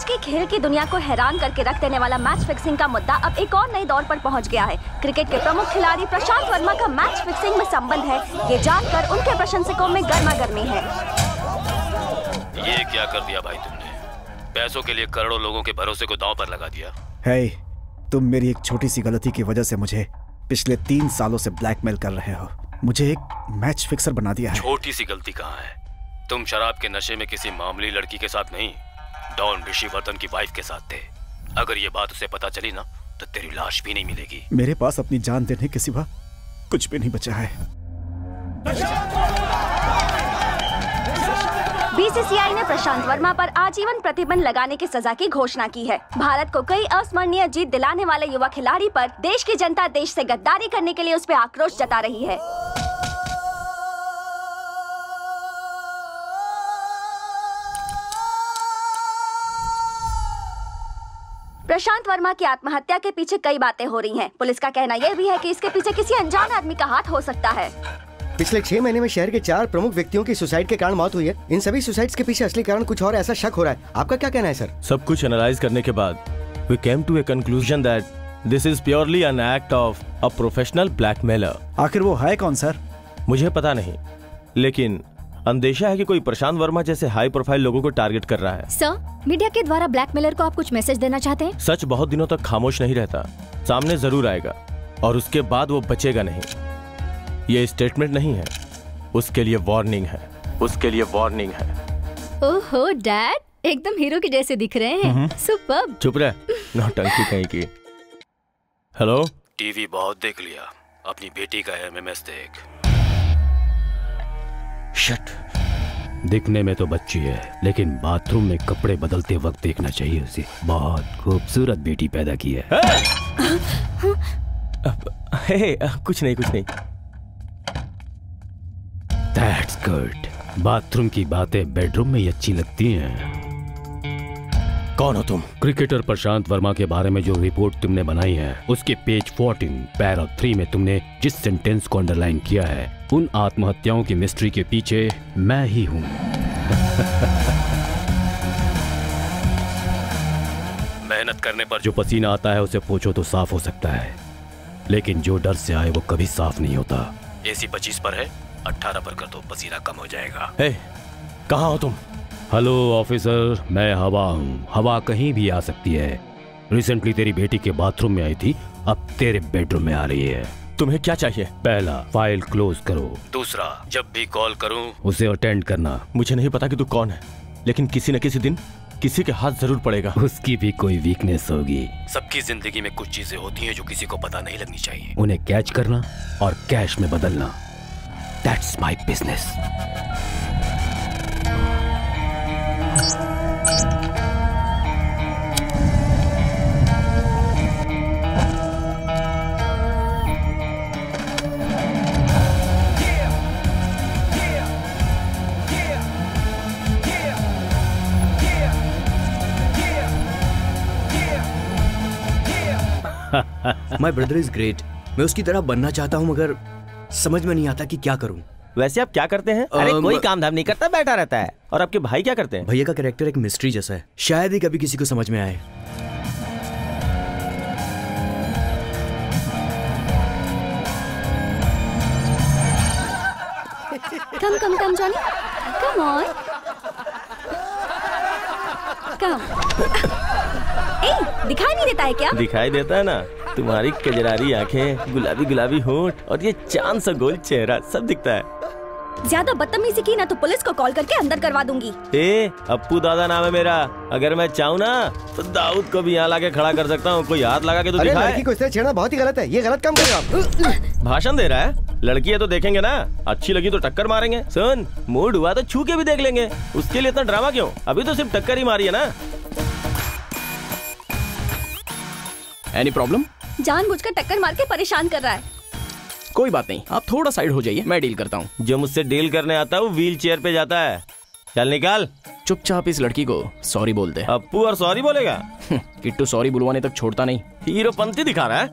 आज की खेल की दुनिया को हैरान करके रख देने वाला मैच फिक्सिंग का मुद्दा अब एक और नए दौर पर पहुंच गया है। क्रिकेट के प्रमुख खिलाड़ी प्रशांत वर्मा का मैच फिक्सिंग में संबंध है, ये जानकर उनके प्रशंसकों में गर्मागर्मी है। ये क्या कर दिया भाई तुमने? पैसों के लिए करोड़ों लोगों के भरोसे को दांव पर लगा दिया। हे, तुम मेरी एक छोटी सी गलती की वजह से मुझे पिछले 3 सालों से ब्लैकमेल कर रहे हो। मुझे एक मैच फिक्सर बना दिया है। छोटी सी गलती कहाँ है? तुम शराब के नशे में किसी मामूली लड़की के साथ नहीं, डॉन ऋषिवर्धन की वाइफ के साथ थे। अगर ये बात उसे पता चली ना तो तेरी लाश भी नहीं मिलेगी। मेरे पास अपनी जान देने के सिवा कुछ भी नहीं बचा है। बीसीसीआई ने प्रशांत वर्मा पर आजीवन प्रतिबंध लगाने की सजा की घोषणा की है। भारत को कई अविस्मरणीय जीत दिलाने वाले युवा खिलाड़ी पर देश की जनता देश से गद्दारी करने के लिए उस पर आक्रोश जता रही है। प्रशांत वर्मा की आत्महत्या के पीछे कई बातें हो रही हैं। पुलिस का कहना यह भी है कि इसके पीछे किसी अनजान आदमी का हाथ हो सकता है। पिछले 6 महीने में शहर के 4 प्रमुख व्यक्तियों की सुसाइड के कारण मौत हुई है। इन सभी सुसाइड्स के पीछे असली कारण कुछ और ऐसा शक हो रहा है। आपका क्या कहना है सर? सब कुछ एनालाइज करने के बाद we came to a conclusion that this is purely an act of a professional blackmailer। आखिर वो है कौन सर? मुझे पता नहीं, लेकिन अंदेशा है कि कोई प्रशांत वर्मा जैसे हाई प्रोफाइल लोगों को टारगेट कर रहा है। सर, मीडिया के द्वारा ब्लैकमेलर को आप कुछ मैसेज देना चाहते हैं? सच बहुत दिनों तक खामोश नहीं रहता, सामने जरूर आएगा और उसके बाद वो बचेगा नहीं। ये स्टेटमेंट नहीं है, उसके लिए वार्निंग है, उसके लिए वार्निंग है। ओहो डैड, एकदम हीरो के जैसे दिख रहे हैं। सुपर्ब। चुप रह, नौटंकी कहीं की। हेलो। टीवी बहुत देख लिया, अपनी बेटी का एमएमएस देख। शट। दिखने में तो बच्ची है, लेकिन बाथरूम में कपड़े बदलते वक्त देखना चाहिए उसे। बहुत खूबसूरत बेटी पैदा की है। कुछ नहीं, कुछ नहीं। That's good। बाथरूम की बातें बेडरूम में ही अच्छी लगती हैं। कौन हो तुम? क्रिकेटर प्रशांत वर्मा के बारे में जो रिपोर्ट तुमने बनाई है, उसके पेज 14 पैरा 3 में तुमने जिस सेंटेंस को अंडरलाइन किया है, उन आत्महत्याओं की मिस्ट्री के पीछे मैं ही हूँ। मेहनत करने पर जो पसीना आता है उसे पोंछो तो साफ हो सकता है, लेकिन जो डर से आए वो कभी साफ नहीं होता। एसी 25 पर है, 18 पर कर दो, पसीना कम हो जाएगा। कहाँ हो तुम? हेलो ऑफिसर, मैं हवा हूँ। हवा कहीं भी आ सकती है। रिसेंटली तेरी बेटी के बाथरूम में आई थी, अब तेरे बेडरूम में आ रही है। तुम्हें क्या चाहिए? पहला, फाइल क्लोज करो। दूसरा, जब भी कॉल करूं उसे अटेंड करना। मुझे नहीं पता कि तू कौन है, लेकिन किसी न किसी दिन किसी के हाथ जरूर पड़ेगा। उसकी भी कोई वीकनेस होगी। सबकी जिंदगी में कुछ चीजें होती हैं जो किसी को पता नहीं लगनी चाहिए। उन्हें कैच करना और कैश में बदलना, that's my business. My brother is great. मैं उसकी तरह बनना चाहता हूँ, मगर समझ में नहीं आता कि क्या करूँ। वैसे आप क्या करते हैं? अरे कोई काम धाम नहीं करता, बैठा रहता है। और आपके भाई क्या करते हैं? भैया का कैरेक्टर एक मिस्ट्री जैसा है, शायद ही कभी किसी को समझ में आए। Come Johnny, come on, come. दिखाई नहीं देता है क्या? दिखाई देता है ना, तुम्हारी कजरारी आंखें, गुलाबी गुलाबी होंठ और ये चांद सा गोल चेहरा, सब दिखता है। ज्यादा बदतमीजी की ना तो पुलिस को कॉल करके अंदर करवा दूंगी। अप्पू दादा नाम है मेरा। अगर मैं चाहूँ ना तो दाऊद को भी यहाँ लाके खड़ा कर सकता हूँ। कोई हाथ लगा के तो दिखाए। लड़की को इस तरह छेड़ना बहुत ही गलत है। ये गलत काम कर रहे हो आप। भाषण दे रहा है? लड़की है तो देखेंगे ना, अच्छी लगी तो टक्कर मारेंगे। सुन, मूड हुआ तो छू के भी देख लेंगे। उसके लिए इतना ड्रामा क्यों? अभी तो सिर्फ टक्कर ही मारी है ना। Any problem? जानबूझकर टक्कर मार के परेशान कर रहा है। कोई बात नहीं, आप थोड़ा साइड हो जाइए, मैं डील करता हूँ। जो मुझसे डील करने आता है वो व्हील चेयर पे जाता है। चल निकाल। चुपचाप इस लड़की को सॉरी बोल दे। अप्पू और सॉरी बोलेगा? किट्टू सॉरी बुलवाने तक छोड़ता नहीं। हीरोपंती दिखा रहा है।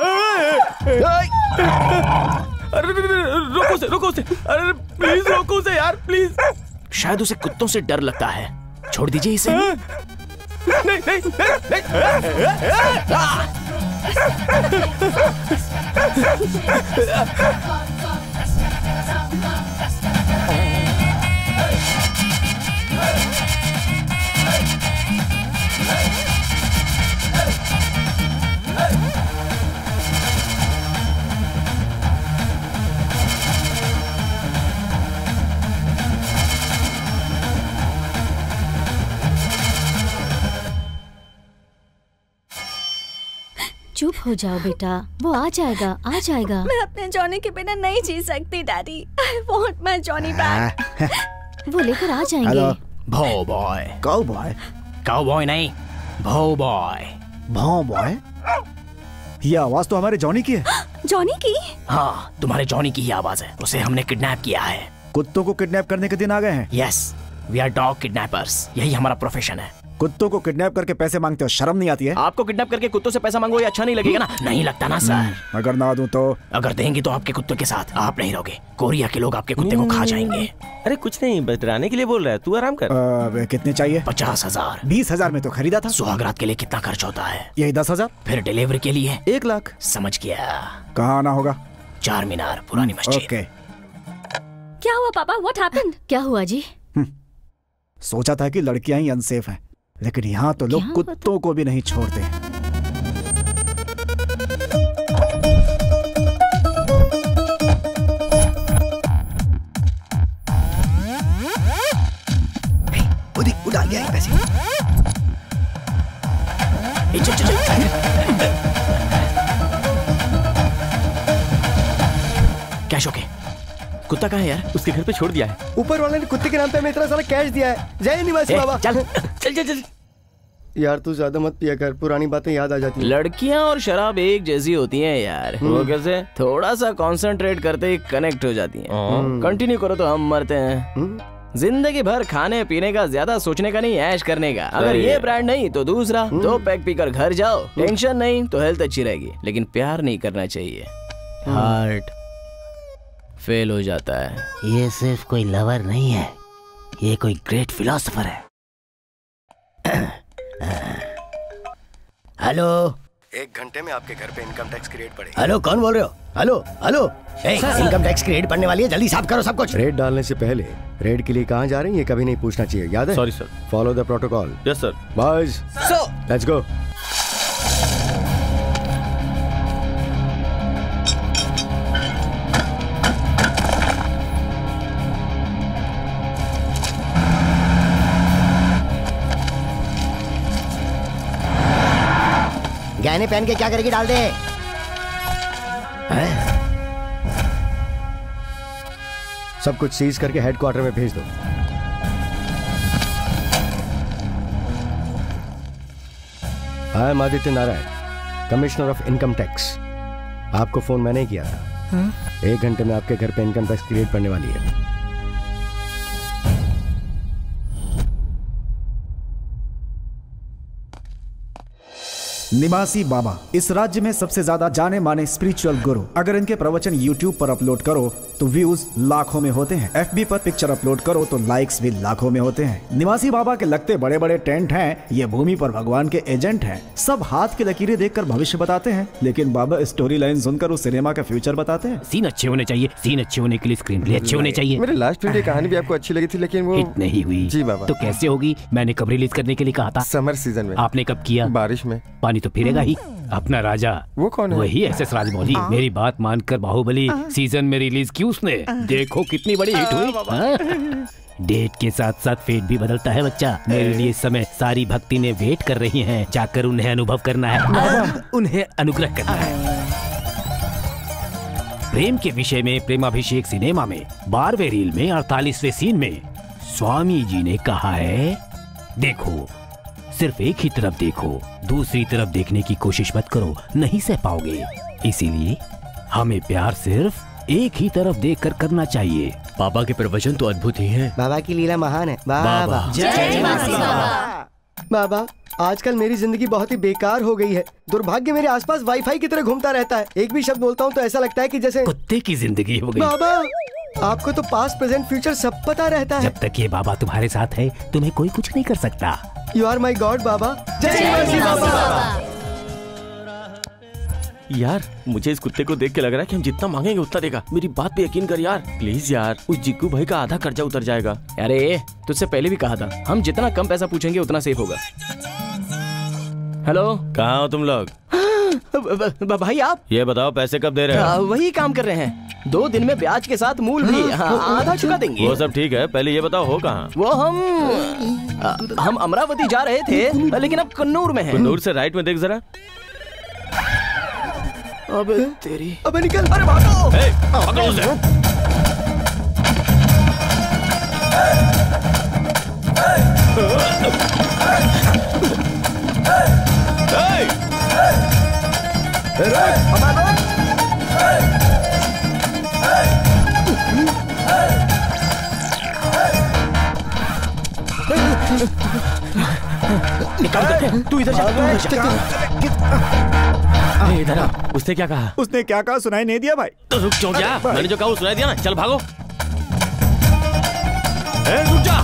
अरे रोको उसे, रोको उसे। अरे प्लीज रोको उसे यार, प्लीज। शायद उसे कुत्तों से डर लगता है, छोड़ दीजिए इसे। चुप हो जाओ बेटा, वो आ जाएगा, आ जाएगा। मैं अपने जॉनी के बिना नहीं जी सकती daddy. I want my Johnny back. वो लेकर आ जाएंगे। हेलो भो boy. Cowboy. Cowboy नहीं, भो बॉय। भौ बॉय? ये आवाज तो हमारे जॉनी की है। जॉनी की? हाँ, तुम्हारे जॉनी की ही आवाज है। उसे हमने किडनैप किया है। कुत्तों को किडनैप करने के दिन आ गए हैं। Yes, we are dog kidnappers. यही हमारा प्रोफेशन है। कुत्तों को किडनैप करके पैसे मांगते हो, शर्म नहीं आती है? आपको किडनैप करके कुत्तों से पैसा मांगो, ये अच्छा नहीं लगेगा ना? नहीं लगता ना सर। अगर ना दूं तो? अगर देंगे तो आपके कुत्ते के साथ आप नहीं रहोगे। कोरिया के लोग आपके कुत्ते को खा जाएंगे। अरे कुछ नहीं, बस डराने के लिए बोल रहा है, तू आराम कर। कितने चाहिए? 50,000। 20,000 में तो खरीदा था। सुहागरात के लिए कितना खर्च होता है? यही 10,000। फिर डिलीवरी के लिए 1 लाख। समझ गया। कहाँ आना होगा? चार मीनार, पुरानी मस्जिद। ओके। क्या हुआ पापा? What happened? क्या हुआ जी? सोचा था कि लड़कियां ही अनसेफ हैं, लेकिन यहाँ तो लोग कुत्तों को भी नहीं छोड़ते। उड़ा गया है पैसे। Cash okay. कुत्ता कहाँ है यार? उसके घर पे छोड़ दिया है। ऊपर वाले ने कुत्ते के नाम पे हमें इतना सारा कैश दिया है। जय निवासी बाबा। चल चल चल चल। यार तू ज्यादा मत पिया कर, पुरानी बातें याद आ जाती हैं। लड़कियां और शराब एक जैसी होती हैं यार। वो कैसे? थोड़ा सा कंसंट्रेट करते ही कनेक्ट हो जाती हैं। कंटिन्यू करो तो हम मरते हैं। जिंदगी भर खाने पीने का, ज्यादा सोचने का नहीं, ऐश करने का। अगर ये ब्रांड नहीं तो दूसरा। 2 पैक पीकर घर जाओ, टेंशन नहीं तो हेल्थ अच्छी रहेगी। लेकिन प्यार नहीं करना चाहिए, हार्ट फेल हो जाता है। ये सिर्फ कोई लवर नहीं है, ये कोई ग्रेट फिलोसोफर है। हेलो, 1 घंटे में आपके घर पे इनकम टैक्स की रेड पड़ेगी। हेलो, कौन बोल रहे हो? हेलो हेलो, इनकम टैक्स की रेड पड़ने वाली है, जल्दी साफ करो सब कुछ। रेड डालने से पहले रेड के लिए कहाँ जा रहे हैं ये कभी नहीं पूछना चाहिए, याद है? Sorry sir. Follow the protocol. Yes sir. Boys, let's go. गहने पहन के क्या करेगी? डाल दे। सब कुछ सीज करके हेडक्वार्टर में भेज दो। I am Aditya Narayan, commissioner of income tax. आपको फोन मैंने ही किया था। 1 घंटे में आपके घर पे इनकम टैक्स की रेड पड़ने वाली है। निवासी बाबा इस राज्य में सबसे ज्यादा जाने माने स्पिरिचुअल गुरु। अगर इनके प्रवचन YouTube पर अपलोड करो तो व्यूज लाखों में होते हैं। FB पर पिक्चर अपलोड करो तो लाइक्स भी लाखों में होते हैं। निवासी बाबा के लगते बड़े बड़े टेंट हैं, ये भूमि पर भगवान के एजेंट हैं। सब हाथ की लकीरें देखकर भविष्य बताते हैं, लेकिन बाबा स्टोरी लाइन सुनकर उस सिनेमा का फ्यूचर बताते हैं। सीन अच्छे होने चाहिए, सीन अच्छे होने के लिए स्क्रीन प्ले अच्छे होने चाहिए। मेरे लास्ट फिल्म की कहानी भी आपको अच्छी लगी थी, लेकिन वो हिट नहीं हुई। जी बाबा। तो कैसे होगी? मैंने कब रिलीज करने के लिए कहा था? समर सीजन में। आपने कब किया? बारिश में। पानी तो फिरेगा ही। अपना राजा वो कौन है? वही SS राजमौली। मेरी बात मानकर बाहुबली सीजन में रिलीज की उसने। देखो कितनी बड़ी हिट हुई। डेट के साथ साथ फेट भी बदलता है बच्चा। मेरे लिए इस समय सारी भक्ति ने वेट कर रही हैं। जाकर उन्हें अनुभव करना है, उन्हें अनुग्रह करना है। प्रेम के विषय में प्रेमाभिषेक सिनेमा में 12वें रील में 48वें सीन में स्वामी जी ने कहा है, देखो सिर्फ एक ही तरफ देखो, दूसरी तरफ देखने की कोशिश मत करो, नहीं सह पाओगे। इसीलिए हमें प्यार सिर्फ एक ही तरफ देखकर करना चाहिए। बाबा के प्रवचन तो अद्भुत ही हैं। बाबा की लीला महान है। बाबा जय बाबा। बाबा, आजकल मेरी जिंदगी बहुत ही बेकार हो गई है। दुर्भाग्य मेरे आसपास वाईफाई की तरह घूमता रहता है। एक भी शब्द बोलता हूँ तो ऐसा लगता है कि जैसे कुत्ते की जिंदगी हो गई। बाबा आपको तो पास्ट प्रेजेंट फ्यूचर सब पता रहता है। जब तक ये बाबा तुम्हारे साथ है तुम्हें कोई कुछ नहीं कर सकता। यू आर माई गॉड बाबा। जय निवासी बाबा। यार मुझे इस कुत्ते को देख के लग रहा है कि हम जितना मांगेंगे उतना देगा। मेरी बात पे यकीन कर यार प्लीज यार, उस जिक्कू भाई का आधा कर्जा उतर जाएगा। अरे तुझसे पहले भी कहा था, हम जितना कम पैसा पूछेंगे उतना सेफ होगा। हेलो, कहाँ हो तुम लोग? भाई आप ये बताओ पैसे कब दे रहे हो? वही काम कर रहे हैं, 2 दिन में ब्याज के साथ मूल भी आधा चुका देंगे। वो सब ठीक है, पहले ये बताओ हो कहाँ? वो हम अमरावती जा रहे थे लेकिन अब कन्नूर में है। कन्नूर से राइट में देख जरा। अबे तेरी, अबे निकल। अरे भागो। पकड़ो उसे। निकल, तू इधर जा। इधर आ। उसने क्या कहा? उसने क्या कहा सुनाई नहीं दिया भाई। तो रुक क्यों गया? मैंने जो कहा वो सुनाई दिया ना। चल भागो। रुक जा।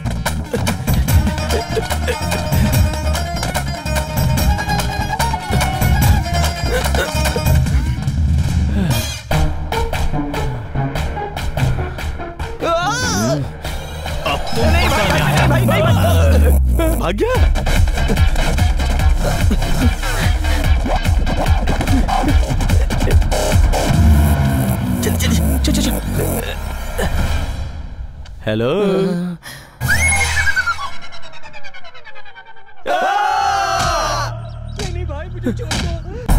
अब तो नहीं भाग गया। चल। हेलो। भाई मुझे छोड़ दो।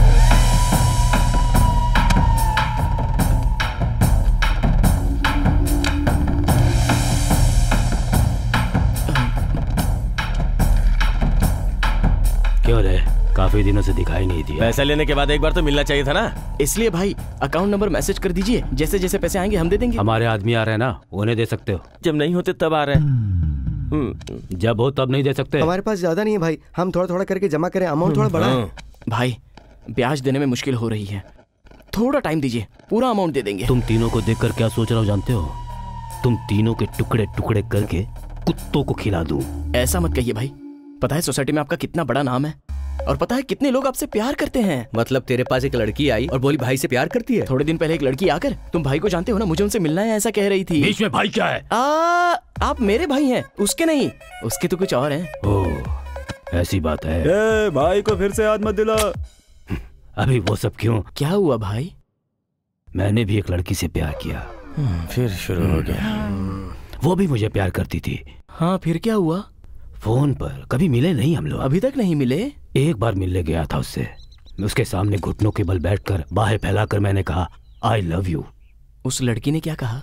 क्यों रे, काफी दिनों से दिखाई नहीं दिया। पैसा लेने के बाद एक बार तो मिलना चाहिए था ना। इसलिए भाई अकाउंट नंबर मैसेज कर दीजिए, जैसे जैसे पैसे आएंगे हम दे देंगे। हमारे आदमी आ रहे हैं ना, उन्हें दे सकते हो। जब नहीं होते तब आ रहे हैं। जब हो तब नहीं दे सकते। हमारे पास ज्यादा नहीं है भाई, हम थोड़ा थोड़ा करके जमा करें, अमाउंट थोड़ा बड़ा है। भाई ब्याज देने में मुश्किल हो रही है, थोड़ा टाइम दीजिए, पूरा अमाउंट दे देंगे। तुम तीनों को देखकर क्या सोच रहा हूँ जानते हो? तुम तीनों के टुकड़े टुकड़े करके कुत्तों को खिला दूं। ऐसा मत कहिए भाई, पता है सोसाइटी में आपका कितना बड़ा नाम है, और पता है कितने लोग आपसे प्यार करते हैं। मतलब तेरे पास एक लड़की आई और बोली भाई से प्यार करती है। थोड़े दिन पहले एक लड़की आकर, तुम भाई को जानते हो ना, मुझे उनसे मिलना है ऐसा कह रही थी। बीच में भाई क्या है? आप मेरे भाई हैं, उसके नहीं, उसके तो कुछ और हैं। ओह ऐसी बात है। भाई को फिर से याद मत दिला। अभी वो सब क्यों? क्या हुआ भाई? मैंने भी एक लड़की से प्यार किया। फिर शुरू हो गया। वो भी मुझे प्यार करती थी। हाँ फिर क्या हुआ? फोन पर कभी मिले नहीं हम लोग। अभी तक नहीं मिले? एक बार मिलने गया था उससे। मैं उसके सामने घुटनों के बल बैठकर बाहें फैलाकर मैंने कहा आई लव यू। उस लड़की ने क्या कहा?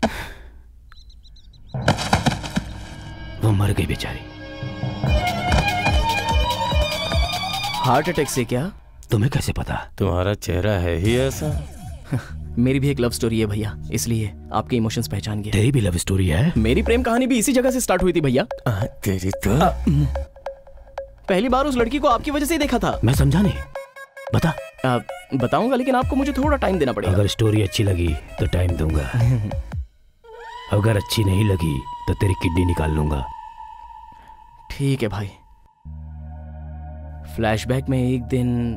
वो मर गई बेचारी। हार्ट अटैक से? क्या? तुम्हें कैसे पता? तुम्हारा चेहरा है ही ऐसा। मेरी भी एक लव स्टोरी है भैया, इसलिए आपके इमोशंस पहचान गए। तेरी भी लव स्टोरी है? मेरी प्रेम कहानी भी इसी जगह से स्टार्ट हुई थी भैया। तेरी तो पहली बार उस लड़की को आपकी वजह से ही देखा था। मैं समझा नहीं, बता। बताऊंगा, लेकिन आपको मुझे थोड़ा टाइम देना पड़ेगा। अगर स्टोरी अच्छी लगी तो टाइम दूंगा, अगर अच्छी नहीं लगी तो तेरी किडनी निकाल लूंगा। ठीक है भाई। फ्लैशबैक में एक दिन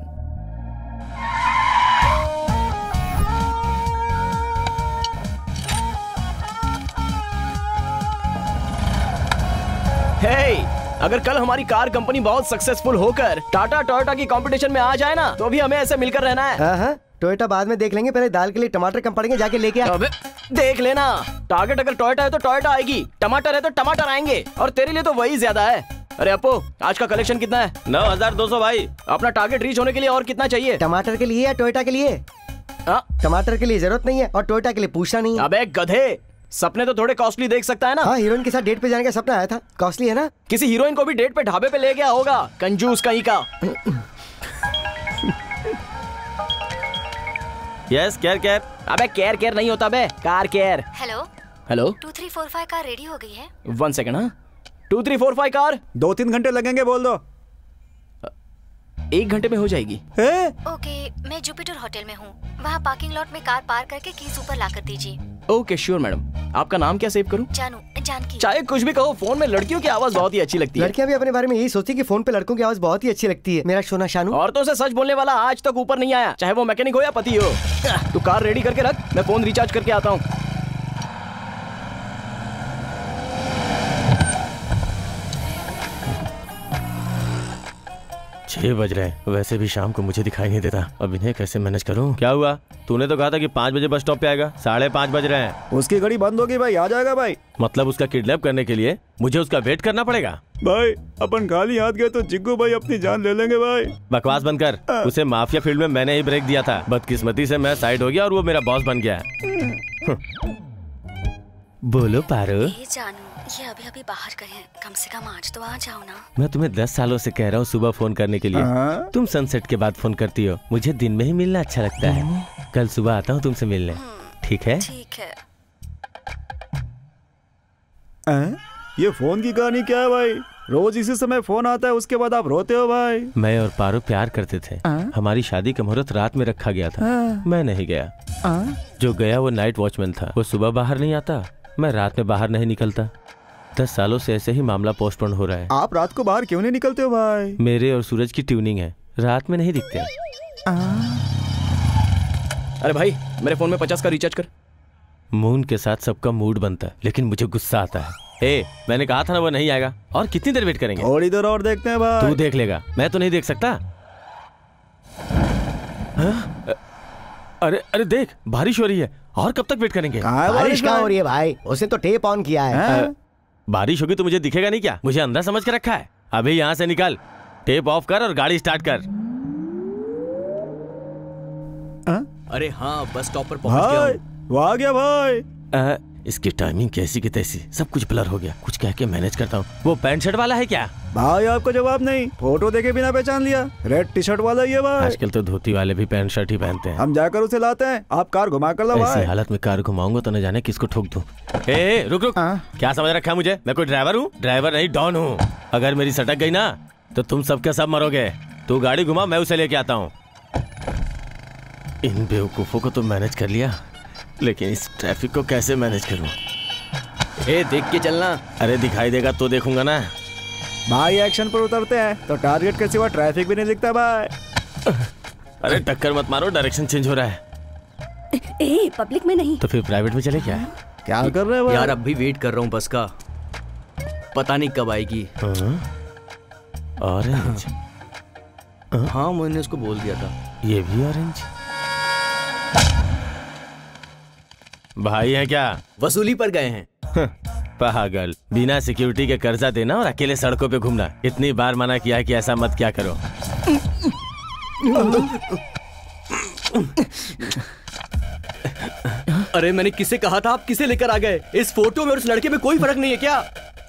अगर कल हमारी कार कंपनी बहुत सक्सेसफुल होकर टाटा टोयोटा की कंपटीशन में आ जाए ना, तो भी हमें ऐसे मिलकर रहना है। टोयोटा बाद में देख लेंगे, पहले दाल के लिए टमाटर कम पड़ेंगे, जाके लेके आ। अबे देख लेना, टारगेट अगर टोयोटा है तो टोयोटा आएगी, टमाटर है तो टमाटर आएंगे, और तेरे लिए तो वही ज्यादा है। अरे अपो, आज का कलेक्शन कितना है? 9200 भाई। अपना टारगेट रीच होने के लिए और कितना चाहिए? टमाटर के लिए या टोयोटा के लिए? टमाटर के लिए जरूरत नहीं है और टोयोटा के लिए पूछना नहीं है। अबे गधे, सपने तो थोड़े कॉस्टली देख सकता है ना। हाँ, हीरोइन के साथ डेट पे जाने का सपना आया था, कॉस्टली है ना। किसी हीरोइन को भी डेट पे ढाबे पे ले गया होगा, कंजूस कहीं का। Yes, care. अबे केयर नहीं होता बे, car care. Hello 2345 car ready हो गई है। 1 सेकंड। हाँ 2345 कार 2-3 घंटे लगेंगे बोल दो। 1 घंटे में हो जाएगी। ओके, मैं जुपिटर होटल में हूँ, वहाँ पार्किंग लॉट में कार पार्क करके कीज ऊपर ला कर दीजिए। Okay sure madam. आपका नाम क्या सेव करूं? जानू, जानकी। चाहे कुछ भी कहो, फोन में लड़कियों की आवाज बहुत ही अच्छी लगती है। लड़कियां भी अपने बारे में यही सोचती कि फोन पे लड़कों की आवाज बहुत ही अच्छी लगती है। मेरा सोना शानू। औरतों से सच बोलने वाला आज तक ऊपर नहीं आया, चाहे वो मैकेनिक हो या पति हो। तू कार रेडी करके रख, मैं फोन रिचार्ज करके आता हूँ। 6 बज रहे हैं, वैसे भी शाम को मुझे दिखाई नहीं देता। अब इन्हें कैसे मैनेज करूं? क्या हुआ? तूने तो कहा था कि 5 बजे बस स्टॉप पे आएगा, 5:30 बज रहे हैं। उसकी घड़ी बंद होगी भाई, आ जाएगा भाई। मतलब उसका किडनैप करने के लिए मुझे उसका वेट करना पड़ेगा? भाई अपन खाली हाथ गए तो जिग्गू भाई अपनी जान ले लेंगे भाई। बकवास बंद कर। उसे माफिया फील्ड में मैंने ही ब्रेक दिया था, बदकिस्मती से मैं साइड हो गया और वो मेरा बॉस बन गया। बोलो पारो। जानू, ये अभी अभी बाहर गए हैं, कम से कम आज तो आ जाओ ना। मैं तुम्हें 10 सालों से कह रहा हूँ सुबह फोन करने के लिए, तुम सनसेट के बाद फोन करती हो। मुझे दिन में ही मिलना अच्छा लगता है। कल सुबह आता हूँ तुमसे मिलने, ठीक है? ठीक है। ये फोन की कहानी क्या है भाई? रोज इसी समय फोन आता है, उसके बाद आप रोते हो भाई। मैं और पारो प्यार करते थे। हमारी शादी का मुहूर्त रात में रखा गया था। मैं नहीं गया। जो गया वो नाइट वॉचमैन था। वो सुबह बाहर नहीं आता, मैं रात में बाहर नहीं निकलता। 10 सालों से ऐसे ही मामला पोस्टपोन हो रहा है। आप रात को बाहर क्यों नहीं निकलते हो भाई? मेरे और सूरज की ट्यूनिंग है, रात में नहीं दिखते। अरे भाई मेरे फोन में 50 का रिचार्ज कर। मून के साथ सबका मूड बनता है, लेकिन मुझे गुस्सा आता है। मैंने कहा था ना वो नहीं आएगा। और कितनी देर वेट करेंगे? थोड़ी देर और देखते हैं भाई। तू देख लेगा, मैं तो नहीं देख सकता। अरे अरे देख, बारिश हो रही है। और कब तक वेट करेंगे? बारिश कहाँ हो रही है भाई? उसने तो टेप ऑन किया है। बारिश होगी तो मुझे दिखेगा नहीं क्या? मुझे अंधा समझ के रखा है। अभी यहाँ से निकल, टेप ऑफ कर और गाड़ी स्टार्ट कर। अरे हाँ, बस स्टॉप पर पहुंच गया हूं। वो आ गया भाई। इसकी टाइमिंग कैसी की तैसी, सब कुछ ब्लर हो गया। कुछ कह के मैनेज करता हूँ। वो पैंट शर्ट वाला है क्या? भाई आपको जवाब नहीं, फोटो देखे बिना पहचान लिया। रेड टी शर्ट वाला ही है भाई। आजकल तो धोती वाले भी पैंट शर्ट ही पहनते हैं। हम जाकर उसे लाते हैं, आप कार घुमा कर लो भाई। ऐसी हालत में कार घुमाऊंगा तो न जाने किसको ठोक दूं। रुक रुक, क्या समझ रखा है मुझे? मैं कोई ड्राइवर हूँ? ड्राइवर नहीं, डॉन हूँ। अगर मेरी सटक गई ना तो तुम सबके सब मरोगे। तू गाड़ी घुमा, मैं उसे लेके आता हूँ। इन बेवकूफों को तो मैनेज कर लिया, लेकिन इस ट्रैफिक को कैसे मैनेज करूँ? देख के चलना। अरे दिखाई देगा तो देखूंगा ना। भाई एक्शन पर उतरते हैं तो टारगेट के सिवा ट्रैफिक भी नहीं दिखता भाई। अरे टक्कर मत मारो, डायरेक्शन चेंज हो रहा है। पब्लिक में नहीं तो फिर प्राइवेट में चले क्या? क्या कर रहे हो यार? अब भी वेट कर रहा हूँ बस का, पता नहीं कब आएगी। ऑरेंज? हाँ मैंने उसको बोल दिया था। ये भी ऑरेंज? भाई है क्या? वसूली पर गए हैं। पागल, बिना सिक्योरिटी के कर्जा देना और अकेले सड़कों पे घूमना। इतनी बार मना किया है कि ऐसा मत क्या करो। अरे मैंने किसे कहा था, आप किसे लेकर आ गए? इस फोटो में और उस लड़के में कोई फर्क नहीं है क्या?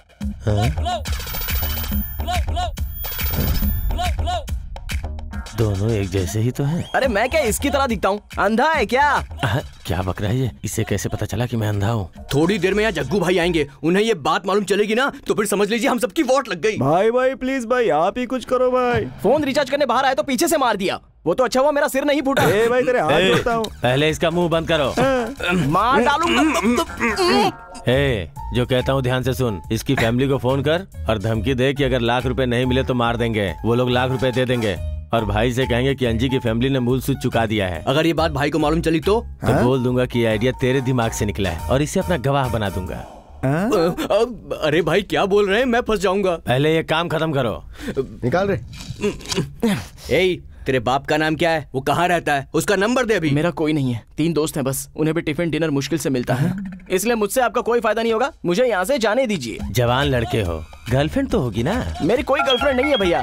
दोनों एक जैसे ही तो हैं। अरे मैं क्या इसकी तरह दिखता हूँ? अंधा है क्या? क्या बक रहा है ये? इसे कैसे पता चला कि मैं अंधा हूँ? थोड़ी देर में यहाँ जग्गू भाई आएंगे, उन्हें ये बात मालूम चलेगी ना तो फिर समझ लीजिए हम सबकी वोट लग गई। भाई भाई प्लीज भाई, आप ही कुछ करो भाई। फोन रिचार्ज करने बाहर आए तो पीछे से मार दिया। वो तो अच्छा हुआ मेरा सिर नहीं फूटा। भाई तेरे हाथ जोड़ता हूँ। पहले इसका मुंह बंद करो। मार डालूंगा। जो कहता हूँ ध्यान से सुन। इसकी फैमिली को फोन कर और धमकी दे कि अगर लाख रुपए नहीं मिले तो मार देंगे। वो लोग लाख रुपए दे देंगे और भाई से कहेंगे कि अंजी की फैमिली ने मूल सूद चुका दिया है। अगर ये बात भाई को मालूम चली तो बोल दूंगा कि ये आइडिया तेरे दिमाग से निकला है और इसे अपना गवाह बना दूंगा। अरे भाई क्या बोल रहे हैं? मैं फंस जाऊंगा। पहले ये काम खत्म करो। निकाल रहे। तेरे बाप का नाम क्या है? वो कहाँ रहता है? उसका नंबर दे अभी। मेरा कोई नहीं है, 3 दोस्त हैं बस। उन्हें भी टिफिन डिनर मुश्किल से मिलता है, इसलिए मुझसे आपका कोई फायदा नहीं होगा। मुझे यहाँ से जाने दीजिए। जवान लड़के हो, गर्लफ्रेंड तो होगी ना? मेरी कोई गर्लफ्रेंड नहीं है भैया।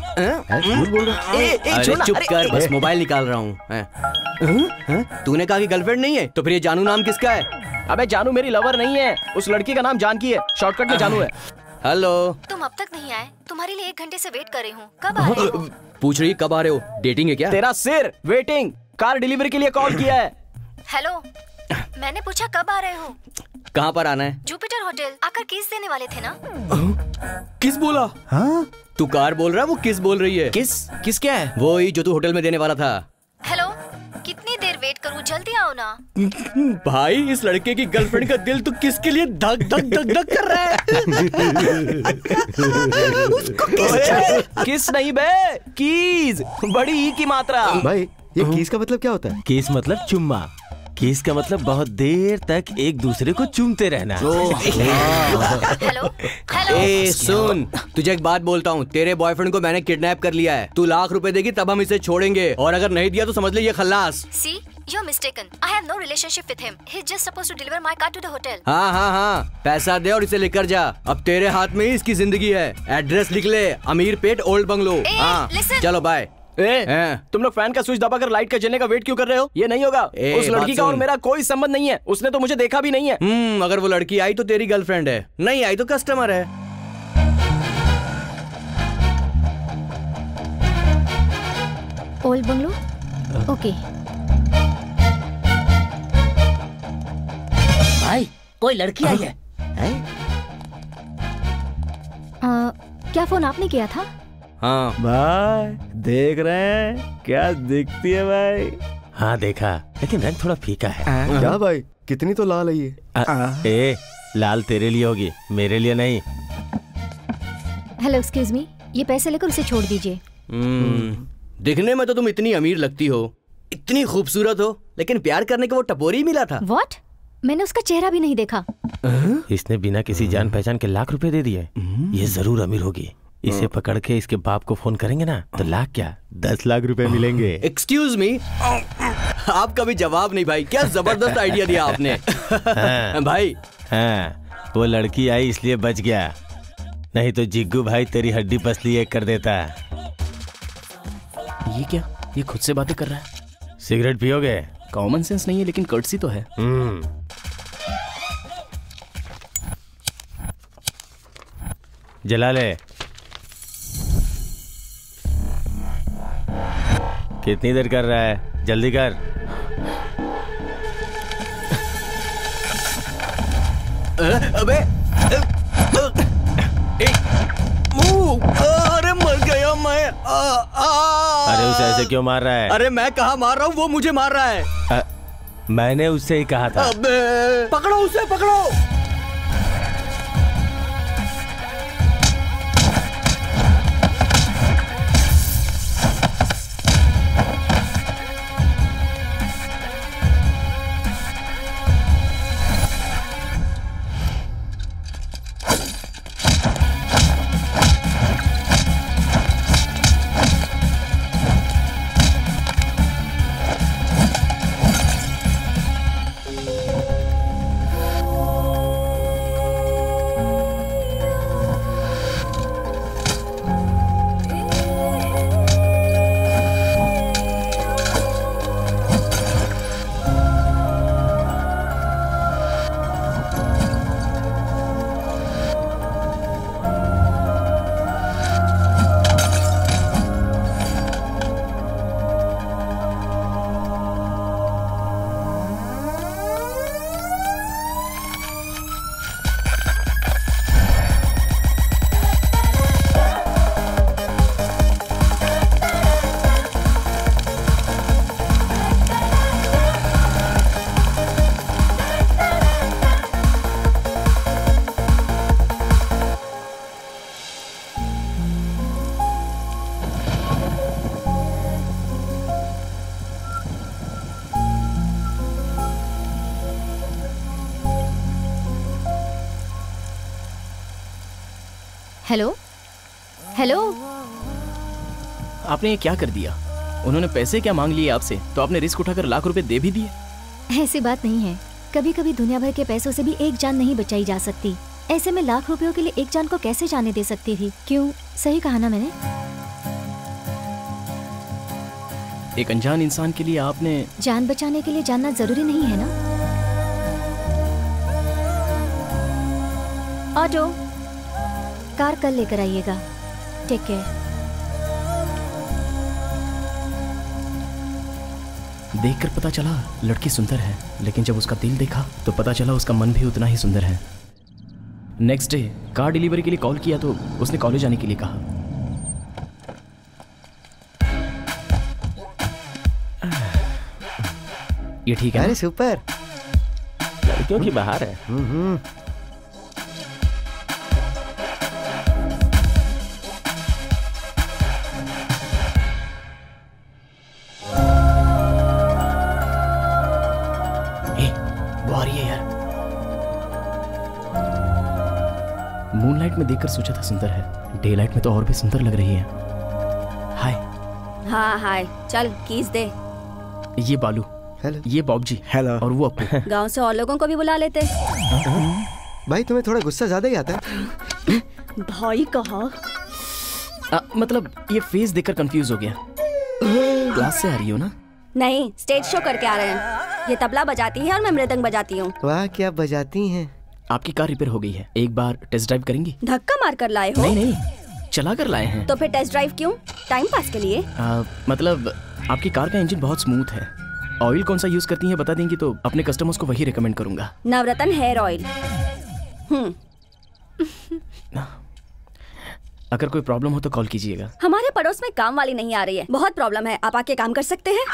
अरे चुप कर, बस मोबाइल निकाल रहा हूँ। तूने कहा कि गर्लफ्रेंड नहीं है, तो फिर ये जानू नाम किसका है? अबे जानू मेरी लवर नहीं है, उस लड़की का नाम जानकी है, शॉर्टकट में जानू है। हेलो, तुम अब तक नहीं आए, तुम्हारे लिए 1 घंटे से वेट कर रही हूँ। कब आ रहे हो? पूछ रही कब आ रहे हो? डेटिंग है क्या? तेरा सिर। वेटिंग, कार डिलीवरी के लिए कॉल किया है। हेलो, मैंने पूछा कब आ रहे हो? कहाँ पर आना है? Jupiter hotel. आकर किस देने वाले थे ना? किस बोला? हाँ? तू कार बोल रहा है, वो किस बोल रही है? किस क्या है? वो ही जो तू होटल में देने वाला था। हेलो, कितनी देर वेट करूं करूं? जल्दी आओ ना। भाई इस लड़के की गर्लफ्रेंड का दिल तो किसके लिए धक धक धक धक कर रहा है? उसको किस नहीं बे, कीज, बड़ी ई की मात्रा। भाई ये किस का मतलब क्या होता है? किस मतलब चुम्मा, किस का मतलब बहुत देर तक एक दूसरे को चूमते रहना। हेलो ए सुन, तुझे एक बात बोलता हूँ, तेरे बॉयफ्रेंड को मैंने किडनैप कर लिया है। तू लाख रुपए देगी तब हम इसे छोड़ेंगे, और अगर नहीं दिया तो समझ ले ये खल्लास। See, you're mistaken. I have no relationship with him. He's just supposed to deliver my car to the hotel. हाँ हाँ हाँ, पैसा दे और इसे लेकर जा। अब तेरे हाथ में ही इसकी जिंदगी है। एड्रेस लिख ले, अमीर पेट ओल्ड बंगलो। हाँ चलो बाय। तुम लोग फैन का स्विच दबाकर लाइट का जलने का वेट क्यों कर रहे हो? ये नहीं होगा। उस लड़की का और मेरा कोई संबंध नहीं है। उसने तो मुझे देखा भी नहीं है। अगर वो लड़की आई तो तेरी गर्लफ्रेंड है, नहीं आई तो कस्टमर है। Old bungalow, okay. भाई कोई लड़की आई है? क्या फोन आपने किया था? हाँ भाई देख रहे हैं क्या दिखती है भाई? हाँ देखा, लेकिन रंग थोड़ा फीका है। क्या भाई, कितनी तो लाल है ये। ए लाल तेरे लिए होगी, मेरे लिए नहीं। हेलो एक्सक्यूज मी, ये पैसे लेकर उसे छोड़ दीजिए। दिखने में तो तुम इतनी अमीर लगती हो, इतनी खूबसूरत हो, लेकिन प्यार करने को वो टपोरी ही मिला था। व्हाट? मैंने उसका चेहरा भी नहीं देखा। इसने बिना किसी जान पहचान के लाख रुपए दे दिए। ये जरूर अमीर होगी। इसे पकड़ के इसके बाप को फोन करेंगे ना तो लाख क्या 10 लाख रुपए मिलेंगे। एक्सक्यूज मी, आपका भी जवाब नहीं भाई, क्या जबरदस्त आइडिया दिया आपने। हाँ, भाई हाँ, वो लड़की आई इसलिए बच गया, नहीं तो जिग्गू भाई तेरी हड्डी पसली एक कर देता। ये क्या, ये खुद से बातें कर रहा है? सिगरेट पियोगे? कॉमन सेंस नहीं है लेकिन कर्टसी तो है। जला ले। कितनी देर कर रहा है, जल्दी कर। अबे अरे मर गया मैं। अरे उसे ऐसे क्यों मार रहा है? अरे मैं कहाँ मार रहा हूँ, वो मुझे मार रहा है। मैंने उससे ही कहा था। अबे पकड़ो उसे, पकड़ो। हेलो हेलो, आपने ये क्या कर दिया? उन्होंने पैसे क्या मांग लिए आपसे, तो आपने रिस्क उठाकर लाख रुपए दे भी दिए। ऐसी बात नहीं है, कभी कभी दुनिया भर के पैसों से भी एक जान नहीं बचाई जा सकती। ऐसे में लाख रुपयों के लिए एक जान को कैसे जाने दे सकती थी? क्यों, सही कहा ना मैंने? एक अनजान इंसान के लिए आपने जान बचाने के लिए जानना जरूरी नहीं है ना? ऑटो, कार कल लेकर आइएगा। Take care. देखकर पता चला लड़की सुंदर है, लेकिन जब उसका दिल देखा तो पता चला उसका मन भी उतना ही सुंदर है। नेक्स्ट डे कार डिलीवरी के लिए कॉल किया तो उसने कॉलेज आने के लिए कहा। ये ठीक है? अरे सुपर। लड़कियों की बाहर है। वो आ रही है यार। मूनलाइट में देखकर सोचा था सुंदर है, डे लाइट में तो और भी सुंदर लग रही है। हाय। हाँ हाय, चल कीज दे। ये बालू, हेलो। ये बॉब जी, हेलो। और वो अपू। गांव से और लोगों को भी बुला लेते। भाई तुम्हें थोड़ा गुस्सा ज्यादा ही आता है। भाई कहा? मतलब ये फेस देखकर कंफ्यूज हो गया। क्लास से आ रही हो ना? नहीं, स्टेज शो करके आ रहे हैं। ये तबला बजाती है और मैं मृदंग बजाती हूँ। वाह क्या बजाती हैं। आपकी कार रिपेयर हो गई है, एक बार टेस्ट ड्राइव करेंगी? धक्का मार कर लाए हो? नहीं नहीं, चला कर लाए हैं। तो फिर टेस्ट ड्राइव क्यों? टाइम पास के लिए? मतलब आपकी कार का इंजन बहुत स्मूथ है। ऑयल कौन सा यूज करती है बता देंगी तो अपने कस्टमर्स को वही रिकमेंड करूंगा। Navratna hair oil. अगर कोई प्रॉब्लम हो तो कॉल कीजिएगा। हमारे पड़ोस में काम वाली नहीं आ रही है, बहुत प्रॉब्लम है। आप आके काम कर सकते हैं?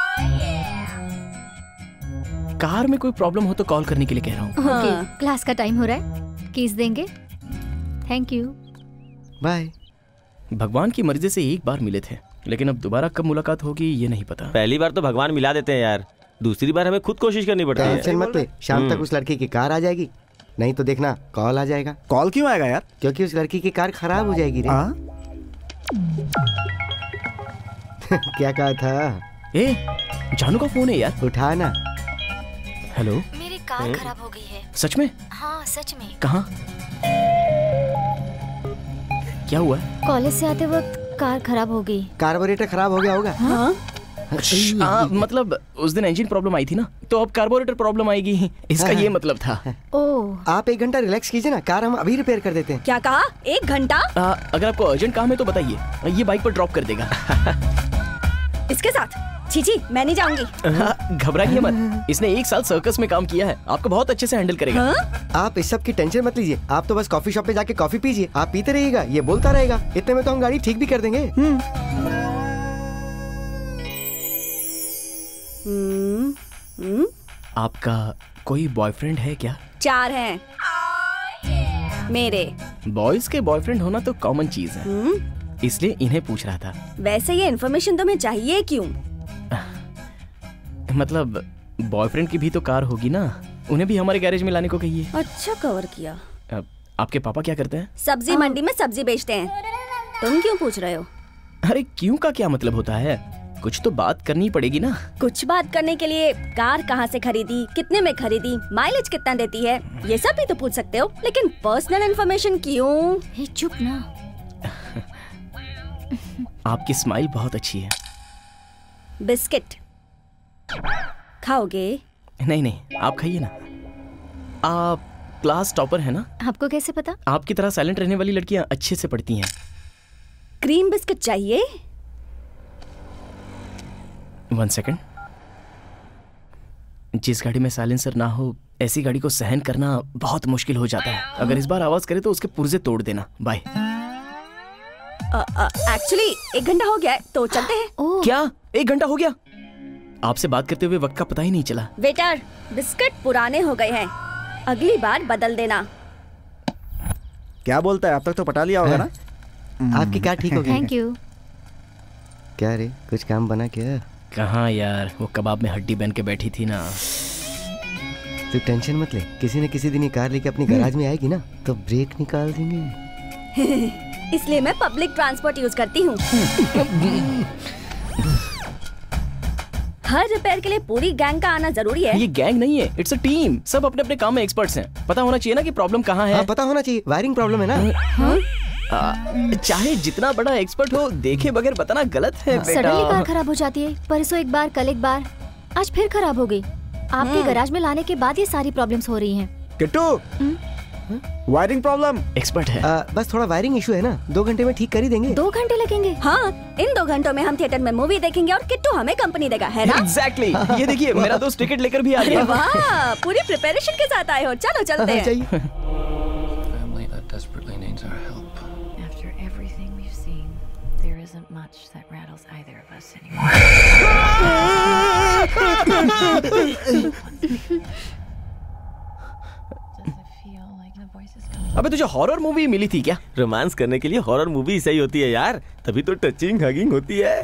कार में कोई प्रॉब्लम हो तो कॉल करने के लिए कह रहा हूँ। ओके, क्लास का टाइम हो रहा है, कीज देंगे। Thank you, bye. भगवान की मर्जी से एक बार मिले थे, लेकिन अब दोबारा कब मुलाकात होगी ये नहीं पता। पहली बार तो भगवान मिला देते हैं यार, दूसरी बार हमें खुद कोशिश करनी पड़ती है। टेंशन मत ले, शाम तक उस लड़की की कार आ जाएगी, नहीं तो देखना कॉल आ जाएगा। कॉल क्यों आएगा यार? क्योंकि उस लड़की की कार खराब हो जाएगी रे। क्या कहा था? जानू का फोन है यार, उठा ना। हेलो। मेरी कार खराब हो गई है। सच में? हाँ सच में। कहाँ? क्या हुआ? कॉलेज से आते वक्त कार खराब हो गई। कार्बोरेटर खराब हो गया होगा। हाँ? मतलब उस दिन इंजन प्रॉब्लम आई थी ना, तो अब कार्बोरेटर प्रॉब्लम आएगी, इसका ये मतलब था। ओह। आप 1 घंटा रिलैक्स कीजिए ना, कार हम अभी रिपेयर कर देते हैं। क्या कहा? 1 घंटा? अगर आपको अर्जेंट काम है तो बताइए, ये बाइक पर ड्रॉप कर देगा। इसके साथ? छी, मैं नहीं जाऊंगी। घबराइए मत, इसने 1 साल सर्कस में काम किया है, आपको बहुत अच्छे से हैंडल करेगा। आप इस सब की टेंशन मत लीजिए, आप तो बस कॉफी शॉप पे जाके कॉफी पीजिए, आप पीते रहिएगा, ये बोलता रहेगा, इतने में तो हम गाड़ी ठीक भी कर देंगे। आपका कोई बॉयफ्रेंड है क्या? 4 हैं मेरे। बॉयज के बॉयफ्रेंड होना तो कॉमन चीज है, इसलिए इन्हें पूछ रहा था। वैसे ये इन्फॉर्मेशन तुम्हें चाहिए क्यों? मतलब बॉयफ्रेंड की भी तो कार होगी ना, उन्हें भी हमारे गैरेज में लाने को कहिए। अच्छा कवर किया। आपके पापा क्या करते हैं? सब्जी मंडी में सब्जी बेचते हैं। तुम क्यों पूछ रहे हो? अरे क्यों का क्या मतलब होता है, कुछ तो बात करनी पड़ेगी ना। कुछ बात करने के लिए कार कहाँ से खरीदी, कितने में खरीदी, माइलेज कितना देती है, ये सब भी तो पूछ सकते हो, लेकिन पर्सनल इन्फॉर्मेशन क्यों? चुप ना। आपकी स्माइल बहुत अच्छी है। बिस्किट खाओगे? नहीं नहीं, आप खाइए ना। आप क्लास टॉपर है ना? आपको कैसे पता? आपकी तरह साइलेंट रहने वाली लड़कियां अच्छे से पढ़ती हैं। क्रीम बिस्किट चाहिए? 1 सेकंड। जिस गाड़ी में साइलेंसर ना हो, ऐसी गाड़ी को सहन करना बहुत मुश्किल हो जाता है। अगर इस बार आवाज करे तो उसके पुर्जे तोड़ देना। बाय। एक्चुअली 1 घंटा हो गया है, तो चलते हैं। क्या 1 घंटा हो गया? आपसे बात करते हुए वक्त का पता ही नहीं चला। वेटर, बिस्किट पुराने हो गए हैं, अगली बार बदल देना। क्या बोलता है? अब तक तो पटा लिया होगा ना? आपकी कार ठीक हो गई? Thank you. क्या रे, कुछ काम बना क्या? कहाँ यार, वो कबाब में हड्डी बन के बैठी थी ना। तू टेंशन मत ले, किसी न किसी दिन ये कार लेके अपनी गैराज में आएगी ना, तो ब्रेक निकाल देंगे। इसलिए मैं पब्लिक ट्रांसपोर्ट यूज करती हूँ। हर रिपेयर के लिए पूरी गैंग का आना जरूरी है। ये गैंग नहीं है, इट्स अ टीम। सब अपने अपने काम में एक्सपर्ट्स हैं। पता होना चाहिए ना कि प्रॉब्लम कहाँ है। हाँ, पता होना चाहिए, वायरिंग प्रॉब्लम है ना। चाहे जितना बड़ा एक्सपर्ट हो, देखे बगैर बताना गलत है बेटा। सडनली कार खराब हो जाती है, परसों एक बार, कल एक बार, आज फिर खराब हो गई। आपके गैराज में लाने के बाद ये सारी प्रॉब्लम्स हो रही हैं। Kittu, wiring problem. एक्सपर्ट है। बस थोड़ा वायरिंग इशू है ना, 2 घंटे में ठीक कर ही देंगे। 2 घंटे लगेंगे? हाँ, इन 2 घंटों में हम थिएटर में मूवी देखेंगे और किट्टू हमें कंपनी देगा, है ना? एग्जैक्टली। ये देखिए, मेरा दोस्त टिकट लेकर भी आ गया। वाह, पूरी प्रिपरेशन के साथ आए हो। चलो चलते हैं। After everything we've seen, there isn't much that rattles either of us anymore. अबे तुझे हॉरर मूवी मिली थी क्या? रोमांस करने के लिए हॉरर मूवी सही होती है यार, तभी तो टचिंग हगिंग होती है।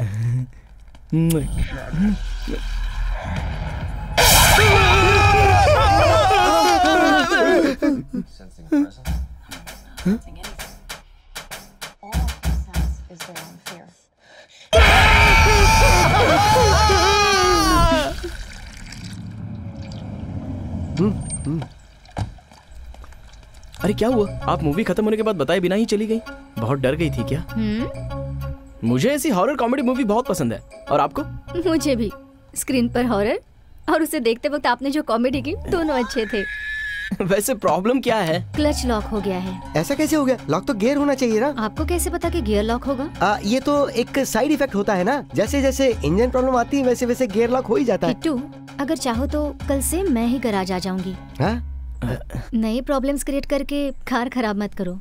अरे क्या हुआ? आप मूवी खत्म होने के बाद बताए बिना ही चली गई? बहुत डर गई थी क्या? मुझे ऐसी हॉरर कॉमेडी मूवी बहुत पसंद है। और आपको? मुझे भी। स्क्रीन पर हॉरर और उसे देखते वक्त आपने जो कॉमेडी की, दोनों अच्छे थे। वैसे प्रॉब्लम क्या है? क्लच लॉक हो गया है। ऐसा कैसे हो गया? लॉक तो गियर होना चाहिए ना। आपको कैसे पता कि गियर लॉक होगा? ये तो एक साइड इफेक्ट होता है ना, जैसे जैसे इंजन प्रॉब्लम आती है वैसे वैसे गियर लॉक हो ही जाता है। किट्टू, अगर चाहो तो कल से मैं ही गैराज आ जाऊंगी। नए प्रॉब्लम्स क्रिएट करके कार खराब मत करो।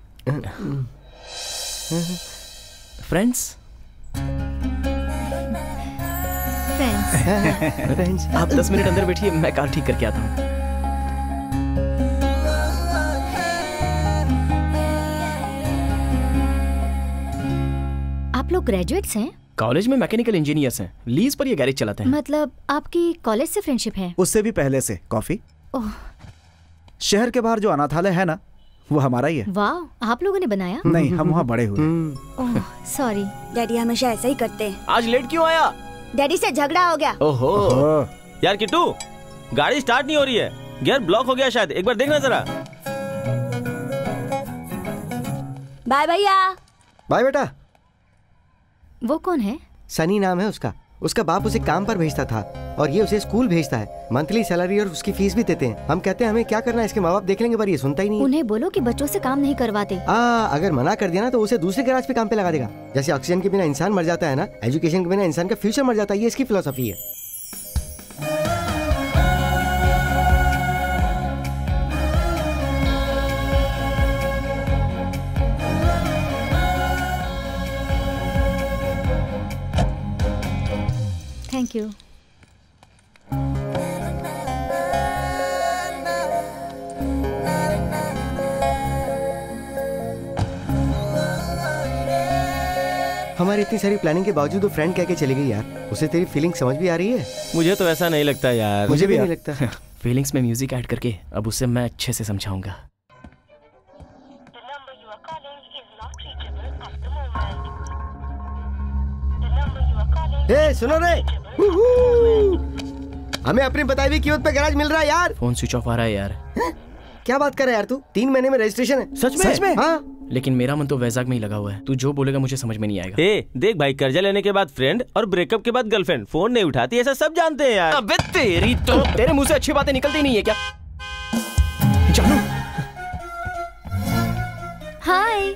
फ्रेंड्स आप 10 मिनट अंदर बैठिए, मैं कार ठीक करके आता हूँ। आप लोग ग्रेजुएट्स हैं? कॉलेज में मैकेनिकल इंजीनियर्स हैं, लीज पर ये गैरेज चलाते हैं। मतलब आपकी कॉलेज से फ्रेंडशिप है? उससे भी पहले से। कॉफी? ओह, शहर के बाहर जो अनाथालय है ना, वो हमारा ही है। वाह, आप लोगों ने बनाया? नहीं, हम वहाँ बड़े हुए। Oh sorry. डैडी हमेशा ऐसा ही करते हैं। आज लेट क्यों आया? डैडी से झगड़ा हो गया। ओहो यार किट्टू, गाड़ी स्टार्ट नहीं हो रही है, गियर ब्लॉक हो गया शायद, एक बार देखना जरा। बाय भैया। बाय बेटा। वो कौन है? सनी नाम है उसका। उसका बाप उसे काम पर भेजता था और ये उसे स्कूल भेजता है। मंथली सैलरी और उसकी फीस भी देते हैं। हम कहते हैं हमें क्या करना है, इसके माँ बाप देख लेंगे, पर ये सुनता ही नहीं। उन्हें बोलो कि बच्चों से काम नहीं करवाते। अगर मना कर दिया ना तो उसे दूसरे गैराज पे काम पे लगा देगा। जैसे ऑक्सीजन के बिना इंसान मर जाता है ना, एजुकेशन के बिना इंसान का फ्यूचर मर जाता है। ये इसकी फिलोसफी है। Thank you. हमारी इतनी सारी प्लानिंग के बावजूद वो फ्रेंड कह के चली गई यार। उसे तेरी फीलिंग समझ भी आ रही है? मुझे तो ऐसा नहीं लगता यार। मुझे भी नहीं लगता। फीलिंग्स में म्यूजिक ऐड करके अब उसे मैं अच्छे से समझाऊंगा। सुनो रे, हमें अपनी बताई हुई कीमत पे गैराज मिल रहा है यार। फोन स्विच ऑफ आ रहा है यार। क्या बात कर रहा है यार तू? 3 महीने में रजिस्ट्रेशन है। सच में? हाँ। लेकिन मेरा मन तो वैजाग में ही लगा हुआ है। तू जो बोलेगा मुझे समझ में नहीं आएगा। देख भाई, कर्जा लेने के बाद फ्रेंड और ब्रेकअप के बाद गर्लफ्रेंड फोन नहीं उठाती, ऐसा सब जानते हैं यार। अबे तेरी तो तेरे मुंह से अच्छी बातें निकलती नहीं है क्या? जानू। हाय।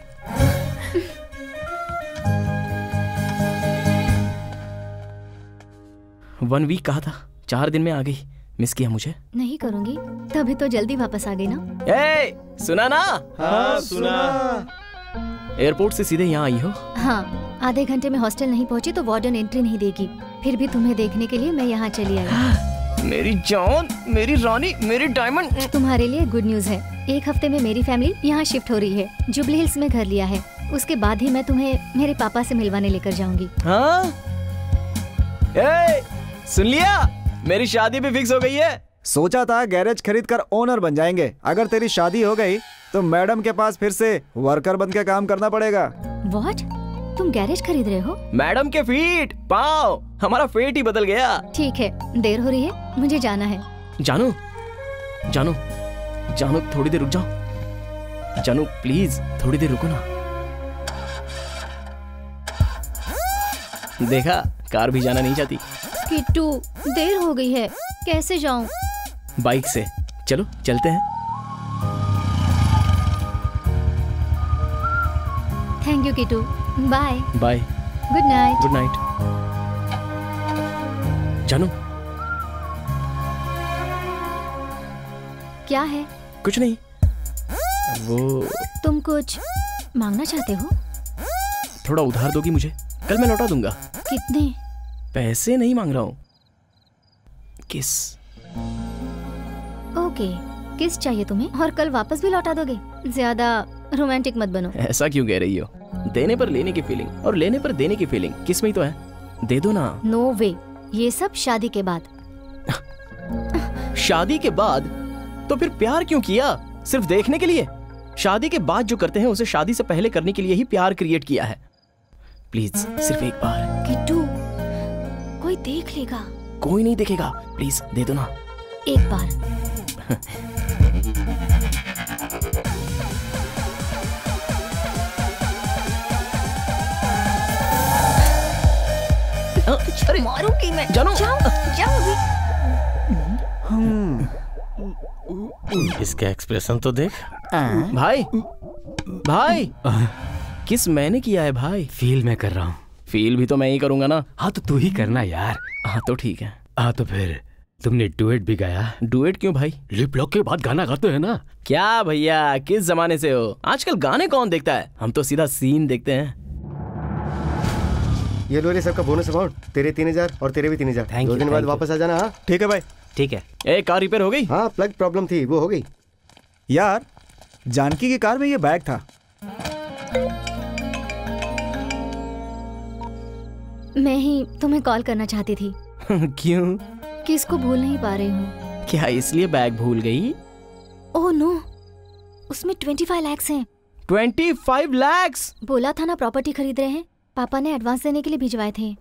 1 वीक कहा था, 4 दिन में आ गई। मिस किया मुझे? नहीं करूंगी, तभी तो जल्दी वापस आ गई ना। सुना ना? हाँ सुना। एयरपोर्ट से सीधे यहाँ आई हो? हाँ, आधे घंटे में हॉस्टल नहीं पहुँची तो वार्डन एंट्री नहीं देगी। फिर भी तुम्हें देखने के लिए मैं यहाँ चली आई। मेरी जान, मेरी रानी, मेरी डायमंड। तुम्हारे लिए गुड न्यूज है। 1 हफ्ते में मेरी फैमिली यहाँ शिफ्ट हो रही है। जुबली हिल्स में घर लिया है। उसके बाद ही मैं तुम्हें मेरे पापा से मिलवाने लेकर जाऊंगी। हाँ? सुन लिया? मेरी शादी भी फिक्स हो गई है। सोचा था गैरेज खरीद कर ओनर बन जाएंगे। अगर तेरी शादी हो गई तो मैडम के पास फिर से वर्कर बन के काम करना पड़ेगा। व्हाट? तुम गैरेज खरीद रहे हो? मैडम के फीट पाँव, हमारा फेट ही बदल गया। ठीक है, देर हो रही है, मुझे जाना है। जानू, जानू, जानू थोड़ी देर रुक जाओ। जानू प्लीज थोड़ी देर रुको ना। देखा, कार भी जाना नहीं चाहती। किट्टू, देर हो गई है, कैसे जाऊं? बाइक से चलो, चलते हैं। Thank you Kittu, bye bye. Good night. Good night. जानू, क्या है? कुछ नहीं। वो तुम कुछ मांगना चाहते हो? थोड़ा उधार दोगी मुझे? कल मैं लौटा दूंगा। कितने? पैसे नहीं मांग रहा हूँ, किस। ओके, किस चाहिए तुम्हें? और कल वापस भी लौटा दोगे? ज्यादा रोमांटिक मत बनो। ऐसा क्यों कह रही हो? देने पर लेने की फीलिंग और लेने पर देने की फीलिंग किस में ही तो है। दे दो ना। नो वे, ये सब शादी के बाद। शादी के बाद? तो फिर प्यार क्यों किया? सिर्फ देखने के लिए? शादी के बाद जो करते हैं उसे शादी से पहले करने के लिए ही प्यार क्रिएट किया है। प्लीज सिर्फ एक बार। किट्टू, कोई देख लेगा। कोई नहीं देखेगा, प्लीज दे दो ना। एक बार। अरे मारूंगी मैं। जानो। जाओ अभी। इसका एक्सप्रेशन तो देख। भाई भाई किस मैंने किया है भाई? फील मैं कर रहा हूँ। फील भी तो मैं ही करूंगा ना। हाँ तो तू ही करना यार। हाँ तो ठीक है। हाँ तो फिर तुमने डुएट भी गाया? डुएट क्यों भाई? लिप लॉक के बाद गाना गाते हैं ना। क्या भैया, किस जमाने से हो? आजकल गाने कौन देखता है? हम तो सीधा सीन देखते हैं। ये लो रे सबका बोनस अमाउंट। तेरे 3000 और तेरे भी 3000। 2 दिन बाद वापस आ जाना। हाँ ठीक है भाई। ठीक है। ए, कार रिपेयर हो गई? हाँ, प्लग प्रॉब्लम थी, वो हो गई। यार, जानकी की कार में ये बैग था। मैं ही तुम्हें कॉल करना चाहती थी। क्यों? किसको भूल नहीं पा रही हूँ। क्या इसलिए बैग भूल गई? ओह नो, उसमें 25 लाख हैं। 25 लाख? बोला था ना प्रॉपर्टी खरीद रहे हैं। पापा ने एडवांस देने के लिए भिजवाए थे।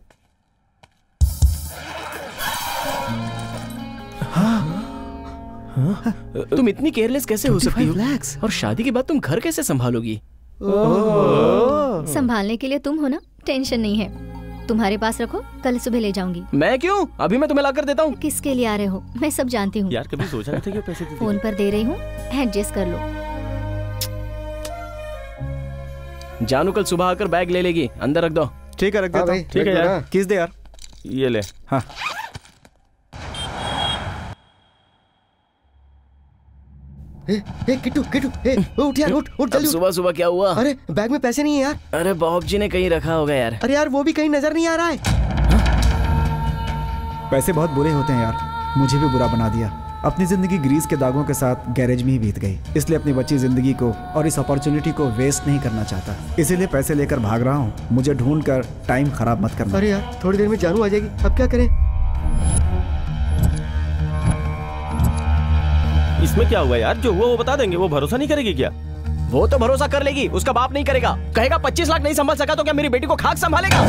तुम इतनी केयरलेस कैसे हो सकती हो? और शादी के बाद तुम घर कैसे संभालोगी? संभालने के लिए तुम हो ना, टेंशन नहीं है। तुम्हारे पास रखो, कल सुबह ले जाऊंगी। मैं क्यों? अभी मैं तुम्हें लाकर देता हूँ। किसके लिए आ रहे हो मैं सब जानती हूँ। यार कभी सोचा नहीं था कि पैसे फोन पर दे रही हूँ, एडजस्ट कर लो। जानू कल सुबह आकर बैग ले लेगी। अंदर रख दो। ठीक है, रख देता हूँ। ठीक है यार, किस दे यार। ये ले। हाँ किट्टू किट्टू, उठ यार, उठ जल्दी। सुबह सुबह क्या हुआ? अरे बैग में पैसे नहीं है यार। अरे बॉब जी ने कहीं रखा होगा यार। अरे यार वो भी कहीं नजर नहीं आ रहा है। पैसे बहुत बुरे होते हैं यार, मुझे भी बुरा बना दिया। अपनी जिंदगी ग्रीस के दागों के साथ गैरेज में ही बीत गई, इसलिए अपनी बची जिंदगी को और इस अपॉर्चुनिटी को वेस्ट नहीं करना चाहता, इसीलिए पैसे लेकर भाग रहा हूँ। मुझे ढूंढ कर टाइम खराब मत करना। अरे यार थोड़ी देर में जानू आ जाएगी, अब क्या करें? इसमें क्या हुआ यार? जो हुआ वो बता देंगे। वो भरोसा नहीं करेगी क्या? वो तो भरोसा कर लेगी, उसका बाप नहीं करेगा। कहेगा 25 लाख नहीं संभाल सका तो क्या मेरी बेटी को खाक संभालेगा?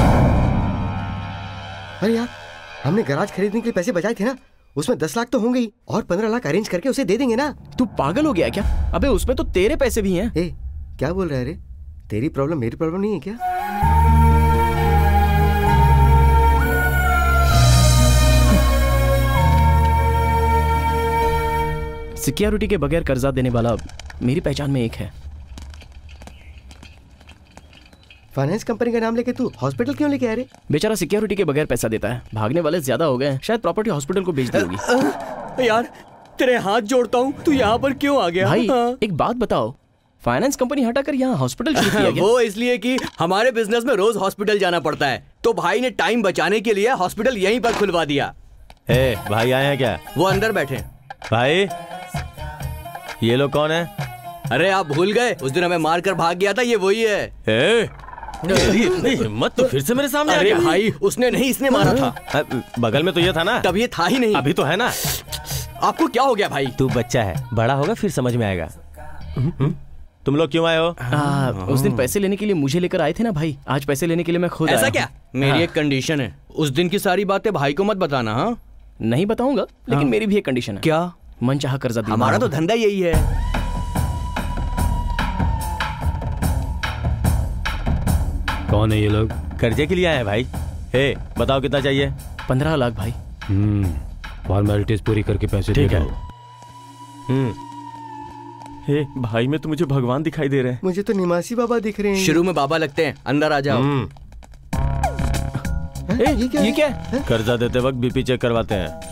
अरे यार हमने गैराज खरीदने के लिए पैसे बचाए थे ना, उसमें 10 लाख तो होंगे ही, और 15 लाख अरेंज करके उसे दे देंगे ना। तू पागल हो गया क्या? अबे उसमें तो तेरे पैसे भी हैं। क्या बोल रहा है रे? तेरी प्रॉब्लम मेरी प्रॉब्लम नहीं है क्या? सिक्योरिटी के बगैर कर्जा देने वाला मेरी पहचान में एक है। फाइनेंस कंपनी का नाम लेके तू हॉस्पिटल क्यों लेके आ रहे? बेचारा सिक्योरिटी के बगैर पैसा देता है। भागने वाले ज्यादा हो गए, शायद प्रॉपर्टी हॉस्पिटल को बेच दी होगी। यार तेरे हाथ जोड़ता हूँ, तू यहाँ पर क्यों आ गया? भाई एक बात बताओ, फाइनेंस कंपनी हटाकर यहाँ हॉस्पिटल क्यों किया गया? वो इसलिए कि हमारे बिजनेस में रोज हॉस्पिटल जाना पड़ता है, तो भाई ने टाइम बचाने के लिए हॉस्पिटल यहीं पर खुलवा दिया। भाई आए हैं क्या? वो अंदर बैठे। भाई ये लोग कौन है? अरे आप भूल गए, उस दिन हमें मार कर भाग गया था, ये वही है। हिम्मत तो फिर से मेरे सामने आ अरे गया। भाई उसने नहीं, इसने मारा था। बगल में तो ये था ना। तब ये था ही नहीं। अभी तो है ना। आपको क्या हो गया भाई? तू बच्चा है, बड़ा होगा फिर समझ में आएगा। तुम लोग क्यों आए हो? उस दिन पैसे लेने के लिए मुझे लेकर आए थे ना भाई, आज पैसे लेने के लिए मैं खुद आया। ऐसा क्या? मेरी एक कंडीशन है, उस दिन की सारी बातें भाई को मत बताना। हाँ नहीं बताऊंगा, लेकिन मेरी भी एक कंडीशन है। क्या? मन चाहा कर्जा दिलवाना। हमारा तो धंधा यही है। कौन है ये लोग? कर्जे के लिए आए हैं भाई। बताओ कितना चाहिए? 15 लाख भाई। फॉर्मेलिटीज पूरी करके पैसे ठीक दे है। दो। भाई में तो मुझे भगवान दिखाई दे रहे हैं। मुझे तो निवासी बाबा दिख रहे हैं। शुरू में बाबा लगते हैं, अंदर आ जाओ। ये क्या? कर्जा देते वक्त बीपी चेक करवाते हैं।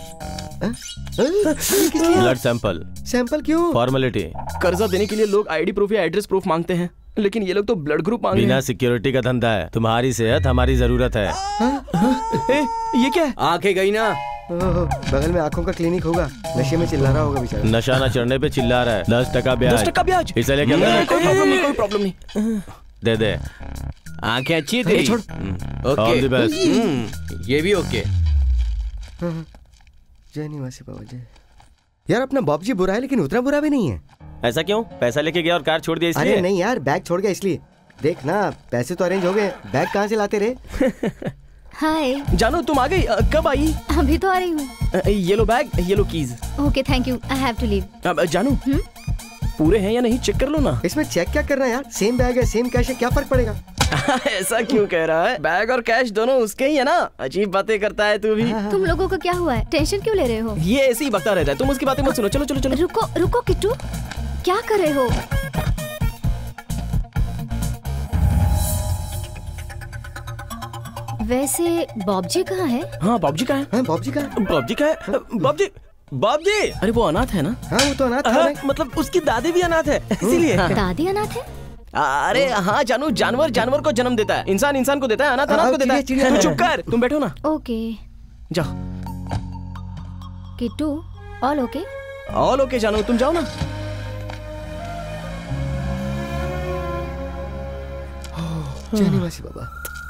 ब्लड सैंपल क्यों? फॉर्मेलिटी। कर्जा देने के लिए लोग आईडी प्रूफ या एड्रेस प्रूफ मांगते हैं, लेकिन ये लोग तो ब्लड ग्रुप मांग रहे हैं। बिना सिक्योरिटी का धंधा है, तुम्हारी सेहत हमारी जरूरत है। ये क्या है? आंखें गई ना, बगल में आंखों का क्लिनिक होगा, नशे में चिल्ला रहा होगा बेचारा। नशा ना चढ़ने पे चिल्ला रहा है। 10% ब्याज। 10% ब्याज। इसे लेके कोई प्रॉब्लम नहीं। दे दे। आंखें अच्छी है तेरी। छोड़। All the best। ये भी ओके। जय निवासी बाबा जय। यार अपना बाबूजी बुरा है लेकिन उतना बुरा भी नहीं है। ऐसा क्यों? पैसा लेके गया और कार छोड़ दिया इसलिए? अरे नहीं यार, बैग छोड़ गया इसलिए। देख ना, पैसे तो अरेंज हो गए, बैग कहाँ से लाते रहे? हाय जानू, तुम आ गई? कब आई? अभी तो आ रही हूँ। ये लो बैग, ये लो keys. Okay thank you, I have to leave. जानू पूरे हैं या नहीं चेक कर लो ना। इसमें चेक क्या करना है यार, सेम बैग है, सेम कैश है, क्या फर्क पड़ेगा? ऐसा क्यों कह रहा है? बैग और कैश दोनों उसके ही है ना। अजीब बातें करता है तू भी। तुम लोगों को क्या हुआ है? टेंशन क्यों ले रहे हो? ये ऐसे ही बकता रहता है, तुम उसकी बातें मत सुनो। चलो चलो चलो। रुको रुको किट्टू, क्या कर रहे हो? वैसे बॉबजी कहाँ है? हाँ बॉबजी कहाँ है? हाँ बॉबजी कहाँ है? बॉबजी कहाँ है? बॉबजी बॉबजी। अरे वो अनाथ है ना? हाँ वो तो अनाथ है। मतलब उसकी दादी भी अनाथ है इसीलिए। दादी अनाथ है? अरे हाँ जानू, जानवर जानवर को जन्म देता है, इंसान इंसान को देता है, अनाथ अनाथ को देता है। तू चुप कर, तुम बैठो ना। ओके जाओ। Kittu all okay? All okay जानू, तुम जाओ ना। जय निवासी बाबा।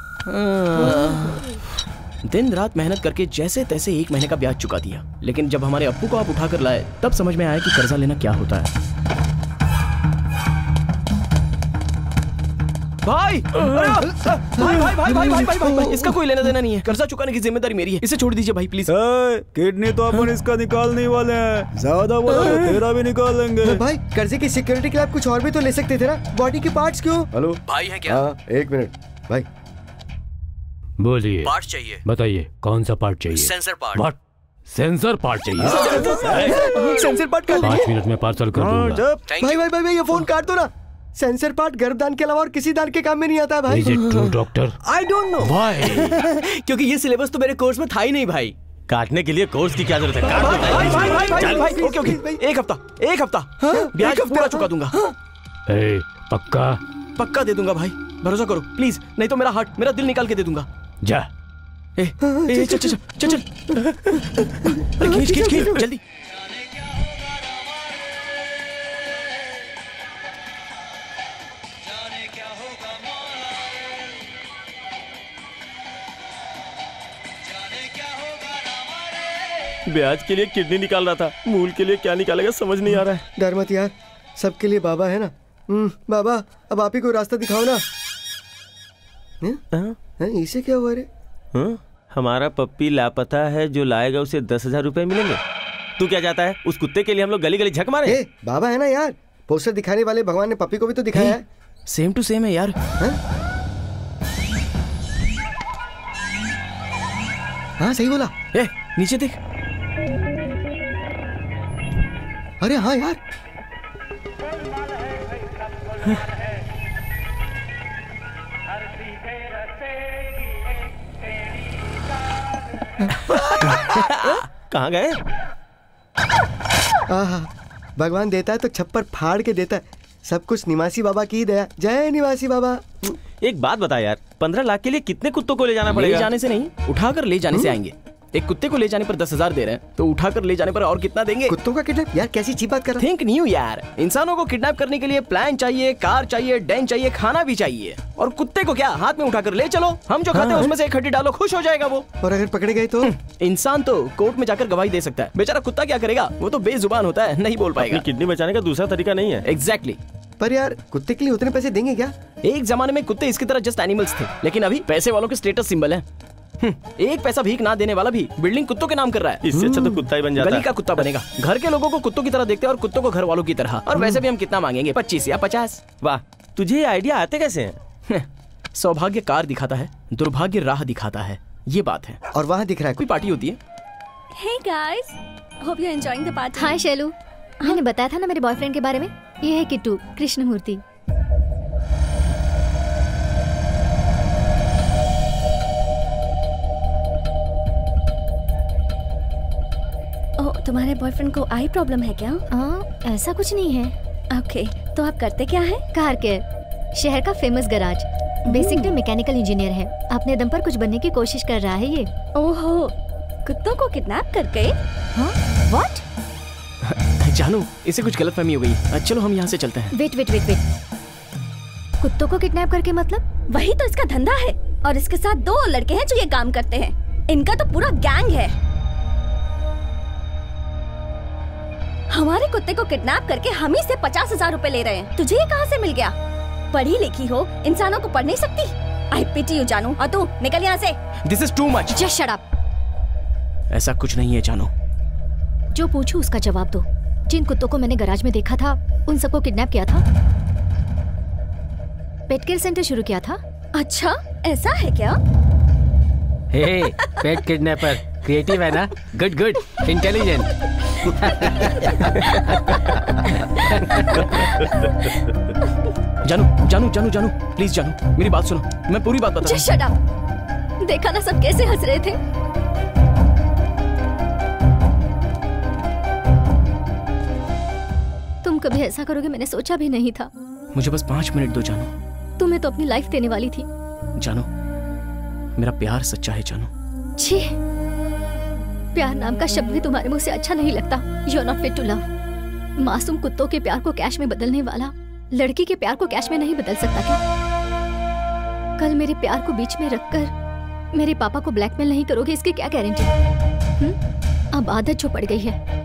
दिन रात मेहनत करके जैसे तैसे 1 महीने का ब्याज चुका दिया, लेकिन जब हमारे अप्पू को आप उठा कर लाए तब समझ में आया कि कर्जा लेना क्या होता है। भाई भाई भाई भाई भाई भाई भाई भाई, इसका कोई लेना देना नहीं है, कर्जा चुकाने की जिम्मेदारी मेरी है, इसे छोड़ दीजिए भाई प्लीज। किडनी तो अपन इसका निकालने वाले हैं, ज्यादा बोला तो तेरा भी निकाल लेंगे। भाई कर्जे की सिक्योरिटी के लिए आप कुछ और भी तो ले सकते थे ना, बॉडी के पार्ट्स क्यों? हेलो भाई है क्या? हाँ 1 मिनट भाई। बोलिए। पार्ट चाहिए। बताइए कौन सा पार्ट चाहिए? Sensor part. What? Sensor part चाहिए? सेंसर पार्ट कर 5 मिनट में पार्सल कर दूंगा। भाई भाई भाई ये फोन काट दो ना। सेंसर पार्ट गर्भदान के अलावा और किसी दान के काम में नहीं आता है भाई। Is it true, doctor? I don't know. Why? क्योंकि ये सिलेबस तो मेरे कोर्स में था ही नहीं भाई। काटने के लिए कोर्स की क्या जरूरत है? भाई भाई भाई भाई भाई, ओके ओके, एक हफ्ता ब्याज पूरा चुका दूंगा। ए, पक्का? पक्का दे दूंगा भाई, भरोसा करो प्लीज, नहीं तो मेरा दिल निकाल के दे दूंगा। जा। चल चल चल चल, खींच खींच खींच जल्दी। ब्याज के लिए किडनी निकाल रहा था, मूल के लिए क्या निकालेगा समझ नहीं आ रहा है। डर मत यार, सबके लिए बाबा है ना। बाबा अब आप ही को रास्ता दिखाओ ना। इसे क्या हुआ रे? हमारा पप्पी लापता है, जो लाएगा उसे 10,000 रुपए मिलेंगे। तू क्या चाहता है? उस कुत्ते के लिए हम लोग गली गली झक मारे? बाबा है ना यार, पोस्टर दिखाने वाले भगवान ने पप्पी को भी तो दिखाया है। सेम टू सेम है यार। हाँ सही बोला। नीचे देख। अरे हाँ यार। कहाँ गए? भगवान देता है तो छप्पर फाड़ के देता है, सब कुछ निवासी बाबा की दया। जय निवासी बाबा। एक बात बता यार, 15 लाख के लिए कितने कुत्तों को ले जाना पड़ेगा? ले जाने से नहीं, उठाकर ले जाने से आएंगे। एक कुत्ते को ले जाने पर 10,000 दे रहे हैं, तो उठाकर ले जाने पर और कितना देंगे? कुत्तों का किडनैप? यार कैसी चीप बात कर रहा है। थिंक न्यू यार, इंसानों को किडनैप करने के लिए प्लान चाहिए, कार चाहिए, डेन चाहिए, खाना भी चाहिए, और कुत्ते को क्या हाथ में उठाकर ले चलो, हम जो खाते हैं उसमें से एक हड्डी डालो, खुश हो जाएगा वो। और अगर पकड़े गए तो? इंसान तो कोर्ट में जाकर गवाही दे सकता है, बेचारा कुत्ता क्या करेगा? वो तो बेजुबान होता है, नहीं बोल पाएगा। किडनी बचाने का दूसरा तरीका नहीं है। एग्जैक्टली। पर यार कुत्ते के लिए उतने पैसे देंगे क्या? एक जमाने में कुत्ते इसकी तरह जस्ट एनिमल्स थे, लेकिन अभी पैसे वालों के स्टेटस सिंबल है। एक पैसा भीख ना देने वाला भी बिल्डिंग कुत्तों के नाम कर रहा है। इससे अच्छा तो कुत्ता ही बन जाता है। गली का कुत्ता बनेगा। घर के लोगों को कुत्तों की तरह देखते हैं और कुत्तों को घर वालों की तरह। और वैसे भी हम कितना मांगेंगे? 25 या 50। वाह, तुझे ये आइडिया आते कैसे हैं? सौभाग्य कार दिखाता है, दुर्भाग्य राह दिखाता है, ये बात है। और वहाँ दिख रहा है कोई पार्टी होती है। Hey guys, hope you're enjoying the party. हाय शैलू, मैंने बताया था ना मेरे बॉयफ्रेंड के बारे में। ये है किट्टू कृष्णमूर्ति। तुम्हारे बॉयफ्रेंड को आई प्रॉब्लम है क्या? ऐसा कुछ नहीं है। ओके, तो आप करते क्या है? कार केयर, शहर का famous garage. Basically mechanical engineer है, अपने दम पर कुछ बनने की कोशिश कर रहा है ये। ओहो, कुत्तों को किडनैप करके? हाँ? What? जानू, इसे कुछ गलतफहमी हो गई। चलो हम यहाँ से चलते हैं। वेट। कुत्तों को किडनैप करके मतलब? वही तो इसका धंधा है और इसके साथ 2 लड़के हैं जो ये काम करते हैं। इनका तो पूरा गैंग है। हमारे कुत्ते को किडनैप करके हम ही से 50,000 रुपए ले रहे हैं। तुझे ये कहाँ से मिल गया? पढ़ी लिखी हो, इंसानों को पढ़ नहीं सकती? आई पिटी यू जानू। और तू निकल यहाँ से। This is too much. Just shut up. ऐसा कुछ नहीं है जानू। जो पूछूं उसका जवाब दो। जिन कुत्तों को मैंने गैराज में देखा था उन सबको किडनैप किया था, पेट केयर सेंटर शुरू किया था। अच्छा, ऐसा है क्या? हे, पेट किडनैपर क्रिएटिव है ना? Good intelligent. जानू प्लीज जानू, मेरी बात सुनो, मैं पूरी बात बता रहा हूं। Shut up. देखा ना सब कैसे हंस रहे थे। तुम कभी ऐसा करोगे मैंने सोचा भी नहीं था। मुझे बस 5 मिनट दो जानू। तुम्हें तो अपनी लाइफ देने वाली थी। जानू, मेरा प्यार सच्चा है जानू। छी, प्यार नाम का शब्द भी तुम्हारे मुंह से अच्छा नहीं लगता। You are not fit to love. मासूम कुत्तों के प्यार को कैश में बदलने वाला लड़की के प्यार को कैश में नहीं बदल सकता क्या? कल मेरे प्यार को बीच में रखकर मेरे पापा को ब्लैकमेल नहीं करोगे, इसकी क्या गारंटी? अब आदत जो पड़ गई है।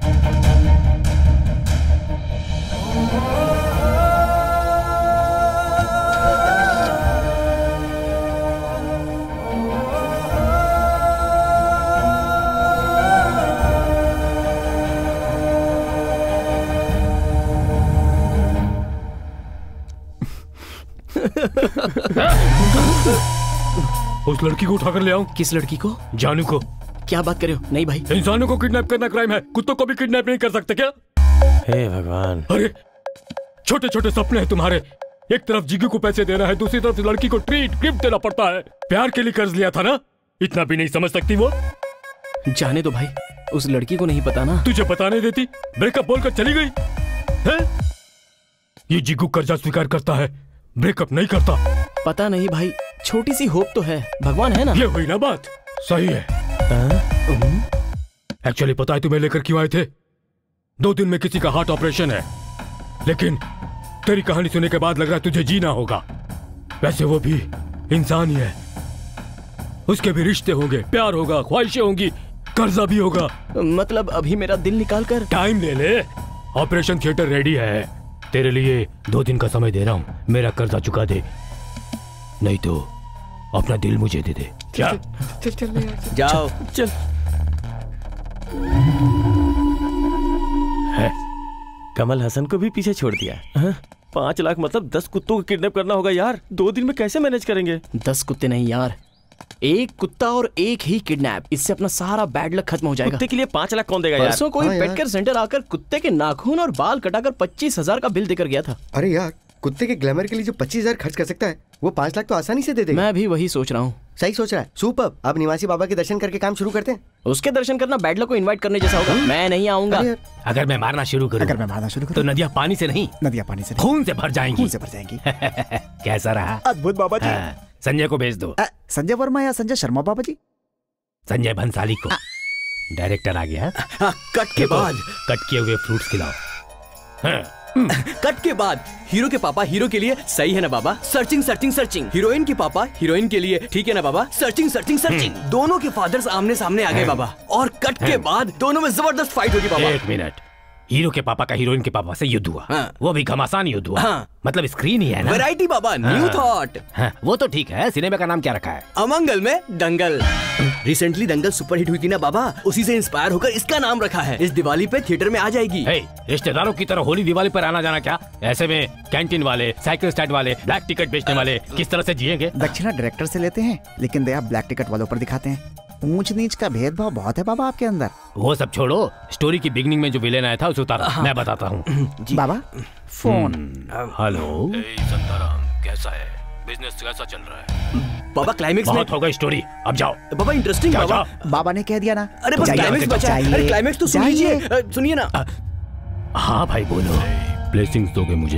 उस लड़की को उठाकर ले आऊं। किस लड़की को? जानू को। क्या बात कर रहे हो? नहीं भाई, इंसानों को किडनैप करना क्राइम है, कुत्तों को भी किडनैप नहीं कर सकते क्या? हे भगवान। अरे छोटे छोटे सपने हैं तुम्हारे। एक तरफ जिगू को पैसे देना है, दूसरी तरफ लड़की को ट्रीट गिफ्ट देना पड़ता है। प्यार के लिए कर्ज लिया था ना, इतना भी नहीं समझ सकती वो? जाने दो भाई, उस लड़की को नहीं पता ना। तुझे पता नहीं देती, ब्रेकअप बोलकर चली गई है? ये जिगू कर्जा स्वीकार करता है, ब्रेकअप नहीं करता। पता नहीं भाई, छोटी सी होप तो है, भगवान है ना। ये हुई ना बात, सही है। एक्चुअली पता है तुम्हें लेकर क्यों आए थे? 2 दिन में किसी का हार्ट ऑपरेशन है, लेकिन तेरी कहानी सुनने के बाद लग रहा है तुझे जीना होगा। वैसे वो भी इंसान ही है, उसके भी रिश्ते होंगे, प्यार होगा, ख्वाहिशें होंगी, कर्जा भी होगा। मतलब अभी मेरा दिल निकाल कर? टाइम ले ले, ऑपरेशन थिएटर रेडी है। तेरे लिए 2 दिन का समय दे रहा हूँ, मेरा कर्जा चुका दे, नहीं तो अपना दिल मुझे दे दे। क्या? चल जाओ। चल। है, कमल हसन को भी पीछे छोड़ दिया। 5 लाख मतलब 10 कुत्तों को किडनैप करना होगा यार। 2 दिन में कैसे मैनेज करेंगे? 10 कुत्ते नहीं यार, 1 कुत्ता और 1 ही किडनैप। इससे अपना सारा बैड लक खत्म हो जाएगा। कुत्ते के लिए 5 लाख कौन देगा यार? परसों कोई पेट केयर सेंटर आकर कुत्ते के नाखून और बाल कटाकर 25,000 का बिल देकर गया था। अरे यार, कुत्ते के ग्लैमर के लिए जो 25,000 खर्च कर सकता है वो 5 लाख तो आसानी से दे देगा। मैं भी वही सोच रहा हूँ। सही सोच रहा है। सुपर। अब निवासी बाबा के दर्शन करके काम शुरू करते हैं। उसके दर्शन करना बैड लक को इन्वाइट करने जैसा होगा। मैं नहीं आऊंगा। अगर मैं मारना शुरू करूं तो नदियां पानी से नहीं, खून से भर जाएंगी। कैसा रहा? अद्भुत बाबा जी। संजय को भेज दो। संजय वर्मा या संजय शर्मा बाबा जी? संजय भंसाली को। डायरेक्टर आ गया। कट के बाद कट किए हुए फ्रूट्स खिलाओ। कट के बाद हीरो के पापा हीरो के लिए, सही है ना बाबा? Searching searching searching. हीरोइन के पापा हीरोइन के लिए, ठीक है ना बाबा? Searching searching searching. दोनों के फादर्स आमने सामने आ गए बाबा, और कट के बाद दोनों में जबरदस्त फाइट होगी बाबा। 1 मिनट, हीरो के पापा का हीरोइन के पापा से युद्ध हुआ। वो भी घमासान युद्ध हुआ। मतलब स्क्रीन ही है ना। वैरायटी बाबा, न्यू थॉट। वो तो ठीक है। सिनेमा का नाम क्या रखा है? अमंगल में दंगल। रिसेंटली दंगल सुपरहिट हुई थी ना बाबा, उसी से इंस्पायर होकर इसका नाम रखा है। इस दिवाली पे थिएटर में आ जाएगी। रिश्तेदारों की तरह होली दिवाली पर आना जाना क्या? ऐसे में कैंटीन वाले, साइकिल स्टैंड वाले, ब्लैक टिकट बेचने वाले किस तरह से जिएंगे? दक्षिणा डायरेक्टर से लेते हैं, लेकिन दया ब्लैक टिकट वालों पर दिखाते हैं। ऊंच नीच का भेदभाव बहुत है बाबा आपके अंदर। वो सब छोड़ो, स्टोरी की बिगनिंग में जो विलेन आया था उसे उतारा। मैं बताता हूँ। बाबा फोन। हेलो संताराम, कैसा है? बिजनेस कैसा चल रहा है? बाबा क्लाइमेक्स में बहुत हो गई स्टोरी, अब जाओ। बाबा इंटरेस्टिंग बाबा। बाबा ने कह दिया ना। अरे बस क्लाइमेक्स बचा है। अरे क्लाइमेक्स तो सुन लीजिए, सुनिए ना। हाँ भाई बोलो। ब्लेसिंग्स दोगे मुझे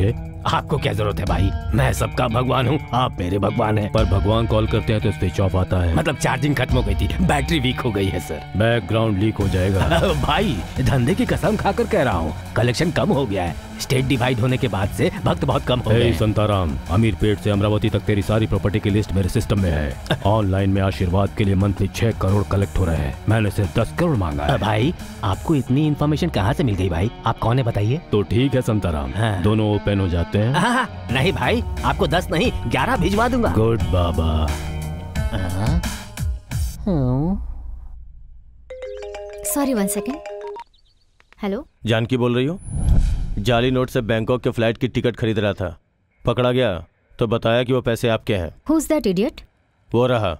आपको क्या जरूरत है भाई? मैं सबका भगवान हूँ, आप मेरे भगवान हैं। पर भगवान कॉल करते हैं तो स्विच ऑफ आता है। मतलब चार्जिंग खत्म हो गई थी, बैटरी वीक हो गई है सर। बैकग्राउंड लीक हो जाएगा। भाई धंधे की कसम खाकर कह रहा हूँ, कलेक्शन कम हो गया है। स्टेट डिवाइड होने के बाद से भक्त बहुत कम हो गए हैं। संताराम, अमीर पेट से अमरावती तक तेरी सारी प्रॉपर्टी की लिस्ट मेरे सिस्टम में है। ऑनलाइन में आशीर्वाद के लिए मंथली 6 करोड़ कलेक्ट हो रहे हैं। मैंने सिर्फ 10 करोड़ मांगा है। भाई आपको इतनी इन्फॉर्मेशन कहाँ से मिल गई भाई? आप कौन है बताइए? तो ठीक है संताराम, दोनों ओपन हो जाते हैं। नहीं भाई, आपको 10 नहीं 11 भिजवा दूंगा। गुड बाबा। Sorry 1 second. हेलो, जानकी बोल रही हो? जाली नोट से बैंकॉक के फ्लाइट की टिकट खरीद रहा था, पकड़ा गया तो बताया कि वो पैसे आपके हैं। Who's that idiot? वो रहा।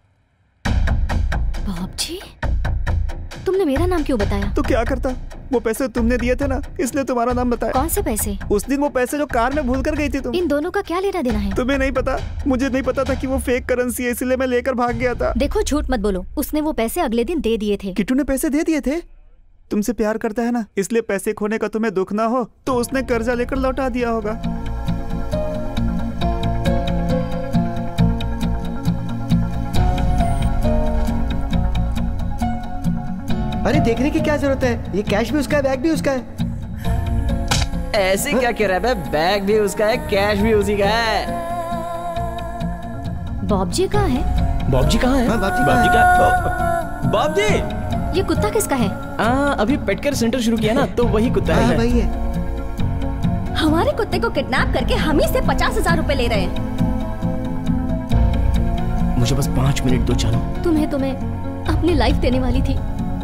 बाप जी, तुमने मेरा नाम क्यों बताया? तो क्या करता, वो पैसे तुमने दिए थे ना, इसलिए तुम्हारा नाम बताया। कौन से पैसे? उस दिन वो पैसे जो कार में भूल कर गई थी तुम। इन दोनों का क्या लेना देना है? तुम्हें नहीं पता? मुझे नहीं पता था कि वो फेक करेंसी है, इसलिए मैं लेकर भाग गया था। देखो झूठ मत बोलो, उसने वो पैसे अगले दिन दे दिए थे। किट्टू ने पैसे दे दिए थे? तुमसे प्यार करता है ना, इसलिए पैसे खोने का तुम्हें दुख ना हो तो उसने कर्जा लेकर लौटा दिया होगा। अरे देखने की क्या जरूरत है, ये कैश भी उसका है, बैग भी उसका है। ऐसे क्या कह रहा है? बैग भी उसका है, कैश भी उसी का है। बॉब जी कहाँ है? बॉब जी कहाँ है? बाबजी का। बॉब जी, ये कुत्ता किसका है? अभी पेट केयर सेंटर शुरू किया ना, तो वही कुत्ता है। वही है। हमारे कुत्ते को किडनैप करके हम ही से 50,000 रुपए ले रहे हैं। मुझे बस 5 मिनट दो जानो। तुम्हें अपनी लाइफ देने वाली थी।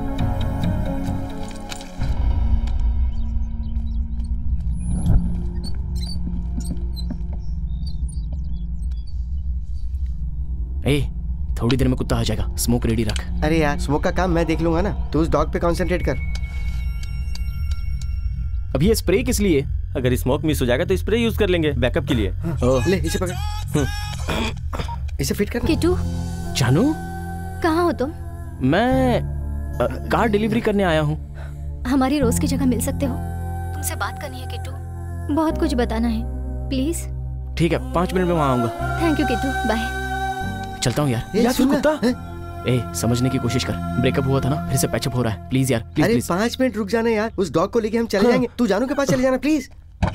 थोड़ी देर में कुत्ता आ जाएगा, स्मोक रेडी रख। अरे यार, स्मोक का काम मैं देख लूंगा ना, तू उस डॉग पे कंसंट्रेट कर। अब ये स्प्रे किस लिए? अगर स्मोक मिस हो जाएगा तो स्प्रे यूज कर लेंगे बैकअप के लिए। ले इसे पकड़, इसे फिट कर। किट्टू, जानू कहाँ हो तुम? मैं कार डिलीवरी करने आया हूँ। हमारी रोज की जगह मिल सकते हो? तुमसे बात करनी है किट्टू, बहुत कुछ बताना है, प्लीज। ठीक है, 5 मिनट में वहाँ आऊंगा। Thank you Kittu, bye. चलता हूँ यार। यार कुत्ता, समझने की कोशिश कर। ब्रेकअप हुआ था ना, फिर से पैचअप हो रहा है। प्लीज यार, प्लीज। अरे 5 मिनट रुक जाना यार, उस डॉग को लेके हम चले जाएंगे। तू जानू के पास चले जाना प्लीज।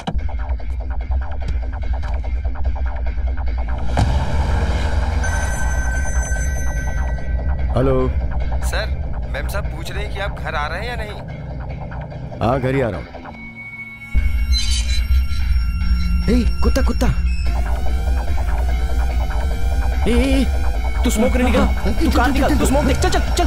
हेलो सर, मैम साहब पूछ रहे हैं कि आप घर आ रहे हैं या नहीं? हाँ, घर ही आ रहा हूँ। कुत्ता कुत्ता, तू स्मोक रेडी कर, तू कार निकाल, तू स्मोक देख। चल चल चल।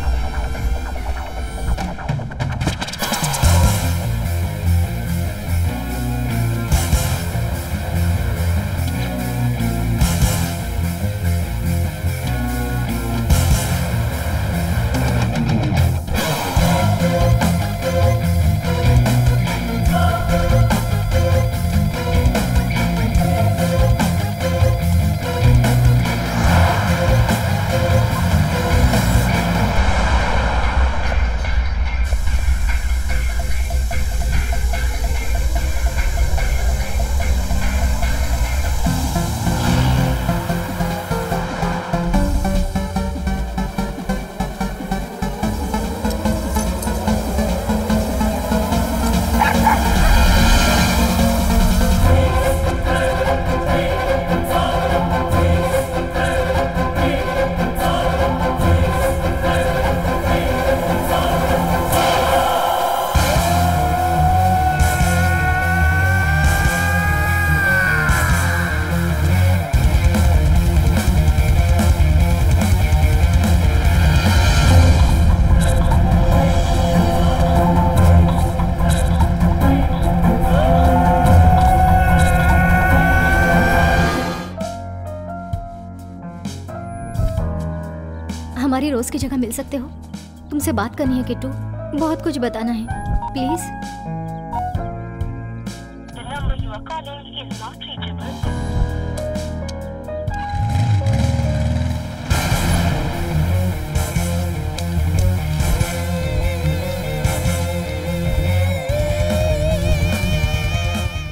हमारी रोज की जगह मिल सकते हो? तुमसे बात करनी है किट्टू, बहुत कुछ बताना है, प्लीज।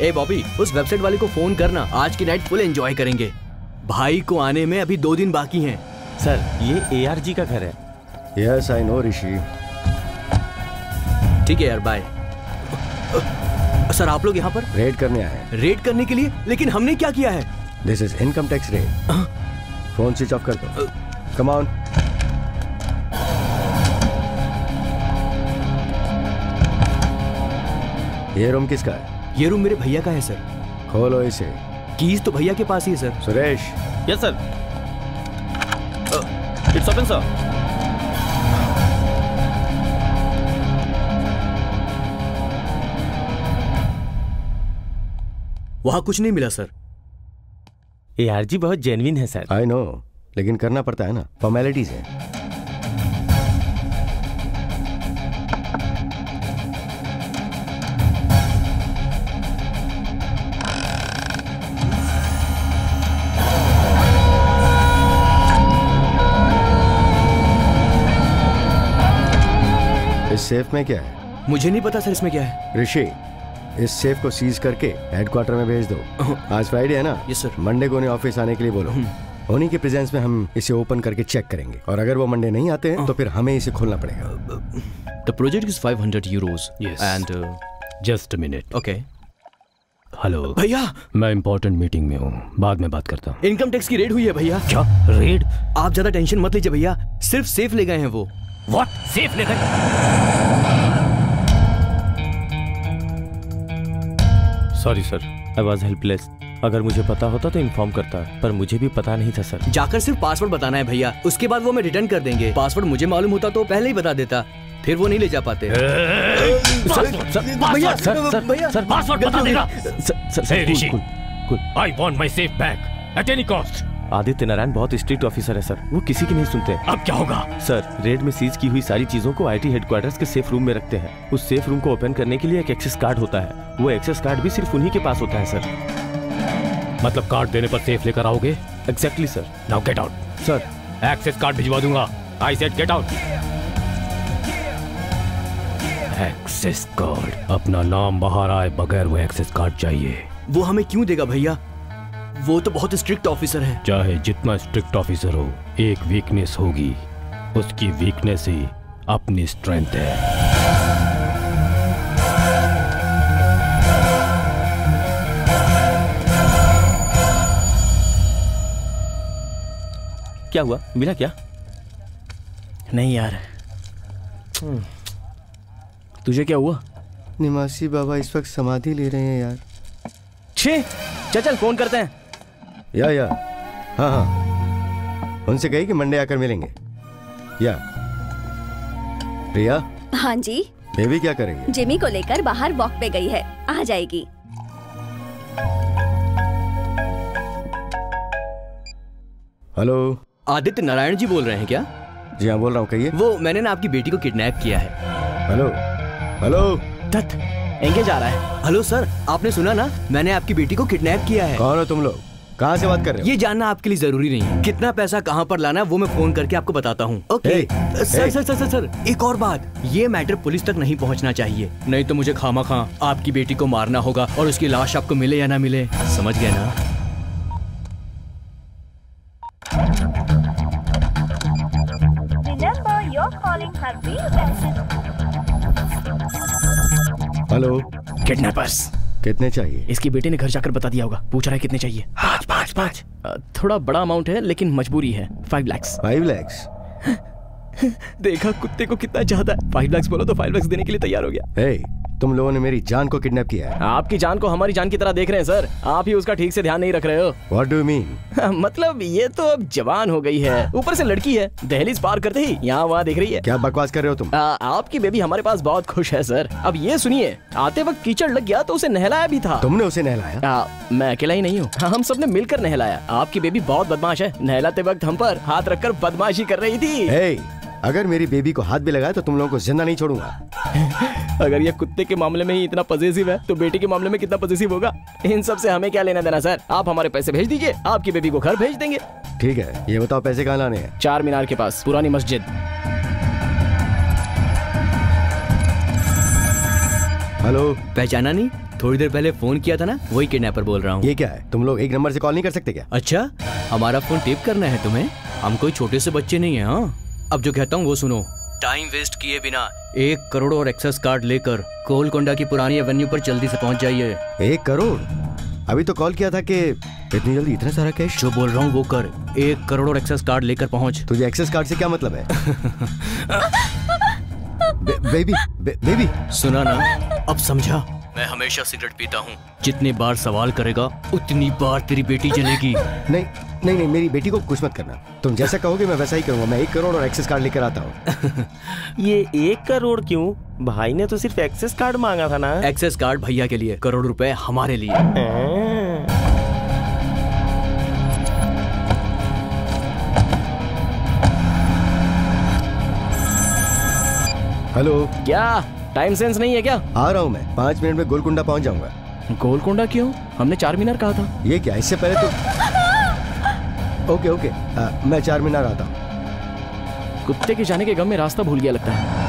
ए बॉबी, उस वेबसाइट वाले को फोन करना, आज की नाइट फुल एंजॉय करेंगे। भाई को आने में अभी 2 दिन बाकी हैं। सर ये ARG का घर है। Yes I know Rishi. ठीक है यार, बाय। सर आप लोग यहाँ पर रेड करने आए हैं। रेड करने के लिए? लेकिन हमने क्या किया है? This is income tax raid. Phone switch off कर दो। Come on. ये रूम किसका है? ये रूम मेरे भैया का है सर। खोलो इसे। कीज तो भैया के पास ही है sir. Suresh. Yes sir. It's open sir. वहां कुछ नहीं मिला सर। ARG बहुत जेन्युइन है सर। आई नो, लेकिन करना पड़ता है ना, फॉर्मेलिटीज है। इस सेफ में क्या है? मुझे नहीं पता सर इसमें क्या है। ऋषि, इस सेफ को सीज करके हेडक्वार्टर में भेज दो। आज फ्राइडे है ना? Yes sir. मंडे को उन्हें ऑफिस आने के लिए बोलो। उन्हीं के प्रेजेंस में हम इसे ओपन करके चेक करेंगे, और अगर वो मंडे नहीं आते हैं तो फिर हमें इसे खोलना पड़ेगा। The project is 500 euros and just a minute. Okay. Hello भैया, मैं इंपॉर्टेंट मीटिंग में हूँ, बाद में बात करता हूँ। इनकम टैक्स की रेड हुई है भैया। क्या रेड? आप ज्यादा टेंशन मत लीजिए भैया, सिर्फ सेफ ले गए हैं वो। व्हाट? सेफ ले गए? Sorry sir, I was helpless. अगर मुझे पता होता तो इन्फॉर्म करता, पर मुझे भी पता नहीं था सर। जाकर सिर्फ पासवर्ड बताना है भैया, उसके बाद वो हमें रिटर्न कर देंगे। पासवर्ड मुझे मालूम होता तो पहले ही बता देता, फिर वो नहीं ले जा पाते। भैया सर पासवर्ड बता देगा। Sir Rishi, I want my safe back at any cost. Aditya Narayan बहुत स्ट्रिक्ट ऑफिसर है सर, वो किसी की नहीं सुनते। अब क्या होगा? सर रेड में सीज की हुई सारी चीजों को IT हेडक्वार्टर्स के सेफ रूम में रखते हैं। उस सेफ रूम को ओपन करने के लिए एक एक्सेस कार्ड होता है, वो एक्सेस कार्ड भी सिर्फ उन्हीं के पास होता है सर। मतलब कार्ड देने पर सेफ लेकर आओगे? Exactly sir. Now get out. Sir access card भिजवा दूंगा। I said get out. Access card? अपना नाम बाहर आए बगैर वो एक्सेस कार्ड चाहिए। वो हमें क्यों देगा भैया? वो तो बहुत स्ट्रिक्ट ऑफिसर है। चाहे जितना स्ट्रिक्ट ऑफिसर हो, एक वीकनेस होगी, उसकी वीकनेस ही अपनी स्ट्रेंथ है। क्या हुआ? मिला क्या? नहीं यार। तुझे क्या हुआ? निवासी बाबा इस वक्त समाधि ले रहे हैं यार। छे, चल फोन करते हैं। या हाँ, उनसे कही कि मंडे आकर मिलेंगे। या प्रिया। हाँ जी। बेबी क्या करेगी? जिमी को लेकर बाहर वॉक पे गई है, आ जाएगी। हेलो, आदित्य नारायण जी बोल रहे हैं क्या? जी हाँ बोल रहा हूँ, कहिए। वो मैंने ना आपकी बेटी को किडनैप किया है। Hello hello. दत्त एंगेज आ रहा है। हेलो सर, आपने सुना ना, मैंने आपकी बेटी को किडनैप किया है। कौन हो तुम लोग? कहाँ से बात कर रहे हो? ये जानना आपके लिए जरूरी नहीं है। कितना पैसा कहाँ पर लाना वो मैं फोन करके आपको बताता हूँ। Okay sir sir sir sir एक और बात, ये मैटर पुलिस तक नहीं पहुँचना चाहिए, नहीं तो मुझे खामा आपकी बेटी को मारना होगा और उसकी लाश आपको मिले या ना मिले, समझ गए ना? हेलो। किडनैपर्स। कितने चाहिए? इसकी बेटे ने घर जाकर बता दिया होगा, पूछ रहा है कितने चाहिए। 5 थोड़ा बड़ा अमाउंट है लेकिन मजबूरी है। 5 लाख। 5 लाख? देखा कुत्ते को कितना चाहता है। 5 लाख बोलो तो 5 लाख देने के लिए तैयार हो गया। hey, तुम लोगों ने मेरी जान को किडनैप किया है। आपकी जान को हमारी जान की तरह देख रहे हैं सर, आप ही उसका ठीक से ध्यान नहीं रख रहे हो। What do you mean? मतलब ये तो अब जवान हो गई है, ऊपर से लड़की है, दहलीज पार करते ही यहाँ वहाँ देख रही है। क्या बकवास कर रहे हो तुम? आपकी बेबी हमारे पास बहुत खुश है सर। अब ये सुनिए, आते वक्त कीचड़ लग गया तो उसे नहलाया भी था। तुमने उसे नहलाया? मैं अकेला ही नहीं हूँ, हम सबने मिलकर नहलाया। आपकी बेबी बहुत बदमाश है, नहलाते वक्त हम पर हाथ रखकर बदमाशी कर रही थी। hey, अगर मेरी बेबी को हाथ भी लगाया तो तुम लोगों को जिंदा नहीं छोड़ूंगा। अगर ये कुत्ते के मामले में ही इतना पॉजिटिव है तो बेटी के मामले में कितना पॉजिटिव होगा? इन सब से हमें क्या लेना देना सर, आप हमारे पैसे भेज दीजिए, आपकी बेबी को घर भेज देंगे। ठीक है, ये बताओ पैसे कहाँ लाने हैं? 4 मीनार के पास, पुरानी मस्जिद। हेलो। पहचाना नहीं? थोड़ी देर पहले फोन किया था ना, वही किडनैपर बोल रहा हूँ। ये क्या है, तुम लोग एक नंबर से कॉल नहीं कर सकते क्या? अच्छा, हमारा फोन टेप करना है तुम्हें? हम कोई छोटे से बच्चे नहीं है। हाँ, अब जो कहता हूँ वो सुनो। टाइम वेस्ट किए बिना 1 करोड़ और एक्सेस कार्ड लेकर गोलकोंडा की पुरानी एवेन्यू पर जल्दी से पहुँच जाइए। 1 करोड़? अभी तो कॉल किया था कि इतनी जल्दी इतना सारा कैश। जो बोल रहा हूँ वो कर। 1 करोड़ और एक्सेस कार्ड लेकर पहुँच। तुझे एक्सेस कार्ड से क्या मतलब है? बेबी सुना ना, अब समझा। मैं हमेशा सिगरेट पीता हूँ। जितनी बार सवाल करेगा उतनी बार तेरी बेटी जलेगी। नहीं नहीं नहीं, मेरी बेटी को कुछ मत करना। तुम जैसा कहोगे मैं वैसा ही करूँगा। मैं 1 करोड़ और एक्सेस कार्ड लेकर आता हूँ। ये 1 करोड़ क्यों? भाई ने तो सिर्फ एक्सेस कार्ड मांगा था ना। एक्सेस कार्ड भैया के लिए, करोड़ रुपए हमारे लिए। हेलो, क्या टाइम सेंस नहीं है क्या? आ रहा हूँ मैं, 5 मिनट में गोलकुंडा पहुँच जाऊंगा। गोलकुंडा क्यों? हमने 4 मीनार कहा था। ये क्या, इससे पहले तो ओके मैं 4 मीनार आता हूँ। कुत्ते के जाने के गम में रास्ता भूल गया लगता है।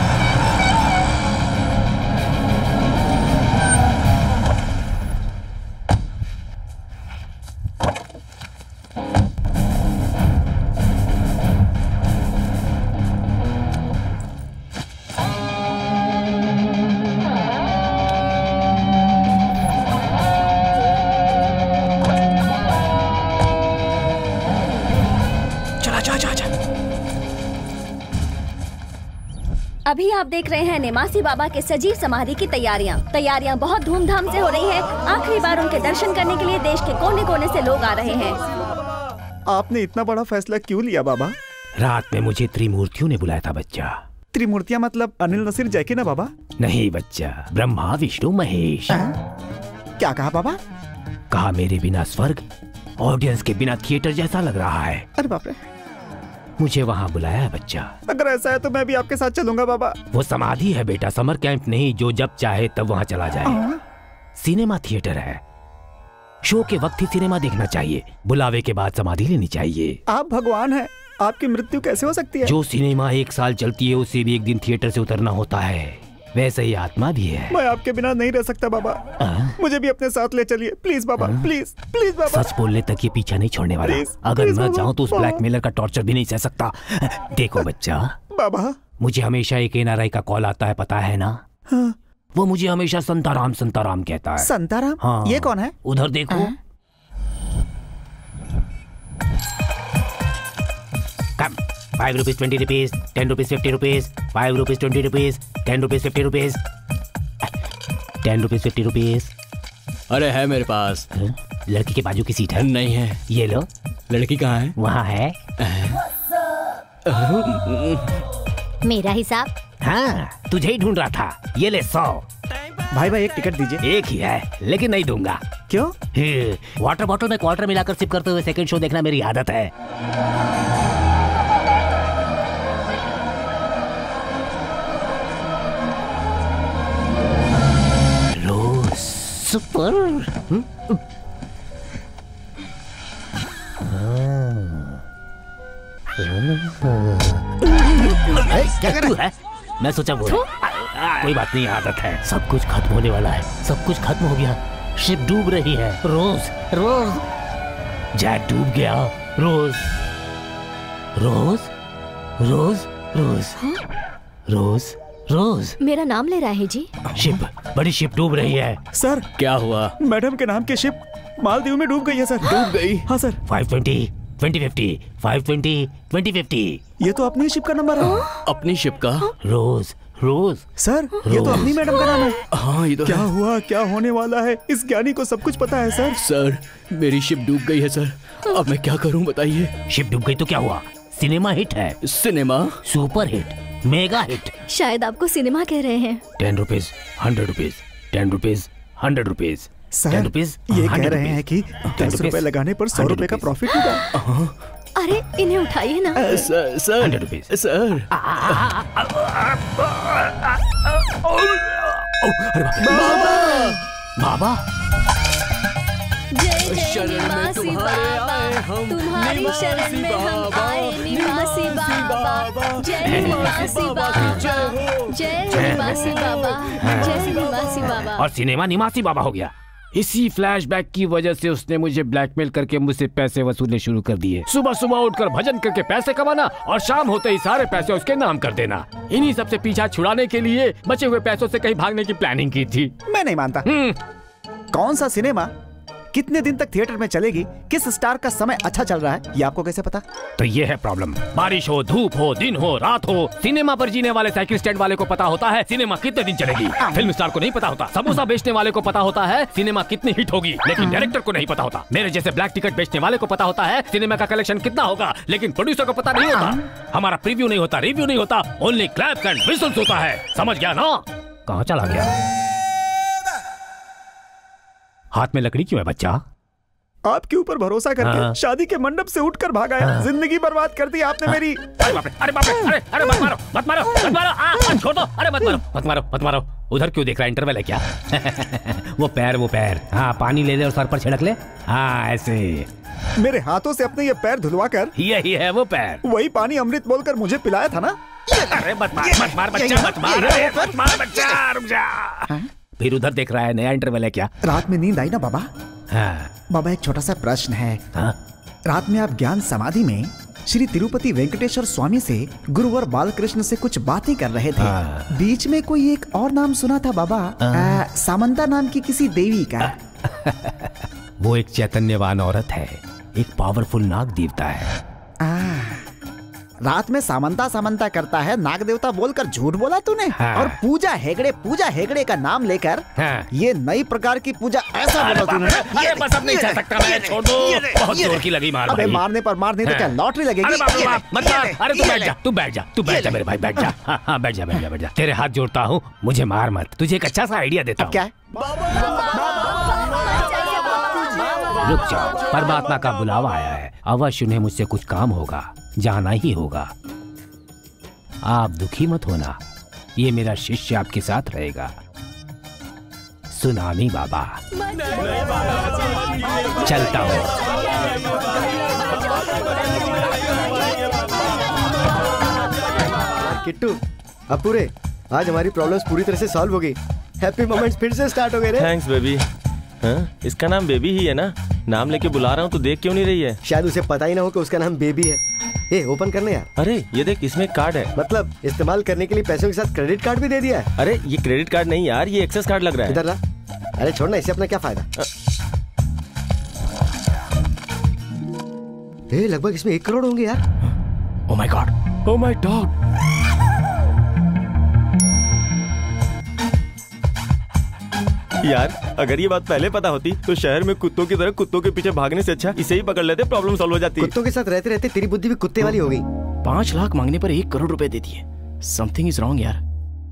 अभी आप देख रहे हैं नेमासी बाबा के सजीव समाधि की तैयारियां बहुत धूमधाम से हो रही हैं। आखिरी बार उनके दर्शन करने के लिए देश के कोने कोने से लोग आ रहे हैं। आपने इतना बड़ा फैसला क्यों लिया बाबा? रात में मुझे त्रिमूर्तियों ने बुलाया था बच्चा। त्रिमूर्तियां मतलब अनिल नसीर जैकी ना बाबा? नहीं बच्चा, ब्रह्मा विष्णु महेश। क्या कहा बाबा? कहा मेरे बिना स्वर्ग, ऑडियंस के बिना थिएटर जैसा लग रहा है। अरे बाप रे, मुझे वहाँ बुलाया है बच्चा। अगर ऐसा है तो मैं भी आपके साथ चलूंगा बाबा। वो समाधि है बेटा, समर कैंप नहीं, जो जब चाहे तब वहाँ चला जाए। सिनेमा थिएटर है, शो के वक्त ही सिनेमा देखना चाहिए, बुलावे के बाद समाधि लेनी चाहिए। आप भगवान हैं, आपकी मृत्यु कैसे हो सकती है? जो सिनेमा 1 साल चलती है उसे भी एक दिन थिएटर से उतरना होता है, वैसे ही आत्मा भी है। मैं आपके बिना नहीं रह सकता बाबा। मुझे भी अपने साथ ले चलिए प्लीज बाबा, प्लीज प्लीज बाबा। सच बोलने तक ये पीछा नहीं छोड़ने वाला। अगर मैं जाऊं तो उस ब्लैकमेलर का टॉर्चर भी नहीं सह सकता। देखो बच्चा बाबा, मुझे हमेशा एक NRI का कॉल आता है, पता है ना? हाँ। वो मुझे हमेशा संताराम संताराम कहता है। संताराम? हाँ। ये कौन है? उधर देखो। कम 5 rupees 20 rupees, 10 rupees 50 rupees, 5 rupees 20 rupees, 10 rupees 50 rupees, 10 rupees 50 rupees. अरे है मेरे पास। लड़की के बाजू की सीट है? नहीं है। ये लो। लड़की कहाँ है? वहाँ है। मेरा हिसाब? हाँ, तुझे ही ढूंढ रहा था। ये ले 100। भाई भाई एक टिकट दीजिए। एक ही है लेकिन नहीं दूंगा। क्यों? वाटर बॉटल में क्वार्टर मिलाकर सिप करते हुए सेकंड शो देखना मेरी आदत है। रोज सुपर। क्या कर रहा है? मैं सोचा वो कोई बात नहीं, आदत है। सब कुछ खत्म होने वाला है, सब कुछ खत्म हो गया। शिप डूब रही है। रोज रोज जैक डूब गया। रोज रोज रोज रोज रोज रोज मेरा नाम ले रहा है जी। शिप, बड़ी शिप डूब रही है। सर क्या हुआ? मैडम के नाम की शिप मालदीव में डूब गई है सर। डूब गई? हाँ सर। 520 2050 520 2050। ये तो अपनी शिप का नंबर है। अपनी शिप का? रोज रोज सर, ये तो अपनी मैडम का नाम है। हाँ ये तो क्या हुआ, क्या होने वाला है? इस ज्ञानी को सब कुछ पता है सर। सर मेरी शिप डूब गई है सर, अब मैं क्या करूं बताइए। शिप डूब गई तो क्या हुआ? सिनेमा हिट है। Cinema? Super hit, mega hit. शायद आपको सिनेमा कह रहे हैं। 10 rupees 100 rupees, 10 rupees 100 rupees. Sir ये कह रहे हैं कि 10 रुपए लगाने पर 100 रुपए का प्रॉफिट होगा। अरे इन्हें उठाइए ना। Sir 100 rupees sir. बाबा जय जय निवासी बाबा, हम तुम्हारी शरण में हम आए निवासी बाबा, जय निवासी बाबा, जय निवासी बाबा, जय निवासी बाबा। और सिनेमा निवासी बाबा हो गया। इसी फ्लैशबैक की वजह से उसने मुझे ब्लैकमेल करके मुझसे पैसे वसूलने शुरू कर दिए। सुबह सुबह उठकर भजन करके पैसे कमाना और शाम होते ही सारे पैसे उसके नाम कर देना। इन्हीं सबसे पीछा छुड़ाने के लिए बचे हुए पैसों से कहीं भागने की प्लानिंग की थी। मैं नहीं मानता। कौन सा सिनेमा कितने दिन तक थिएटर में चलेगी, किस स्टार का समय अच्छा चल रहा है, ये आपको कैसे पता? तो ये है प्रॉब्लम। बारिश हो, धूप हो, दिन हो, रात हो, सिनेमा पर जीने वाले साइकिल स्टैंड वाले को पता होता है सिनेमा कितने दिन चलेगी। फिल्म स्टार को नहीं पता होता। समोसा बेचने वाले को पता होता है सिनेमा कितनी हिट होगी, लेकिन डायरेक्टर को नहीं पता होता। मेरे जैसे ब्लैक टिकट बेचने वाले को पता होता है सिनेमा का कलेक्शन कितना होगा, लेकिन प्रोड्यूसर को पता नहीं होता। हमारा प्रीव्यू नहीं होता, रिव्यू नहीं होता, ओनली क्लैप एंड व्हिसल्स होता है। समझ गया ना? कहाँ चला गया? हाथ में लकड़ी क्यों है बच्चा? आपके ऊपर भरोसा करके शादी के मंडप से उठकर भागा है। जिंदगी बर्बाद कर दी आपने मेरी। अरे बाप रे, अरे बाप रे, अरे मत मारो, मत मारो, मत मारो, छोड़ दो। अरे मत मारो, मत मारो, मत मारो। उधर क्यों देख रहा है? इंटरवल है क्या? वो पैर। हाँ, पानी ले ले और सर पर छिड़क ले। हाँ, ऐसे मेरे हाथों से अपने ये पैर धुलवा कर। यही है वो पैर। वही पानी अमृत बोलकर मुझे पिलाया था ना। अरे मत मार बच्चा, मत मार बच्चा, रुक जा। फिर उधर देख रहा है, नया इंटरवल है क्या? रात में नींद आई ना बाबा? हाँ। बाबा एक छोटा सा प्रश्न है। हाँ? रात में आप ज्ञान समाधि में श्री तिरुपति वेंकटेश्वर स्वामी से गुरुवर बालकृष्ण से कुछ बातें कर रहे थे। हाँ। बीच में कोई एक और नाम सुना था बाबा, सामंता नाम की किसी देवी का। वो एक चैतन्यवान औरत है, एक पावरफुल नाग देवता है। रात में सामंता करता है, नाग देवता बोलकर झूठ बोला तूने। हाँ। और पूजा हेगड़े का नाम लेकर ये नई प्रकार की पूजा ऐसा बोला तूने। ये बस अब नहीं चल सकता मैं, छोड़ दो। बहुत जोर की लगी मार। अबे मारने तो क्या लॉटरी लगेगी? मत मार। अरे तू बैठ जा मेरे भाई, बैठ जा। हाँ, बैठ जा। तेरे हाथ जोड़ता हूँ, मुझे मार मत। तुझे एक अच्छा सा आइडिया देता हूँ। क्या? रुक जाओ, परमात्मा का बुलावा आया है। अवश्य उन्हें मुझसे कुछ काम होगा, जाना ही होगा। आप दुखी मत होना, ये मेरा शिष्य आपके साथ रहेगा, सुनामी बाबा। चलता हूँ। किट्टू, अब पूरे आज हमारी प्रॉब्लम्स पूरी तरह से सॉल्व हो गई। हैप्पी मोमेंट्स फिर से स्टार्ट हो गए। Thanks baby. हाँ? इसका नाम बेबी ही है ना? नाम लेके बुला रहा हूँ तो देख क्यों नहीं रही है? शायद उसे पता ही ना हो कि उसका नाम बेबी है। ए, ओपन करने यार। अरे ये देख, इसमें कार्ड है। मतलब इस्तेमाल करने के लिए पैसों के साथ क्रेडिट कार्ड भी दे दिया है। अरे ये क्रेडिट कार्ड नहीं यार, ये एक्सेस कार्ड लग रहा है। इधर ला। अरे छोड़ना, इससे अपना क्या फायदा? लगभग इसमें 1 करोड़ होंगे यार। Oh my god, oh my god. यार अगर ये बात पहले पता होती तो शहर में कुत्तों की तरह कुत्तों के पीछे भागने से अच्छा इसे ही पकड़ लेते, प्रॉब्लम सॉल्व हो जाती। कुत्तों के साथ रहते रहते तेरी बुद्धि भी कुत्ते वाली हो गई। 5 लाख मांगने पर 1 करोड़ रुपए दे दिए। समथिंग इज रॉन्ग यार।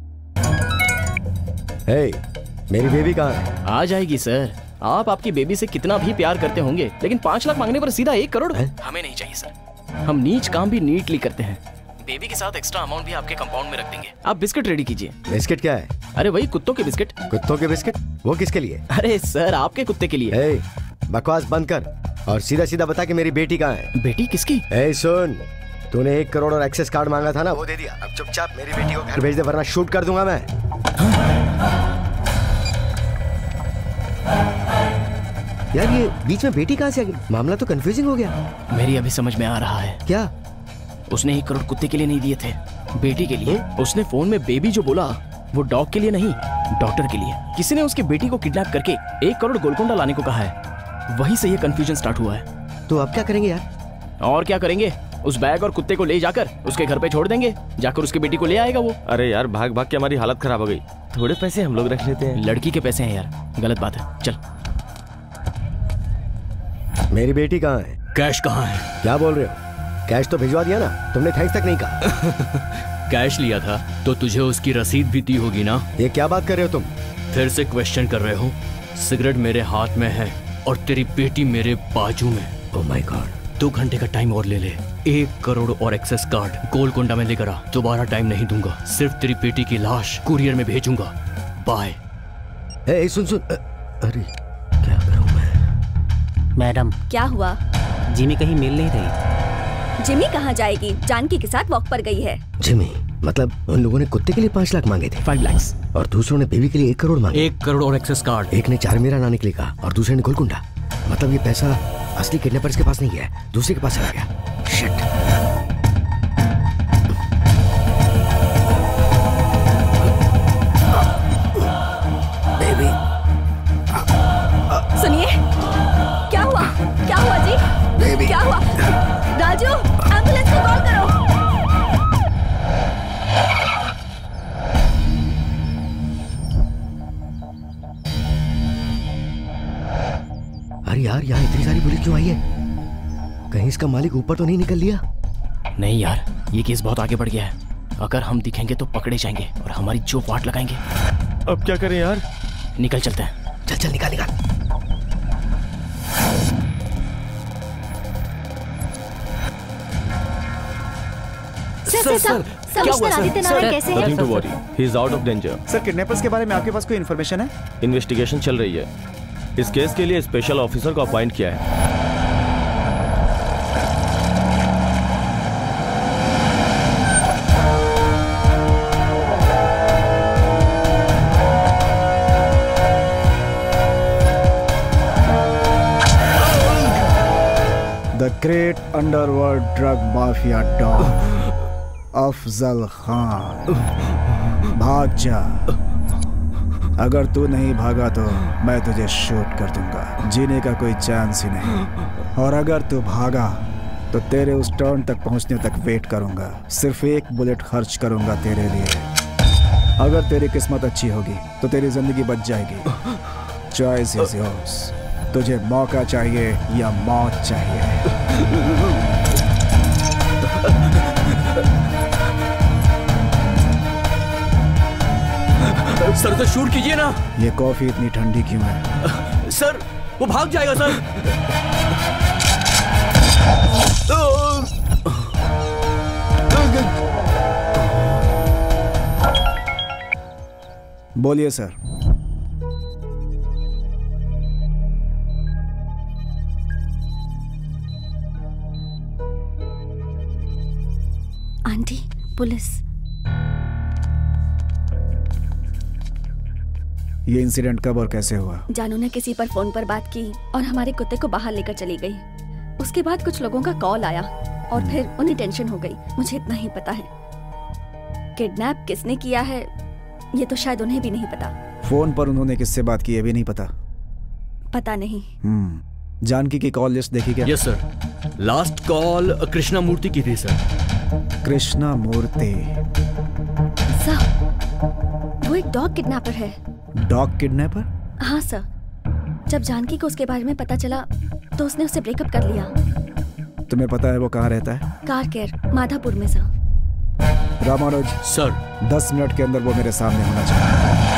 मेरी बेबी कहाँ है? आ जाएगी सर। आप आपकी बेबी से कितना भी प्यार करते होंगे, लेकिन 5 लाख मांगने पर सीधा 1 करोड़ हमें नहीं चाहिए सर। हम नीच काम भी नीटली करते हैं। बेबी के साथ एक्स्ट्रा अमाउंट भी आपके कंपाउंड में रख देंगे। आप बिस्किट रेडी कीजिए। बिस्किट क्या है? अरे वही कुत्तों के बिस्किट। कुत्तों के बिस्किट? वो किसके लिए? अरे सर, आपके कुत्ते के लिए। बकवास बंद कर और सीधा सीधा बता कि मेरी बेटी कहाँ है। बेटी किसकी? सुन, तूने 1 करोड़ और एक्सेस कार्ड मांगा था ना, वो दे दिया। अब चुपचाप मेरी बेटी को घर भेज दे, वरना शूट कर दूंगा मैं। यार ये बीच में बेटी कहाँ से आ गई? मामला तो कंफ्यूजिंग हो गया। मेरी अभी समझ में आ रहा है। क्या? उसने 1 करोड़ कुत्ते के लिए नहीं दिए थे, बेटी के लिए। उसने फोन में बेबी जो बोला वो डॉग के लिए नहीं, डॉक्टर के लिए। किसी ने उसकी बेटी को किडनैप करके 1 करोड़ गोलकोंडा लाने को कहा है। वहीं से ये कंफ्यूजन स्टार्ट हुआ है। तो अब क्या करेंगे यार? और क्या करेंगे, उस बैग और कुत्ते को ले जाकर उसके घर पे छोड़ देंगे। जाकर उसकी बेटी को ले आएगा वो। अरे यार भाग भाग के हमारी हालत खराब हो गई। थोड़े पैसे हम लोग रख लेते हैं। लड़की के पैसे हैं यार, गलत बात है। चल। मेरी बेटी कहाँ है? कैश कहाँ है? क्या बोल रहे हो? कैश तो भिजवा दिया ना, तुमने थैंक्स तक नहीं कहा। कैश लिया था तो तुझे उसकी रसीद भी दी होगी ना। ये क्या बात कर रहे हो तुम? फिर से क्वेश्चन कर रहे हो? सिगरेट मेरे हाथ में है और तेरी बेटी मेरे बाजू में। ओह माय गॉड। 2 घंटे का टाइम और ले ले। 1 करोड़ और एक्सेस कार्ड गोलकोंडा में लेकर आ। दोबारा टाइम नहीं दूंगा, सिर्फ तेरी बेटी की लाश कुरियर में भेजूंगा। बाय। सुन। अरे क्या करूं मैं? मैडम क्या हुआ? जिमी कहीं मिल नहीं रही। जिमी कहाँ जाएगी? जानकी के साथ वॉक पर गई है। जिमी मतलब उन लोगों ने कुत्ते के लिए 5 लाख मांगे थे। 5 लाख। और दूसरों ने बेबी के लिए 1 करोड़ मांगे। 1 करोड़ और एक्सेस कार्ड। एक ने चारमीरा लाने के लिए कहा और दूसरे ने गोलकुंडा। मतलब ये पैसा असली किडनैपर्स के पास नहीं गया, दूसरे के पास चला गया। शिट। सुनिए, क्या हुआ? क्या हुआ जी? बेबी। क्या हुआ? राजू, एम्बुलेंस को कॉल करो। अरे यार, यहाँ इतनी सारी पुलिस क्यों आई है? कहीं इसका मालिक ऊपर तो नहीं निकल लिया? नहीं यार, ये केस बहुत आगे बढ़ गया है। अगर हम दिखेंगे तो पकड़े जाएंगे और हमारी जो वाट लगाएंगे। अब क्या करें यार? निकल चलते हैं। चल चल निकाल निकाल। सर, कमिश्नर आदित्य नारायण कैसे हैं? Nothing to worry. He is out of danger. Sir, kidnappers के बारे में आपके पास कोई इन्फॉर्मेशन है? इन्वेस्टिगेशन चल रही है। इस केस के लिए स्पेशल ऑफिसर को अपॉइंट किया है। The great underworld drug mafia don Afzal Khan, भाग जा। अगर तू नहीं भागा तो मैं तुझे शूट कर दूंगा। जीने का कोई चांस ही नहीं। और अगर तू भागा तो तेरे उस टर्न तक पहुंचने तक वेट करूंगा। सिर्फ 1 बुलेट खर्च करूंगा तेरे लिए। अगर तेरी किस्मत अच्छी होगी तो तेरी जिंदगी बच जाएगी। Choice is yours. तुझे मौका चाहिए या मौत चाहिए? सर तो शूट कीजिए ना। ये कॉफी इतनी ठंडी क्यों है? सर वो भाग जाएगा सर। बोलिए सर। Aunty, police. ये इंसिडेंट कब और कैसे हुआ? जानू ने किसी पर फोन पर बात की और हमारे कुत्ते को बाहर लेकर चली गई। उसके बाद कुछ लोगों का कॉल आया और फिर उन्हें टेंशन हो गई। मुझे इतना ही पता है। किडनैप किसने किया है ये तो शायद उन्हें भी नहीं पता। फोन पर उन्होंने किससे बात की ये भी नहीं पता? पता नहीं। जानकी की कॉल लिस्ट देखी क्या? Yes sir. Last call Krishna Murthy की थी सर। कृष्णा मूर्ति? सर, वो एक डॉग किडनैपर है। Dog kidnapper? हाँ सर। जब जानकी को उसके बारे में पता चला तो उसने उससे ब्रेकअप कर लिया। तुम्हें पता है वो कहाँ रहता है? कार केयर, माधापुर में सर। रामानुज सर, 10 मिनट के अंदर वो मेरे सामने होना चाहिए।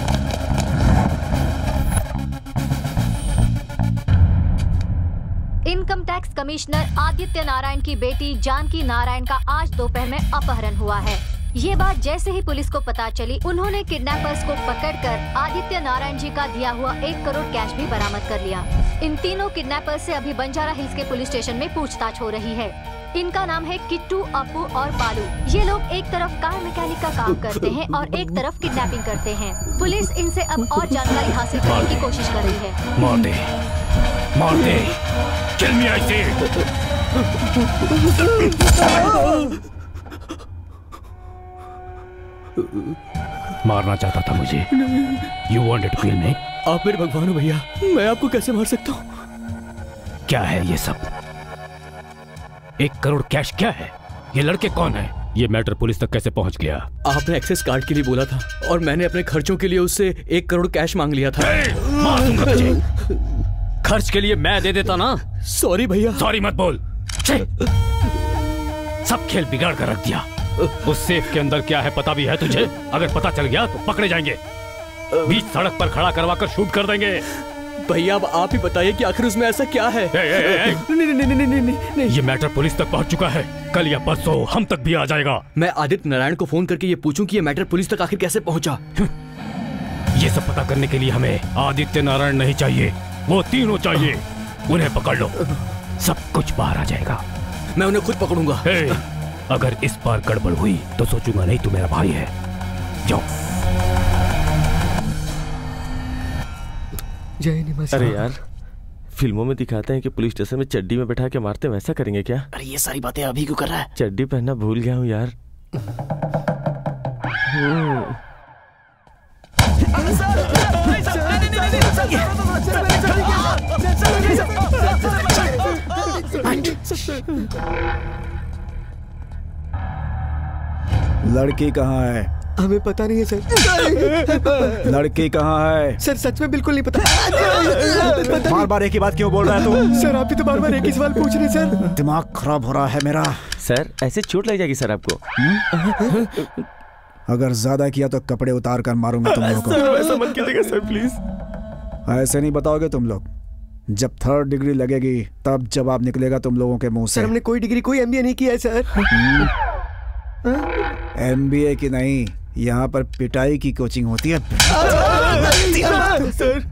Income tax commissioner Aditya Narayan की बेटी जानकी नारायण का आज दोपहर में अपहरण हुआ है। ये बात जैसे ही पुलिस को पता चली, उन्होंने किडनैपर्स को पकड़कर आदित्य नारायण जी का दिया हुआ 1 करोड़ कैश भी बरामद कर लिया। इन तीनों किडनैपर्स से अभी बंजारा हिल्स के पुलिस स्टेशन में पूछताछ हो रही है। इनका नाम है किट्टू, अपू और बालू। ये लोग एक तरफ कार मैकेनिक का काम करते हैं और एक तरफ किडनैपिंग करते हैं। पुलिस इनसे अब और जानकारी हासिल करने की कोशिश कर रही है। मार दे, मार दे, किल मी आई से। मारना चाहता था मुझे? You wanted to kill me? आप मेरे भगवान हो भैया, मैं आपको कैसे मार सकता हूँ? क्या है ये सब? 1 करोड़ कैश क्या है? ये लड़के कौन है? ये मैटर पुलिस तक कैसे पहुंच गया? आपने एक्सेस कार्ड के लिए बोला था और मैंने अपने खर्चों के लिए उससे 1 करोड़ कैश मांग लिया था। मार दूंगा तुझे। खर्च के लिए मैं दे देता ना। सॉरी भैया। सॉरी मत बोल। सब खेल बिगाड़ कर रख दिया। उस सेफ के अंदर क्या है पता भी है तुझे? अगर पता चल गया तो पकड़े जाएंगे। बीच सड़क पर खड़ा करवा कर शूट कर देंगे। भैया अब आप ही बताइए कि आखिर उसमें ऐसा क्या है? नहीं। ये मैटर पुलिस तक पहुंच चुका है। कल या परसों हम तक भी आ जाएगा। मैं आदित्य नारायण को फोन करके ये पूछूं कि ये मैटर पुलिस तक आखिर कैसे पहुंचा? ये सब पता करने के लिए हमें आदित्य नारायण नहीं चाहिए, वो तीनों चाहिए। उन्हें पकड़ लो। सब कुछ बाहर आ जाएगा। मैं उन्हें खुद पकड़ूंगा। अगर इस बार गड़बड़ हुई तो सोचूंगा नहीं तू मेरा भाई है। जाओ। जय निवासी। अरे यार, फिल्मों में दिखाते हैं कि पुलिस स्टेशन में चड्डी में बैठा के मारते, वैसा करेंगे क्या? अरे ये सारी बातें अभी क्यों कर रहा है? चड्डी पहनना भूल गया हूँ यार। लड़की कहाँ है? हमें पता नहीं है सर। लड़की कहाँ है? सर सच में बिल्कुल नहीं पता। बार बार एक ही बात क्यों बोल रहा है तू? सर आप भी तो बार बार एक ही सवाल पूछ रहे सर। दिमाग खराब हो रहा है मेरा। सर ऐसे चोट लग जाएगी सर आपको। अगर ज्यादा किया तो कपड़े उतार कर मारूंगा तुम लोगों को। ऐसा मत कीजिएगा सर प्लीज। ऐसे नहीं बताओगे तुम लोग। जब 3rd डिग्री लगेगी तब जवाब निकलेगा तुम लोगों के मुंह से। सर हमने कोई डिग्री कोई MBA नहीं किया है सर। MBA की नहीं, यहाँ पर पिटाई की कोचिंग होती है। सर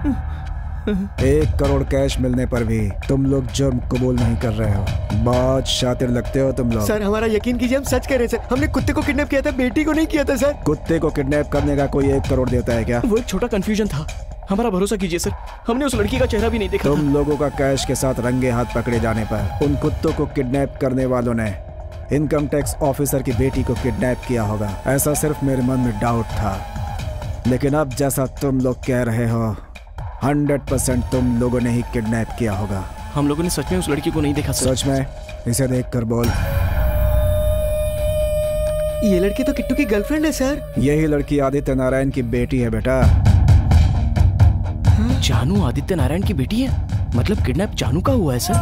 1 करोड़ कैश मिलने पर भी तुम लोग जुर्म कबूल नहीं कर रहे हो। बहुत शातिर लगते हो तुम लोग। सर हमारा यकीन कीजिए, हम सच कह रहे हैं सर। हमने कुत्ते को किडनैप किया था, बेटी को नहीं किया था सर। कुत्ते को किडनैप करने का कोई 1 करोड़ देता है क्या? वो एक छोटा कंफ्यूजन था, हमारा भरोसा कीजिए सर। हमने उस लड़की का चेहरा भी नहीं देखा। तुम लोगों का कैश के साथ रंगे हाथ पकड़े जाने पर उन कुत्तों को किडनैप करने वालों ने इनकम टैक्स ऑफिसर की बेटी को किडनैप किया होगा, ऐसा सिर्फ मेरे मन में डाउट था। लेकिन अब जैसा तुम लोग कह रहे हो 100% तुम लोगों ने ही किडनैप किया होगा। हम लोगों ने सच में उस लड़की को नहीं देखा सर। सच में? इसे देख कर बोल। ये लड़की तो किट्टू की गर्लफ्रेंड है सर। यही लड़की आदित्य नारायण की बेटी है बेटा। जानू आदित्य नारायण की बेटी है? मतलब किडनैप जानू का हुआ है सर?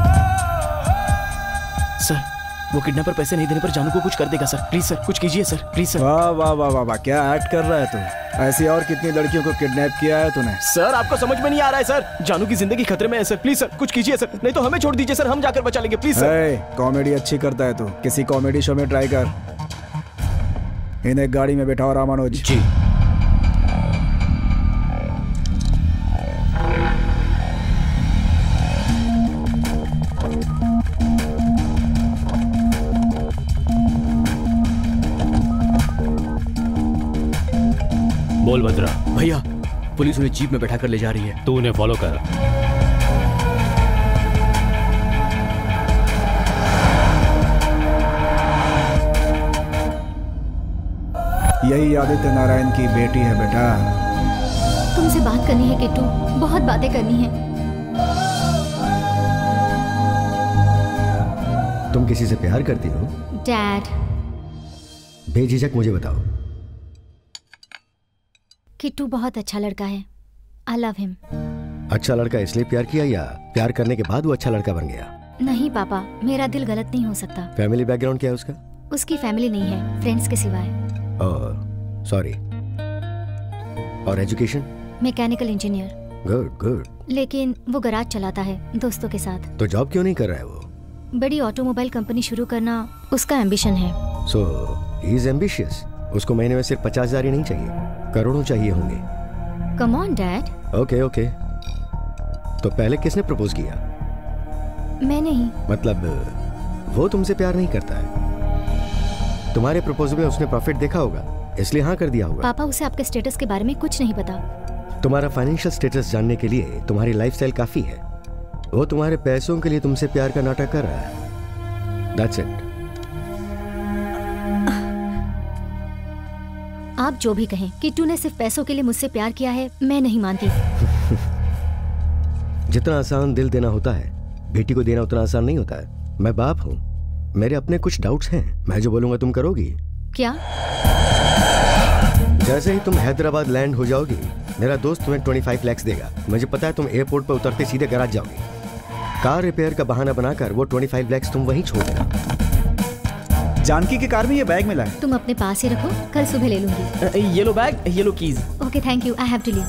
सर वो किडनैपर पैसे नहीं देने पर जानू को कुछ कर देगा सर। प्लीज सर कुछ कीजिए सर, प्लीज सर। वाह वाह वाह वाह वाह, क्या एक्ट कर रहा है तू। ऐसी और कितनी लड़कियों को किडनैप किया है तूने? सर आपको समझ में नहीं आ रहा है सर। जानू की जिंदगी खतरे में है सर। प्लीज सर कुछ कीजिए सर, नहीं तो हमें छोड़ दीजिए सर, हम जाकर बचा लेंगे प्लीज सर। कॉमेडी अच्छी करता है तू, किसी कॉमेडी शो में ट्राई कर। इन्हें गाड़ी में बैठाओ रामानुज। जी। बोल भद्रा। भैया पुलिस उन्हें जीप में बैठा कर ले जा रही है। तू उन्हें फॉलो कर। यही आदित्य नारायण की बेटी है बेटा। तुमसे बात करनी है किट्टू, बहुत बातें करनी है। तुम किसी से प्यार करती हो? डैड। बेझिझक मुझे बताओ। किट्टू बहुत अच्छा लड़का है। I love him. अच्छा लड़का इसलिए प्यार किया या प्यार करने के बाद वो अच्छा लड़का बन गया? नहीं पापा, मेरा दिल गलत नहीं हो सकता। फैमिली बैकग्राउंड क्या है उसका? उसकी फैमिली नहीं है, फ्रेंड्स के सिवाय। Oh sorry. और education? Mechanical engineer. Good good. लेकिन वो गराज चलाता है दोस्तों के साथ। तो जॉब क्यों नहीं कर रहा है वो? बड़ी ऑटोमोबाइल कंपनी शुरू करना उसका एम्बिशन है। So he is ambitious. उसको महीने में सिर्फ 50,000 ही नहीं चाहिए, करोड़ों चाहिए होंगे। Come on dad. Okay okay. तो पहले किसने प्रपोज किया? मैं नहीं। मतलब वो तुमसे प्यार नहीं करता है? तुम्हारे प्रपोजल में उसने प्रॉफिट देखा होगा इसलिए हाँ कर दिया होगा। पापा उसे आपके स्टेटस के बारे में कुछ नहीं पता। तुम्हारा फाइनेंशियल स्टेटस जानने के लिए तुम्हारी लाइफस्टाइल काफी है। वो तुम्हारे पैसों के लिए तुमसे प्यार का नाटक कर रहा है। That's it. आप जो भी कहें, किट्टू ने सिर्फ पैसों के लिए मुझसे प्यार किया है, मैं नहीं मानती। जितना आसान दिल देना होता है, बेटी को देना उतना आसान नहीं होता है। मैं बाप हूँ, मेरे अपने कुछ डाउट्स हैं। मैं जो बोलूंगा तुम करोगी? क्या? जैसे ही तुम हैदराबाद लैंड हो जाओगी, मेरा दोस्त तुम्हें 25 लाख देगा। मुझे पता है तुम एयरपोर्ट पर उतरते सीधे गैराज जाओगी। कार रिपेयर का बहाना बनाकर वो 25 लाख तुम वहीं छोड़ देना। जानकी की कार में ये बैग मिला है। तुम अपने पास ही रखो, कल सुबह ले लूंगी। Yellow bag, yellow keys. Okay thank you, I have to leave.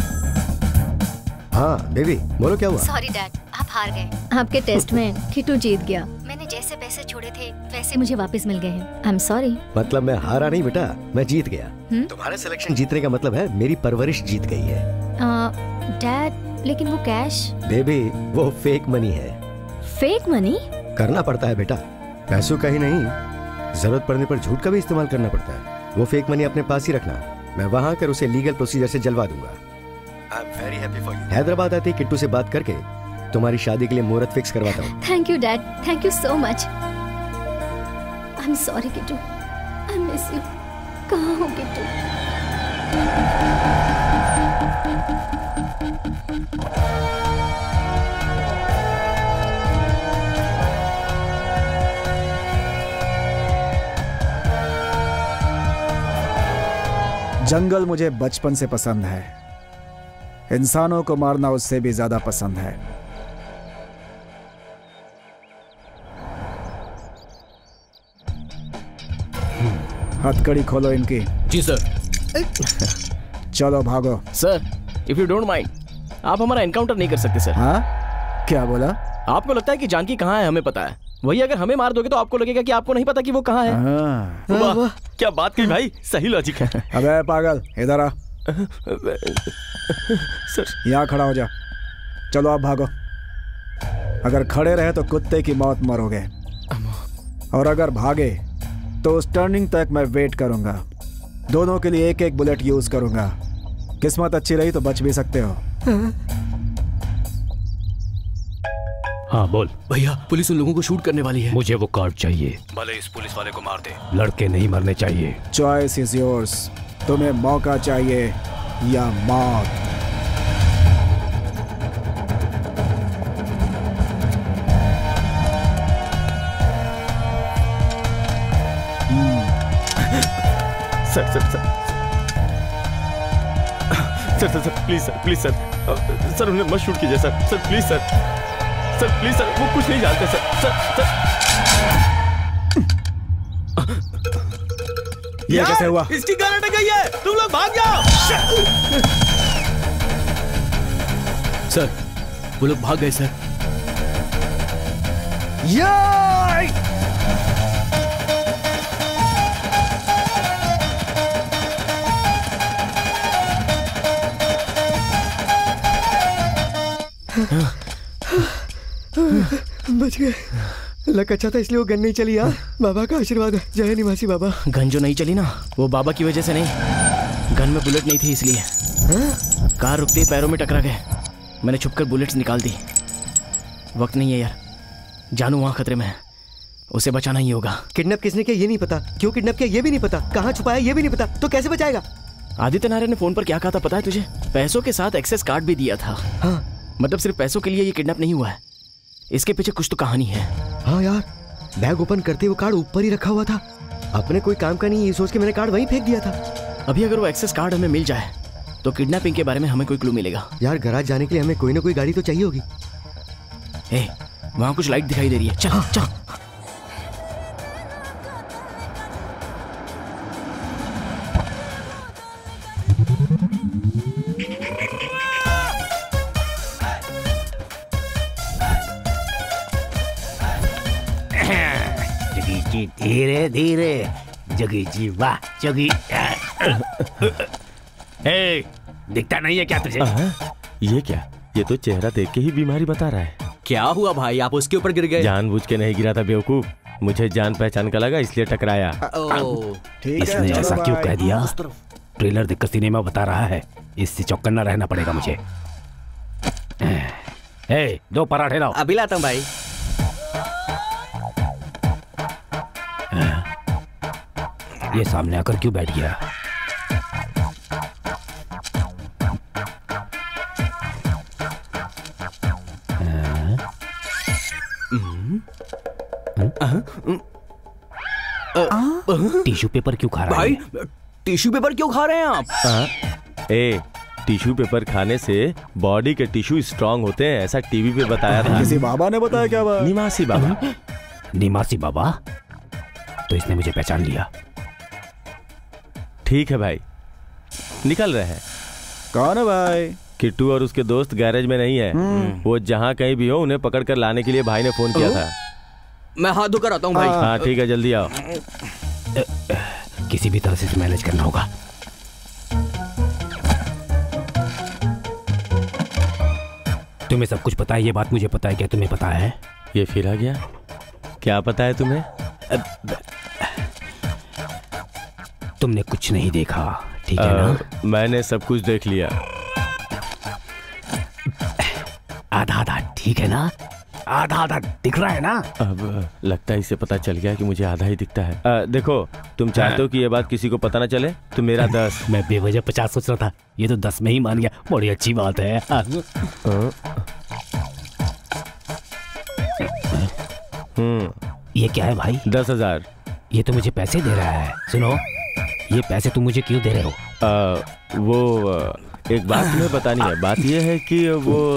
हाँ बेबी बोलो क्या हुआ? सॉरी डैड, आप हार गए। आपके टेस्ट में किट्टू जीत गया। मैंने जैसे पैसे छोड़े थे वैसे मुझे वापस मिल गए हैं। I am sorry. मतलब मैं हारा नहीं बेटा, मैं जीत गया। तुम्हारा सिलेक्शन जीतने का मतलब है मेरी परवरिश जीत गई है। डैड लेकिन वो कैश? बेबी वो फेक मनी है। Fake money? करना पड़ता है बेटा, पैसों का ही नहीं, जरूरत पड़ने पर झूठ का भी इस्तेमाल करना पड़ता है। वो फेक मनी अपने पास ही रखना, मैं वहां आकर उसे लीगल प्रोसीजर से जलवा दूंगा। I am very happy for you. Hyderabad आते ही किट्टू से बात करके तुम्हारी शादी के लिए मुहूर्त फिक्स करवाता हूँ। Thank you dad, thank you so much. I am sorry Kittu, I miss you. कहाँ हो किट्टू? जंगल मुझे बचपन से पसंद है, इंसानों को मारना उससे भी ज्यादा पसंद है। हथकड़ी खोलो इनकी। जी सर। चलो भागो। Sir, if you don't mind, आप हमारा एनकाउंटर नहीं कर सकते सर। हाँ? क्या बोला? आपको लगता है कि जानकी कहाँ है हमें पता है, वही अगर हमें मार दोगे तो आपको लगेगा कि आपको नहीं पता कि वो कहाँ है। वाह, क्या बात कही भाई, सही लॉजिक है। अबे पागल, इधर आ। सर यहाँ खड़ा हो जा। चलो आप भागो। अगर खड़े रहे तो कुत्ते की मौत मरोगे, और अगर भागे तो उस टर्निंग तक मैं वेट करूंगा। दोनों के लिए एक एक बुलेट यूज करूंगा। किस्मत अच्छी रही तो बच भी सकते हो। हाँ बोल। भैया, पुलिस उन लोगों को शूट करने वाली है। मुझे वो कार्ड चाहिए। भले इस पुलिस वाले को मार दे, लड़के नहीं मरने चाहिए। Choice is yours. तुम्हें मौका चाहिए या मौत? Sir sir sir sir sir sir please sir, please sir, sir उन्हें मत शूट कीजिए sir. Sir please sir, sir please sir, वो कुछ नहीं जानते सर। सर सर ये कैसे हुआ? इसकी गाड़ी अटक गई है, तुम लोग भाग जाओ। सर, वो लोग भाग गए सर। बच गए। लक अच्छा था इसलिए वो गन नहीं चली। यार बाबा का आशीर्वाद है। जय निवासी बाबा। गन जो नहीं चली ना, वो बाबा की वजह से नहीं, गन में बुलेट नहीं थी इसलिए। कार रुकते ही पैरों में टकरा गए। मैंने छुपकर बुलेट्स निकाल दी। वक्त नहीं है यार, जानू वहां खतरे में है, उसे बचाना ही होगा। किडनैप किसने किया ये नहीं पता, क्यों किडनैप किया ये भी नहीं पता, कहाँ छुपाया ये भी नहीं पता, तो कैसे बचाएगा? आदित्य नारायण ने फोन पर क्या कहा था पता है तुझे? पैसों के साथ एक्सेस कार्ड भी दिया था। हाँ, मतलब सिर्फ पैसों के लिए ये किडनैप नहीं हुआ है, इसके पीछे कुछ तो कहानी है। हाँ यार, बैग ओपन करते वो कार्ड ऊपर ही रखा हुआ था। अपने कोई काम का नहीं ये सोच के मैंने कार्ड वहीं फेंक दिया था। अभी अगर वो एक्सेस कार्ड हमें मिल जाए तो किडनैपिंग के बारे में हमें कोई क्लू मिलेगा। यार गैराज जाने के लिए हमें कोई ना कोई गाड़ी तो चाहिए होगी। वहां कुछ लाइट दिखाई दे रही है, चल चल। धीरे धीरे जगी जी, वाह जगी। दिखता नहीं है क्या तुझे? ये क्या? ये तो चेहरा देख के ही बीमारी बता रहा है। क्या हुआ भाई, आप उसके ऊपर गिर गए? जानबूझ के नहीं गिरा था बेवकूफ, मुझे जान पहचान का लगा इसलिए टकराया। इसने ऐसा क्यों कह दिया? ट्रेलर देखकर सिनेमा बता रहा है, इससे चौकन्ना रहना पड़ेगा मुझे। दो पराठे लाओ। अभी लाता हूं भाई। ये सामने आकर क्यों बैठ गया? टिश्यू पेपर क्यों खा रहा है? भाई टिश्यू पेपर क्यों खा रहे हैं आप? टिश्यू पेपर खाने से बॉडी के टिश्यू स्ट्रांग होते हैं, ऐसा टीवी पे बताया था। किसी बाबा ने बताया क्या? निमासी बाबा। निमासी बाबा? तो इसने मुझे पहचान लिया। ठीक है भाई, निकल रहे हैं। कौन है भाई? किट्टू और उसके दोस्त गैरेज में नहीं है। वो जहाँ कहीं भी हो उन्हें पकड़ कर लाने के लिए भाई ने फोन किया था। मैं हाथ धोकर आता हूँ भाई। हाँ ठीक है, जल्दी आओ। किसी भी तरह से मैनेज करना होगा। तुम्हें सब कुछ पता है, ये बात मुझे पता है। क्या तुम्हें पता है? ये फिर आ गया। क्या पता है तुम्हें? तुमने कुछ नहीं देखा, ठीक है ना? मैंने सब कुछ देख लिया। आधा आधा ठीक है ना? आधा आधा दिख रहा है ना? अब लगता है इसे पता चल गया कि मुझे आधा ही दिखता है। देखो, तुम चाहते हो कि ये बात किसी को पता ना चले तो मेरा 10। मैं बेवजह 50 सोच रहा था, ये तो 10 में ही मान गया। बड़ी अच्छी बात है। ये क्या है भाई? 10,000। ये तो मुझे पैसे दे रहा है। सुनो, ये पैसे तुम मुझे क्यों दे रहे हो? एक बात तुम्हें बतानी है। बात ये है कि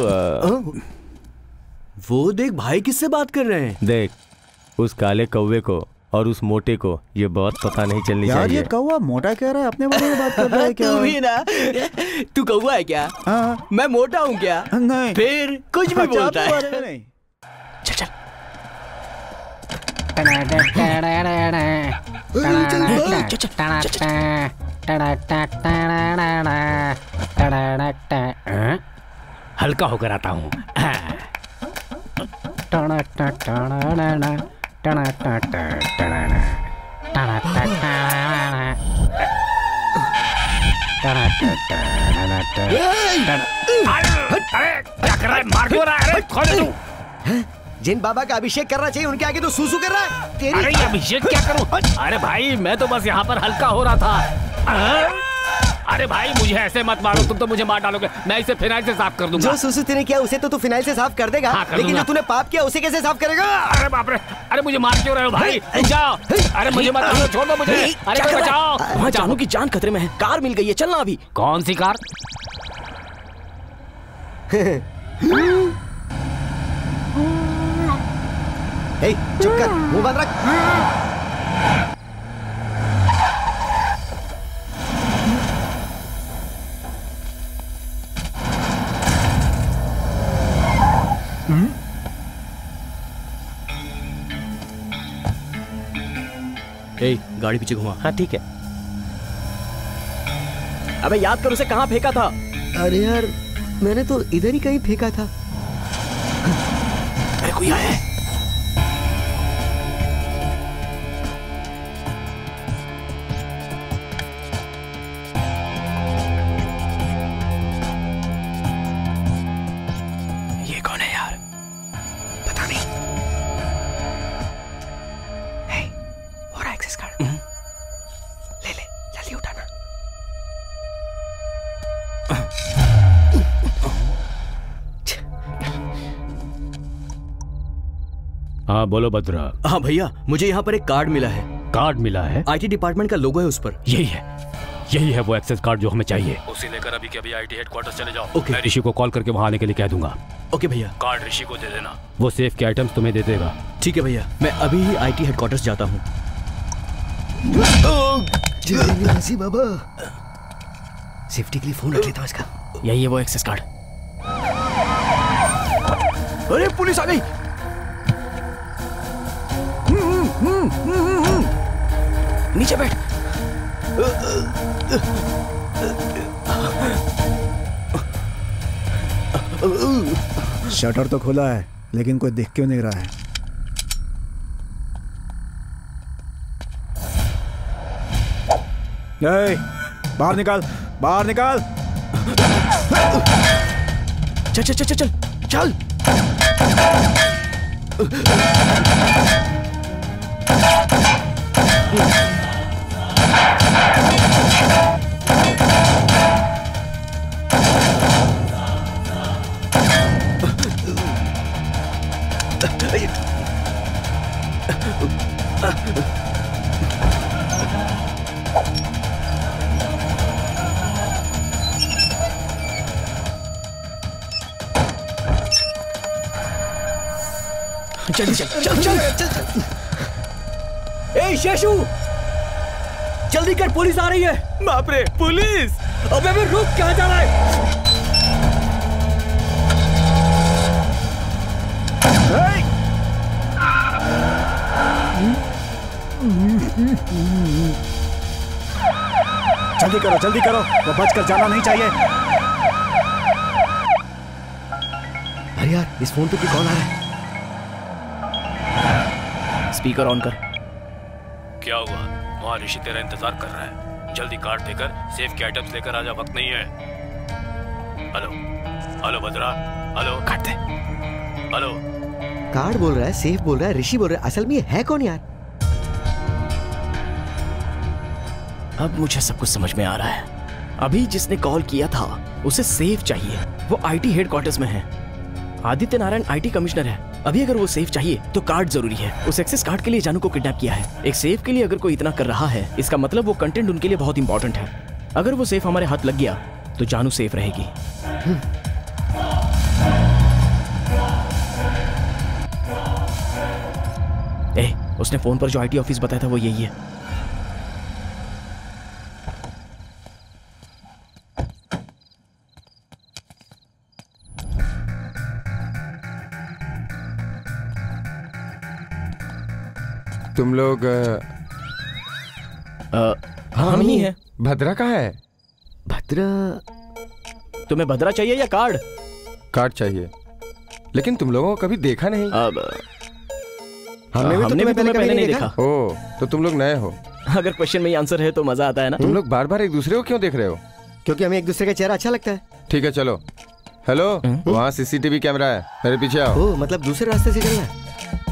वो देख भाई किससे बात कर रहे हैं। देख, उस काले कौवे को और उस मोटे को ये बहुत पता नहीं चलनी यार, चाहिए। ये कौवा मोटा कह रहा है, अपने बारे में बात कर रहा है क्या? तू भी ना, तू कौवा है क्या? मैं मोटा हूँ क्या? नहीं। फिर कुछ भी बोलता है। नहीं। चल चल। हल्का होकर आता हूँ। क्या कर रहा है? मार क्यों रहा है? अरे खोल दे तू। जिन बाबा का अभिषेक करना चाहिए उनके आगे तो सूसू कर रहा है। तेरी अरे अभिषेक क्या करूं? अरे भाई, मैं तो बस यहाँ पर हल्का हो रहा था। अरे भाई, मुझे ऐसे मत मारो, तुम तो मुझे मार डालोगे। मैं इसे फिनाइल से साफ कर दूंगा। जो सूसू तूने किया उसे तो तू फिनाइल से साफ कर देगा, लेकिन जो तूने पाप किया उसे कैसे साफ करेगा? अरे बाप रे, अरे मुझे मार क्यों रहे हो भाई? जाओ। अरे मुझे मत मारो, छोड़ दो मुझे। अरे बचाओ। वहाँ जानू की जान खतरे में है। कार मिल गई है, चलना अभी। कौन सी कार? चुप कर, मुंह बंद रख। गाड़ी पीछे घुमा। हाँ ठीक है। अबे याद कर, उसे कहाँ फेंका था? अरे यार, मैंने तो इधर ही कहीं फेंका था। अरे कोई आया है। ये कौन है यार? पता नहीं। है, और एक्सेस कार्ड ले ले, जल्दी उठाना। हाँ बोलो भद्रा। हाँ भैया, मुझे यहाँ पर एक कार्ड मिला है। कार्ड मिला है? आईटी डिपार्टमेंट का लोगो है उस पर। यही है वो एक्सेस कार्ड जो हमें चाहिए। उसे लेकर अभी के अभी आईटी हेडक्वार्टर्स चले जाओ। ओके। मैं ऋषि को कॉल करके वहां आने के लिए कह दूंगा। ओके भैया। कार्ड ऋषि को दे देना। वो सेफ के आइटम्स तुम्हें दे देगा। ठीक है भैया, मैं अभी ही आईटी हेडक्वार्टर्स जाता हूँ। बाबा, सेफ्टी के लिए फोन रख लेता हूँ इसका। यही है वो एक्सेस कार्ड। अरे पुलिस आ गई। नीचे बैठ। शटर तो खुला है, लेकिन कोई दिख क्यों नहीं रहा है? बाहर निकाल, बाहर निकाल। चल चल चल चल चल चल। चल चल चल चल चल। ए शेषू, जल्दी कर, पुलिस आ रही है। बाप रे, पुलिस! अबे अबे रुक, कहाँ जा रहा है? जल्दी करो, जल्दी करो, वो बचकर जाना नहीं चाहिए। अरे यार, इस फोन पे भी कॉल आ रहा है। स्पीकर ऑन कर। क्या हुआ? वहाँ ऋषि तेरा इंतजार कर रहा है। जल्दी कार्ड देकर सेफ के आइटम्स लेकर आजा, वक्त नहीं है। हेलो हेलो भद्रा, हेलो काट दे। हेलो। कार्ड बोल रहा है, सेफ बोल रहा है, ऋषि बोल रहा है, असल में ये है कौन यार? अब मुझे सब कुछ समझ में आ रहा है। अभी जिसने कॉल किया था उसे सेफ चाहिए। वो आईटी हेडक्वार्टर्स में है। आदित्य नारायण आईटी कमिश्नर है। अभी अगर वो सेफ चाहिए तो कार्ड जरूरी है। उस एक्सेस कार्ड के लिए जानू को किडनैप किया है। एक सेफ के लिए अगर कोई इतना कर रहा है, इसका मतलब वो कंटेंट उनके लिए बहुत इंपॉर्टेंट है। अगर वो सेफ हमारे हाथ लग गया तो जानू सेफ रहेगी। उसने फोन पर जो आईटी ऑफिस बताया था वो यही है। तुम लोग हम ही हैं। भद्रा कहाँ है? भद्रा? तुम्हें भद्रा चाहिए या कार्ड? कार्ड चाहिए, लेकिन तुम लोगों को कभी देखा नहीं। अब हमने भी तुम्हें पहले नहीं देखा। ओह, तो तुम लोग नए हो। अगर क्वेश्चन में ही आंसर है तो मजा आता है ना। तुम लोग बार बार एक दूसरे को क्यों देख रहे हो? क्योंकि हमें एक दूसरे का चेहरा अच्छा लगता है। ठीक है चलो। हेलो, वहाँ सीसीटीवी कैमरा है, मेरे पीछे आओ। ओह, मतलब दूसरे रास्ते से चलना है।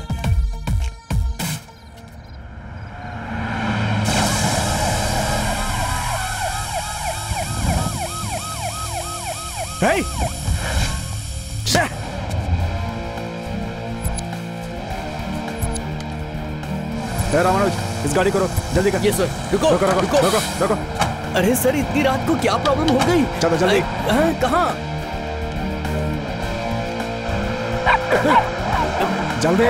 Hey! रामानुज, इस गाड़ी को रोक, जल्दी कर। ये सर, रुको रुको रुको रुको रुको रुको। अरे सर, इतनी रात को क्या प्रॉब्लम हो गई? चलो जल्दी। कहाँ? जल्दी।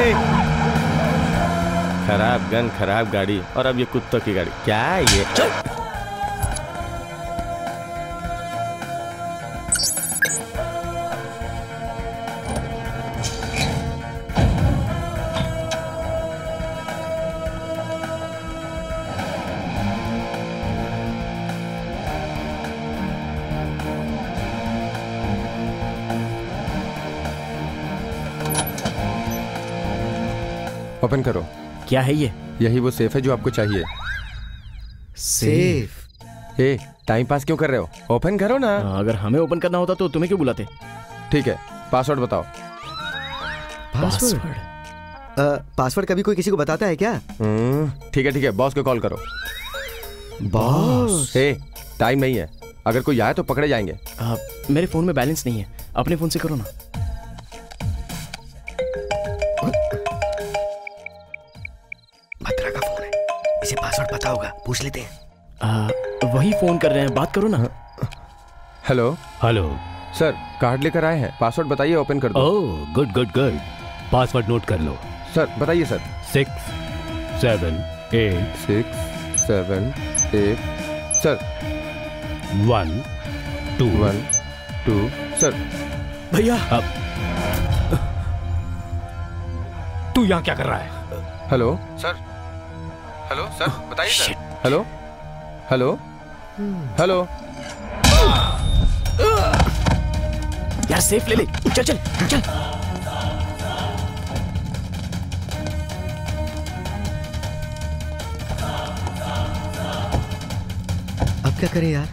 खराब गन, खराब गाड़ी, और अब ये कुत्तों की गाड़ी। क्या है ये? ओपन करो। क्या है ये? यही वो सेफ है जो आपको चाहिए। सेफ? ए, टाइम पास क्यों कर रहे हो? ओपन करो ना। अगर हमें ओपन करना होता तो तुम्हें क्यों बुलाते? ठीक है, पासवर्ड बताओ। पासवर्ड कभी कोई किसी को बताता है क्या? ठीक है, बॉस को कॉल करो। बॉस? ए, टाइम नहीं है, अगर कोई आए तो पकड़े जाएंगे। मेरे फोन में बैलेंस नहीं है, अपने फोन से करो ना। भद्रा का फोन है, इसे पासवर्ड पता होगा, पूछ लेते हैं। वही फोन कर रहे हैं, बात करो ना। हेलो हेलो सर, कार्ड लेकर आए हैं, पासवर्ड बताइए, ओपन कर दो। Oh, good good good. Password note कर लो। सर बताइए सर। 6 7 8 6 7 8 sir 1 2 1 2 sir. भैया तू यहाँ क्या कर रहा है? हेलो सर, बताइए सर। Hello hello hello. यार सेफ ले ले, चल चल चल। अब क्या करें यार?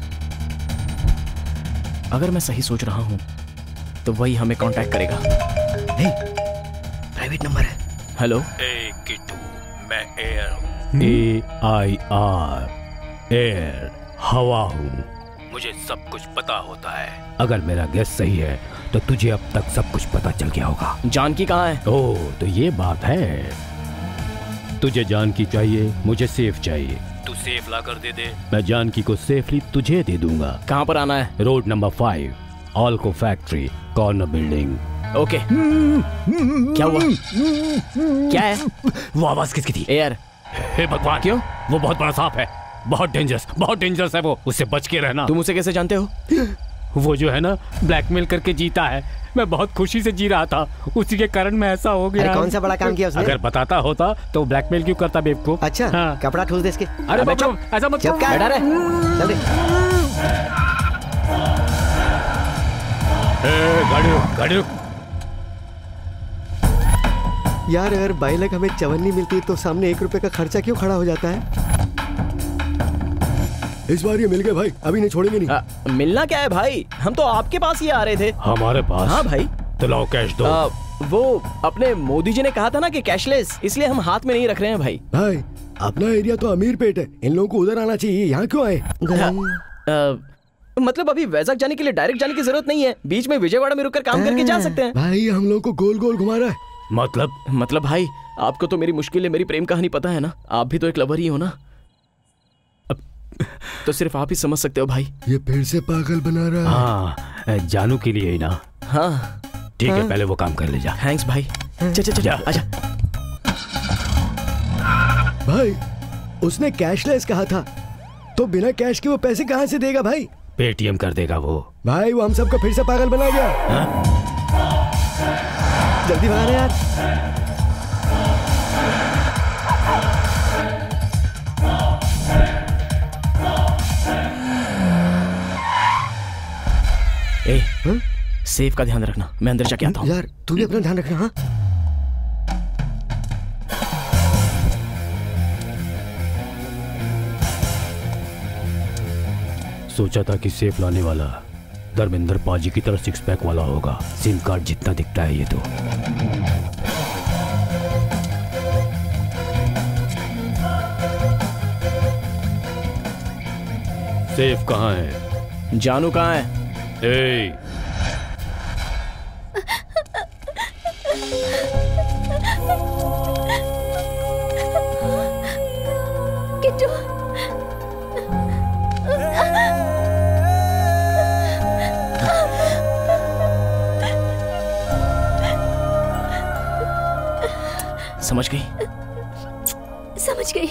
अगर मैं सही सोच रहा हूं तो वही हमें कांटेक्ट करेगा। प्राइवेट नंबर है। हेलो। ए किट्टू, मैं एयर हूँ। AIR, एयर, हवा हूँ। मुझे सब कुछ पता होता है। अगर मेरा गेस सही है तो तुझे अब तक सब कुछ पता चल गया होगा। जानकी कहाँ है? ओह, तो ये बात है। तुझे जानकी चाहिए, मुझे सेफ चाहिए। तू सेफ ला कर दे दे। मैं जानकी को सेफली तुझे दे दूंगा। कहाँ पर आना है? Road number 5, Alco factory, corner building. Okay. क्या हुआ? क्या है? वो आवाज किसकी थी? एयर। हे भगवान, क्यों? वो बहुत बड़ा सांप है, बहुत डेंजरस है वो, उससे बच के रहना। तुम उसे कैसे जानते हो? वो जो है ना, ब्लैकमेल करके जीता है। मैं बहुत खुशी से जी रहा था, उसी के कारण मैं ऐसा हो गया। अरे कौन सा बड़ा काम किया उसने? अगर बताता होता तो ब्लैकमेल क्यों करता बेवकूफ? अच्छा, हाँ। कपड़ा ठूस दे इसके। अरे बच्चों, ऐसा मत करो। बैठा रहे, चल दे। गाड़ी रुक, गाड़ी रुक। यार अगर बाइलक हमें चवन्नी मिलती तो सामने 1 रुपए का खर्चा क्यों खड़ा हो जाता है? इस बार ये मिल गए भाई, अभी नहीं छोड़ेंगे नहीं। मिलना क्या है भाई, हम तो आपके पास ही आ रहे थे। हमारे पास? हाँ भाई। तो लाओ कैश दो। वो अपने मोदी जी ने कहा था ना कि कैशलेस, इसलिए हम हाथ में नहीं रख रहे हैं भाई। भाई अपना एरिया तो अमीर पेट है, इन लोगों को उधर आना चाहिए, यहाँ क्यों आए? मतलब अभी वैजाग जाने के लिए डायरेक्ट जाने की जरूरत नहीं है, बीच में विजयवाड़ा में रुककर काम करके जा सकते हैं। भाई हम लोगों को गोल गोल घुमा रहा है। मतलब भाई आपको तो मेरी मुश्किल, मेरी प्रेम कहानी पता है ना, आप भी तो एक लवर ही हो ना, तो सिर्फ आप ही समझ सकते हो भाई। ये फिर से पागल बना रहा है। हाँ, जानू के लिए ही ना। हाँ ठीक है, पहले वो काम कर ले जा। थैंक्स भाई। चल आजा। भाई उसने कैशलेस कहा था, तो बिना कैश के वो पैसे कहाँ से देगा भाई? पेटीएम कर देगा वो। भाई वो हम सबको फिर से पागल बना गया। जल्दी भगा यार। सेफ का ध्यान रखना, मैं अंदर जाके आता हूँ। यार तू भी अपना ध्यान रखना। हाँ सोचा था कि सेफ लाने वाला धर्मेंद्र पाजी की तरह 6 पैक वाला होगा, सिम कार्ड जितना दिखता है ये तो। सेफ कहाँ है? जानू कहाँ है? किट्टू, समझ गई? समझ गई।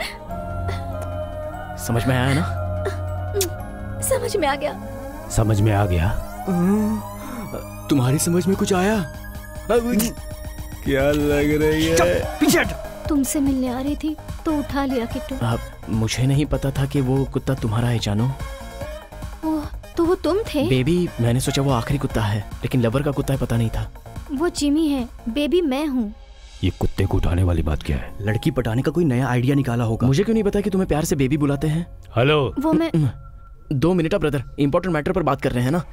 समझ में आया ना? समझ में आ गया। समझ में आ गया? तुम्हारी समझ में कुछ आया? क्या लग रही है? पीछे तुमसे मिलने आ रही थी तो उठा लिया किट्टू। मुझे नहीं पता था कि वो कुत्ता तुम्हारा है जानू। तो वो तुम थे? बेबी, मैंने सोचा वो आखिरी कुत्ता है, लेकिन लवर का कुत्ता है पता नहीं था। वो जिमी है, बेबी मैं हूँ। ये कुत्ते को उठाने वाली बात क्या है? लड़की पटाने का कोई नया आइडिया निकाला होगा। मुझे क्यों नहीं पता कि तुम्हें प्यार से बेबी बुलाते हैं? हेलो। वो मैं 2 मिनट ब्रदर, इंपॉर्टेंट मैटर पर बात कर रहे हैं ना।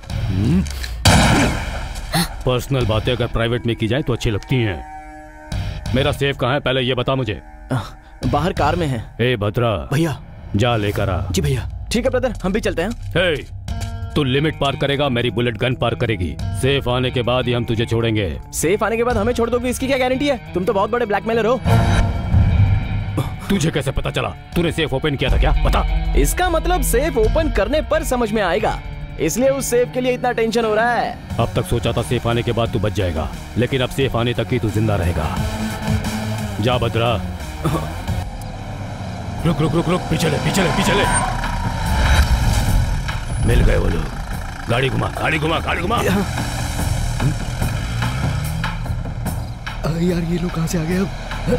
पर्सनल बातें अगर प्राइवेट में की जाए तो अच्छी लगती हैं। मेरा सेफ कहाँ है पहले ये बता मुझे। बाहर कार में है। ए भद्रा भैया, जा लेकर आ। जी भैया। ठीक है ब्रदर, हम भी चलते हैं। तू लिमिट पार करेगा, मेरी बुलेट गन पार करेगी। सेफ आने के बाद ही हम तुझे छोड़ेंगे। सेफ आने के बाद हमें छोड़ दोगे, इसकी क्या गारंटी है? तुम तो बहुत बड़े ब्लैकमेलर हो। तुझे कैसे पता चला? तूने सेफ ओपन किया था क्या? बता। इसका मतलब सेफ ओपन करने पर समझ में आएगा, इसलिए उस सेफ के लिए इतना टेंशन हो रहा है। अब तक सोचा था सेफ आने के बाद तू बच जाएगा, लेकिन अब सेफ आने तक ही तू जिंदा रहेगा। जा भद्रा। रुक रुक रुक रुक, पीछे ले पीछे ले पीछे ले। मिल गए वो लोग। गाड़ी घुमा गाड़ी घुमा गाड़ी घुमा। यार ये लोग कहाँ से आ गए अब?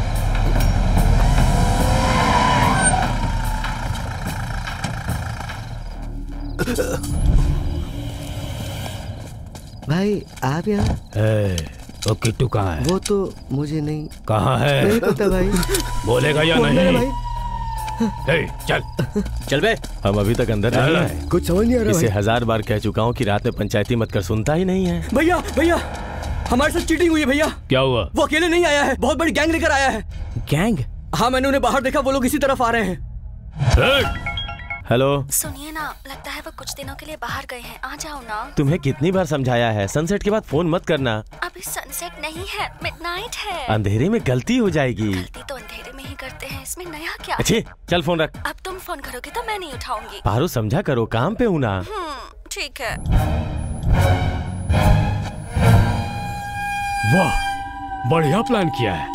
भाई आप यहाँ? वो किट्टू कहाँ है? वो तो मुझे नहीं। कहाँ है? नहीं पता भाई। बोलेगा या नहीं? भाई चल बे। हम अभी तक अंदर नहीं आए। कुछ समझ नहीं आ रहा। इसे 1000 बार कह चुका हूँ कि रात में पंचायती मत कर, सुनता ही नहीं है। भैया भैया, हमारे साथ चीटिंग हुई है भैया। क्या हुआ? वो अकेले नहीं आया है, बहुत बड़ी गैंग लेकर आया है। गैंग? हाँ, मैंने उन्हें बाहर देखा, वो लोग इसी तरफ आ रहे हैं। हेलो, सुनिए ना, लगता है वो कुछ दिनों के लिए बाहर गए हैं, आ जाओ ना। तुम्हें कितनी बार समझाया है सनसेट के बाद फोन मत करना। अभी सनसेट नहीं है, मिडनाइट है। अंधेरे में गलती हो जाएगी। गलती तो अंधेरे में ही करते हैं, इसमें नया क्या? अच्छे, चल फोन रख। अब तुम फोन करोगे तो मैं नहीं उठाऊंगी। पारू समझा करो, काम पे हूँ ना। ठीक है। वाह, बढ़िया प्लान किया है।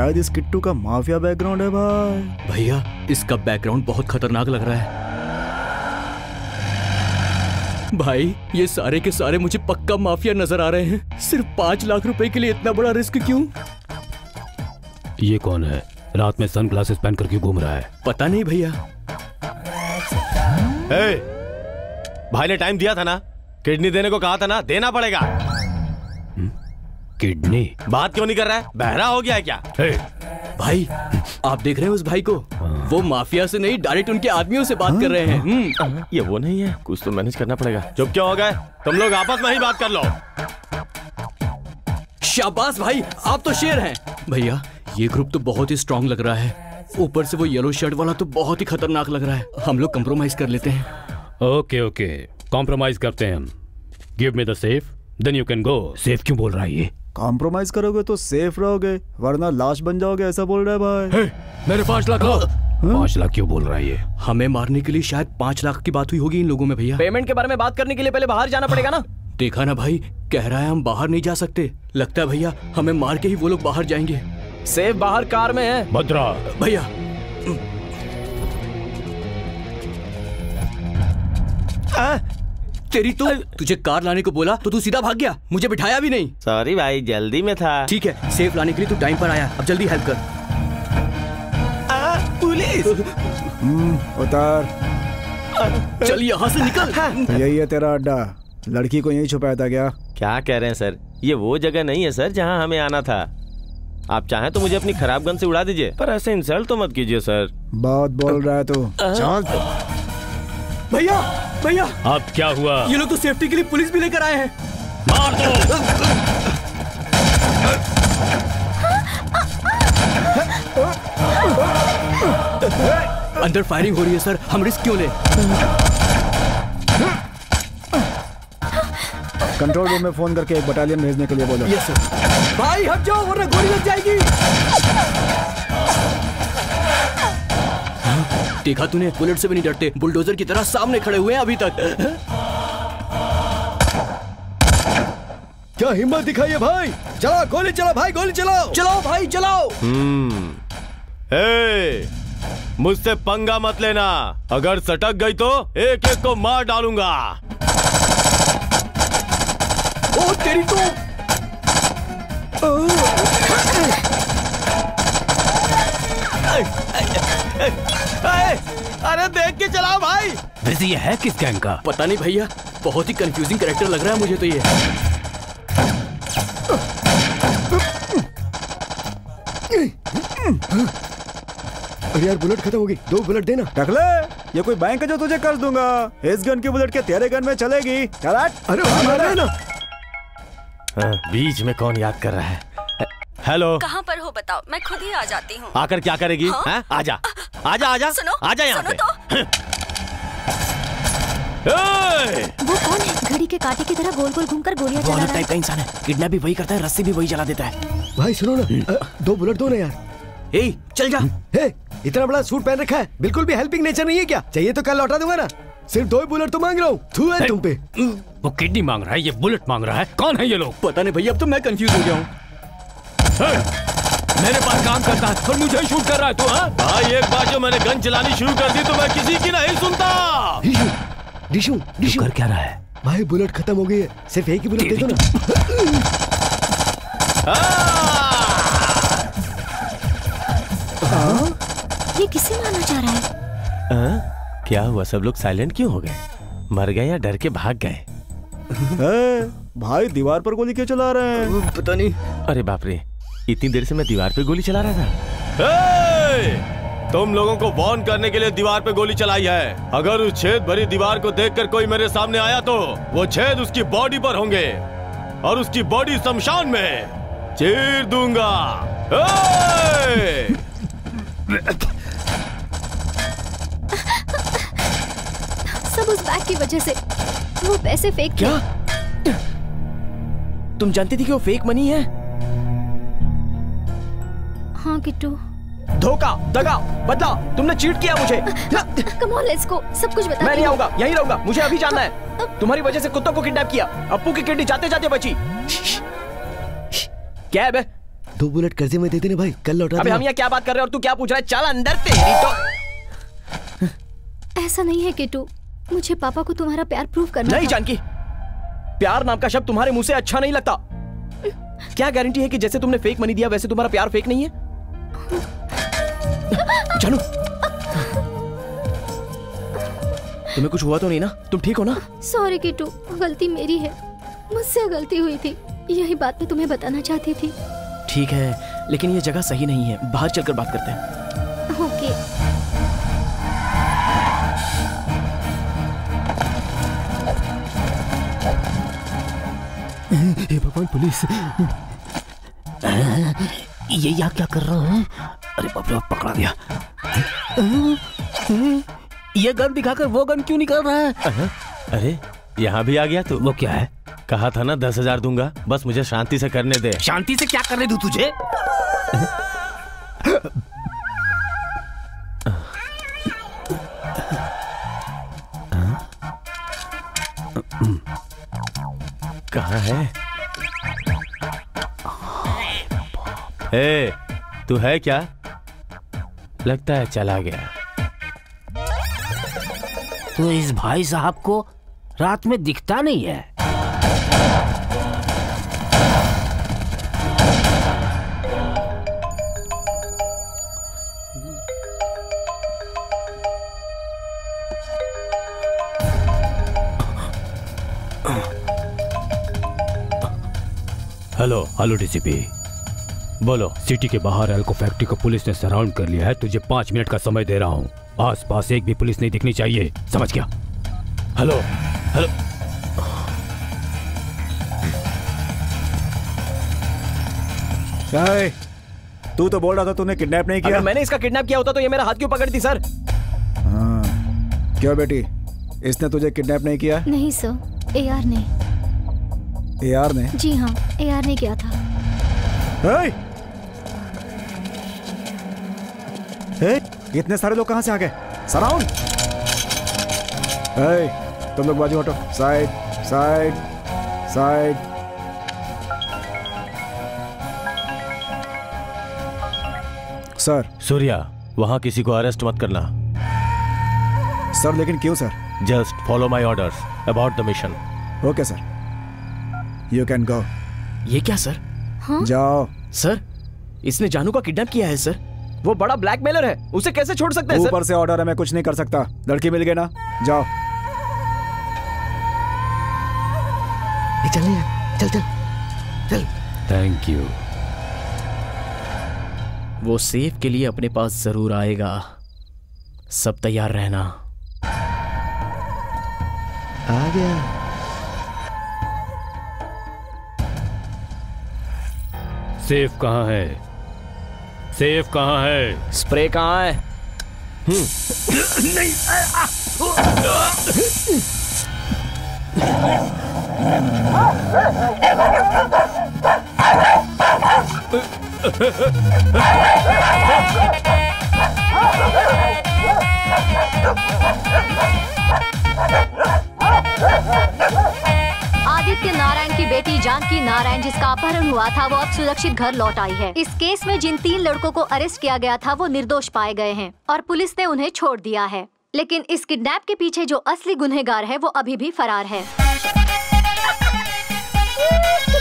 शायद इस किट्टू का माफिया बैकग्राउंड है भाई। भैया इसका बैकग्राउंड बहुत खतरनाक लग रहा है। भाई ये सारे के सारे मुझे पक्का माफिया नजर आ रहे हैं। सिर्फ 5 लाख रुपए के लिए इतना बड़ा रिस्क क्यों? ये कौन है? रात में सनग्लासेस पहन कर क्यों घूम रहा है? पता नहीं भैया। भाई ने टाइम दिया था ना, किडनी देने को कहा था ना, देना पड़ेगा। किडनी? बात क्यों नहीं कर रहा है? बहरा हो गया है क्या? भाई आप देख रहे हैं उस भाई को? वो माफिया से नहीं डायरेक्ट उनके आदमियों से बात कर रहे हैं। ये वो नहीं है? कुछ तो मैनेज करना पड़ेगा। चुप क्यों हो गए? तुम लोग आपस में ही बात कर लो। शाबाश भाई, आप तो शेर हैं। भैया ये ग्रुप तो बहुत ही स्ट्रांग लग रहा है। ऊपर से वो येलो शर्ट वाला तो बहुत ही खतरनाक लग रहा है। हम लोग कंप्रोमाइज कर लेते हैं। ओके ओके, कॉम्प्रोमाइज करते हैं हम। Give me the safe, then you can go. Safe क्यों बोल रहा है ये? कॉम्प्रोमाइज करोगे तो सेफ रहोगे, वरना लाश बन जाओगे, ऐसा बोल रहा है भाई। मेरे 5 लाख लो। 5 लाख क्यों बोल रहा है ये? हमें मारने के लिए शायद 5 लाख की बात हुई होगी इन लोगों में। भैया पेमेंट के बारे में बात करने के लिए पहले बाहर जाना पड़ेगा ना। देखा ना भाई, कह रहा है हम बाहर नहीं जा सकते। लगता है भैया हमें मार के ही वो लोग बाहर जाएंगे। सेफ बाहर कार में है। भद्रा भैया तेरी तो, तुझे कार लाने को बोला तो तू सीधा भाग गया, मुझे बिठाया भी नहीं। सॉरी भाई, जल्दी में था। ठीक है, सेफ लाने के लिए तू टाइम पर आया, अब जल्दी हेल्प कर। पुलिस उतार, चल यहाँ से निकल। यही है तेरा अड्डा। लड़की को यही छुपाया था क्या? क्या कह रहे हैं सर? ये वो जगह नहीं है सर जहाँ हमें आना था। आप चाहें तो मुझे अपनी खराब गन से उड़ा दीजिए, पर ऐसे इंसल्ट तो मत कीजिए सर। बहुत बोल रहा है तू। चल भैया भैया। अब क्या हुआ? ये लोग तो सेफ्टी के लिए पुलिस भी लेकर आए हैं। मार दो। अंदर फायरिंग हो रही है सर, हम रिस्क क्यों ले? कंट्रोल रूम में फोन करके एक बटालियन भेजने के लिए बोलो। Yes sir. भाई हट जाओ वरना गोली लग जाएगी। देखा तूने, बुलेट से भी नहीं डरते, बुलडोजर की तरह सामने खड़े हुए हैं अभी तक। क्या हिम्मत दिखाई है भाई? चलो गोली चलाओ भाई, गोली चलाओ। चलाओ भाई चलाओ। मुझसे पंगा मत लेना, अगर सटक गई तो एक एक को मार डालूंगा। ओ तेरी तो। अरे देख के चलाओ भाई। वैसे ये है किस गैंग का? पता नहीं भैया, बहुत ही कंफ्यूजिंग कैरेक्टर लग रहा है मुझे तो ये। अरे यार बुलेट खत्म होगी, 2 बुलेट देना। रख ले, ये कोई बैंक है जो तुझे कर दूंगा। इस गन की बुलेट के तेरे गन में चलेगी। चल हट। अरे ना। बीच में कौन याद कर रहा है? हेलो, कहाँ पर हो बताओ, मैं खुद ही आ जाती हूँ। आकर क्या करेगी? हाँ? आजा आजा आजा, सुनो, आजा यहाँ पे। तो। वो कौन है? घड़ी के कांटे की तरह गोल गोल घूमकर गोलियां चला रहा है। टाइप का इंसान है, किडनैप भी वही करता है, रस्सी भी वही चला देता है। भाई सुनो ना, 2 बुलेट दो ना यार। चल जा। इतना बड़ा सूट पहन रखा है, बिल्कुल भी हेल्पिंग नेचर नहीं है क्या? चाहिए तो कल लौटा दूंगा ना। सिर्फ 2 बुलेट तो मांग रहा हूँ। थू है तुम पे। वो किडनी मांग रहा है, ये बुलेट मांग रहा है। कौन है ये लोग? पता नहीं भैया, अब तो मैं कंफ्यूज हो गया हूँ। मेरे पास काम करता है और मुझे शूट कर रहा है तू? हाँ भाई, एक बार जो मैंने गन चलानी शुरू कर दी तो मैं किसी की नहीं सुनता। डिशू डिशू कर क्या रहा है? भाई बुलेट खत्म हो गई है, सिर्फ एक ही बुलेट दे दो ना। ये किसे मारना चाह रहा है? क्या हुआ? सब लोग साइलेंट क्यों हो गए? मर गए या डर के भाग गए? भाई दीवार पर गोली क्यों चला रहे हैं? पता नहीं। अरे बाप रे, इतनी देर से मैं दीवार पे गोली चला रहा था। तुम लोगों को वार्न करने के लिए दीवार पे गोली चलाई है। अगर उस छेद भरी दीवार को देखकर कोई मेरे सामने आया तो वो छेद उसकी बॉडी पर होंगे और उसकी बॉडी शमशान में चीर दूंगा। सब उस बैग की वजह से। वो पैसे फेक क्या? तुम जानती थी कि वो फेक मनी है? हाँ किट्टू। धोखा, दगा, बदला, तुमने चीट किया मुझे। कम ऑन लेट्स गो, सब कुछ बता। मैं नहीं आऊंगा, यहीं रहूंगा, मुझे अभी जानना है। तुम्हारी वजह से कुत्तों को किडनैप किया, अप्पू की किडनी जाते जाते बची। क्या है बे? 2 बुलेट कर्जे में दे देने भाई, कल लौटा अबे हम यहाँ क्या बात कर रहे हैं और तू क्या पूछ रहा है? चल अंदर, तेरी तो। ऐसा नहीं है किट्टू, मुझे पापा को तुम्हारा प्यार प्रूव करना नहीं था। जानकी, प्यार नाम का शब्द तुम्हारे मुंह से अच्छा नहीं लगता। क्या गारंटी है कि जैसे तुमने फेक मनी दिया वैसे तुम्हारा प्यार फेक नहीं है? जानू, तुम्हें कुछ हुआ तो नहीं ना? तुम ठीक हो ना? सॉरी किट्टू, गलती मेरी है, मुझसे गलती हुई थी, यही बात मैं तुम्हें बताना चाहती थी। ठीक है, लेकिन ये जगह सही नहीं है, बाहर चलकर बात करते हैं। ओके। हे भगवान, पुलिस! ये यहाँ क्या कर रहा है? अरे बाप रे, पकड़ा गया। ये गन दिखाकर वो गन क्यों निकल रहा है? अरे यहाँ भी आ गया तू? वो क्या है? कहा था ना 10,000 दूंगा, बस मुझे शांति से करने दे। शांति से क्या करने दूं तुझे? कहाँ है? ए, तू है क्या? लगता है चला गया। तो इस भाई साहब को रात में दिखता नहीं है। हेलो डीसीपी, बोलो। सिटी के बाहर एल्को फैक्ट्री को पुलिस ने सराउंड कर लिया है, तुझे 5 मिनट का समय दे रहा हूँ। आसपास एक भी पुलिस नहीं दिखनी चाहिए, समझ गया? Hello hello. तू तो बोल रहा था तूने किडनैप नहीं किया। अगर मैंने इसका किडनैप किया होता तो ये मेरा हाथ क्यों पकड़ती सर? हाँ, क्यों बेटी, इसने तुझे किडनैप नहीं किया? नहीं सर, एआर ने। एआर ने? जी हाँ, एआर ने किया था। इतने सारे लोग कहाँ से आ गए? सराउंड! तुम लोग बाजू हटो। Side side side. Sir. Surya, वहां किसी को अरेस्ट मत करना। सर लेकिन क्यों sir? Just follow my orders about the mission. Okay sir, you can go. ये क्या सर? हाँ? जाओ। सर, इसने जानू का किडनैप किया है सर। वो बड़ा ब्लैकमेलर है, उसे कैसे छोड़ सकते हैं सर? ऊपर से ऑर्डर है, मैं कुछ नहीं कर सकता। लड़की मिल गई ना, जाओ। चल चल चल चल। Thank you. वो सेफ के लिए अपने पास जरूर आएगा, सब तैयार रहना। आ गया। सेफ कहाँ है? सेफ कहाँ है? स्प्रे कहाँ है? नहीं। आदित्य नारायण की बेटी जानकी नारायण, जिसका अपहरण हुआ था, वो अब सुरक्षित घर लौट आई है। इस केस में जिन 3 लड़कों को अरेस्ट किया गया था वो निर्दोष पाए गए हैं और पुलिस ने उन्हें छोड़ दिया है। लेकिन इस किडनैप के पीछे जो असली गुनहगार है वो अभी भी फरार है।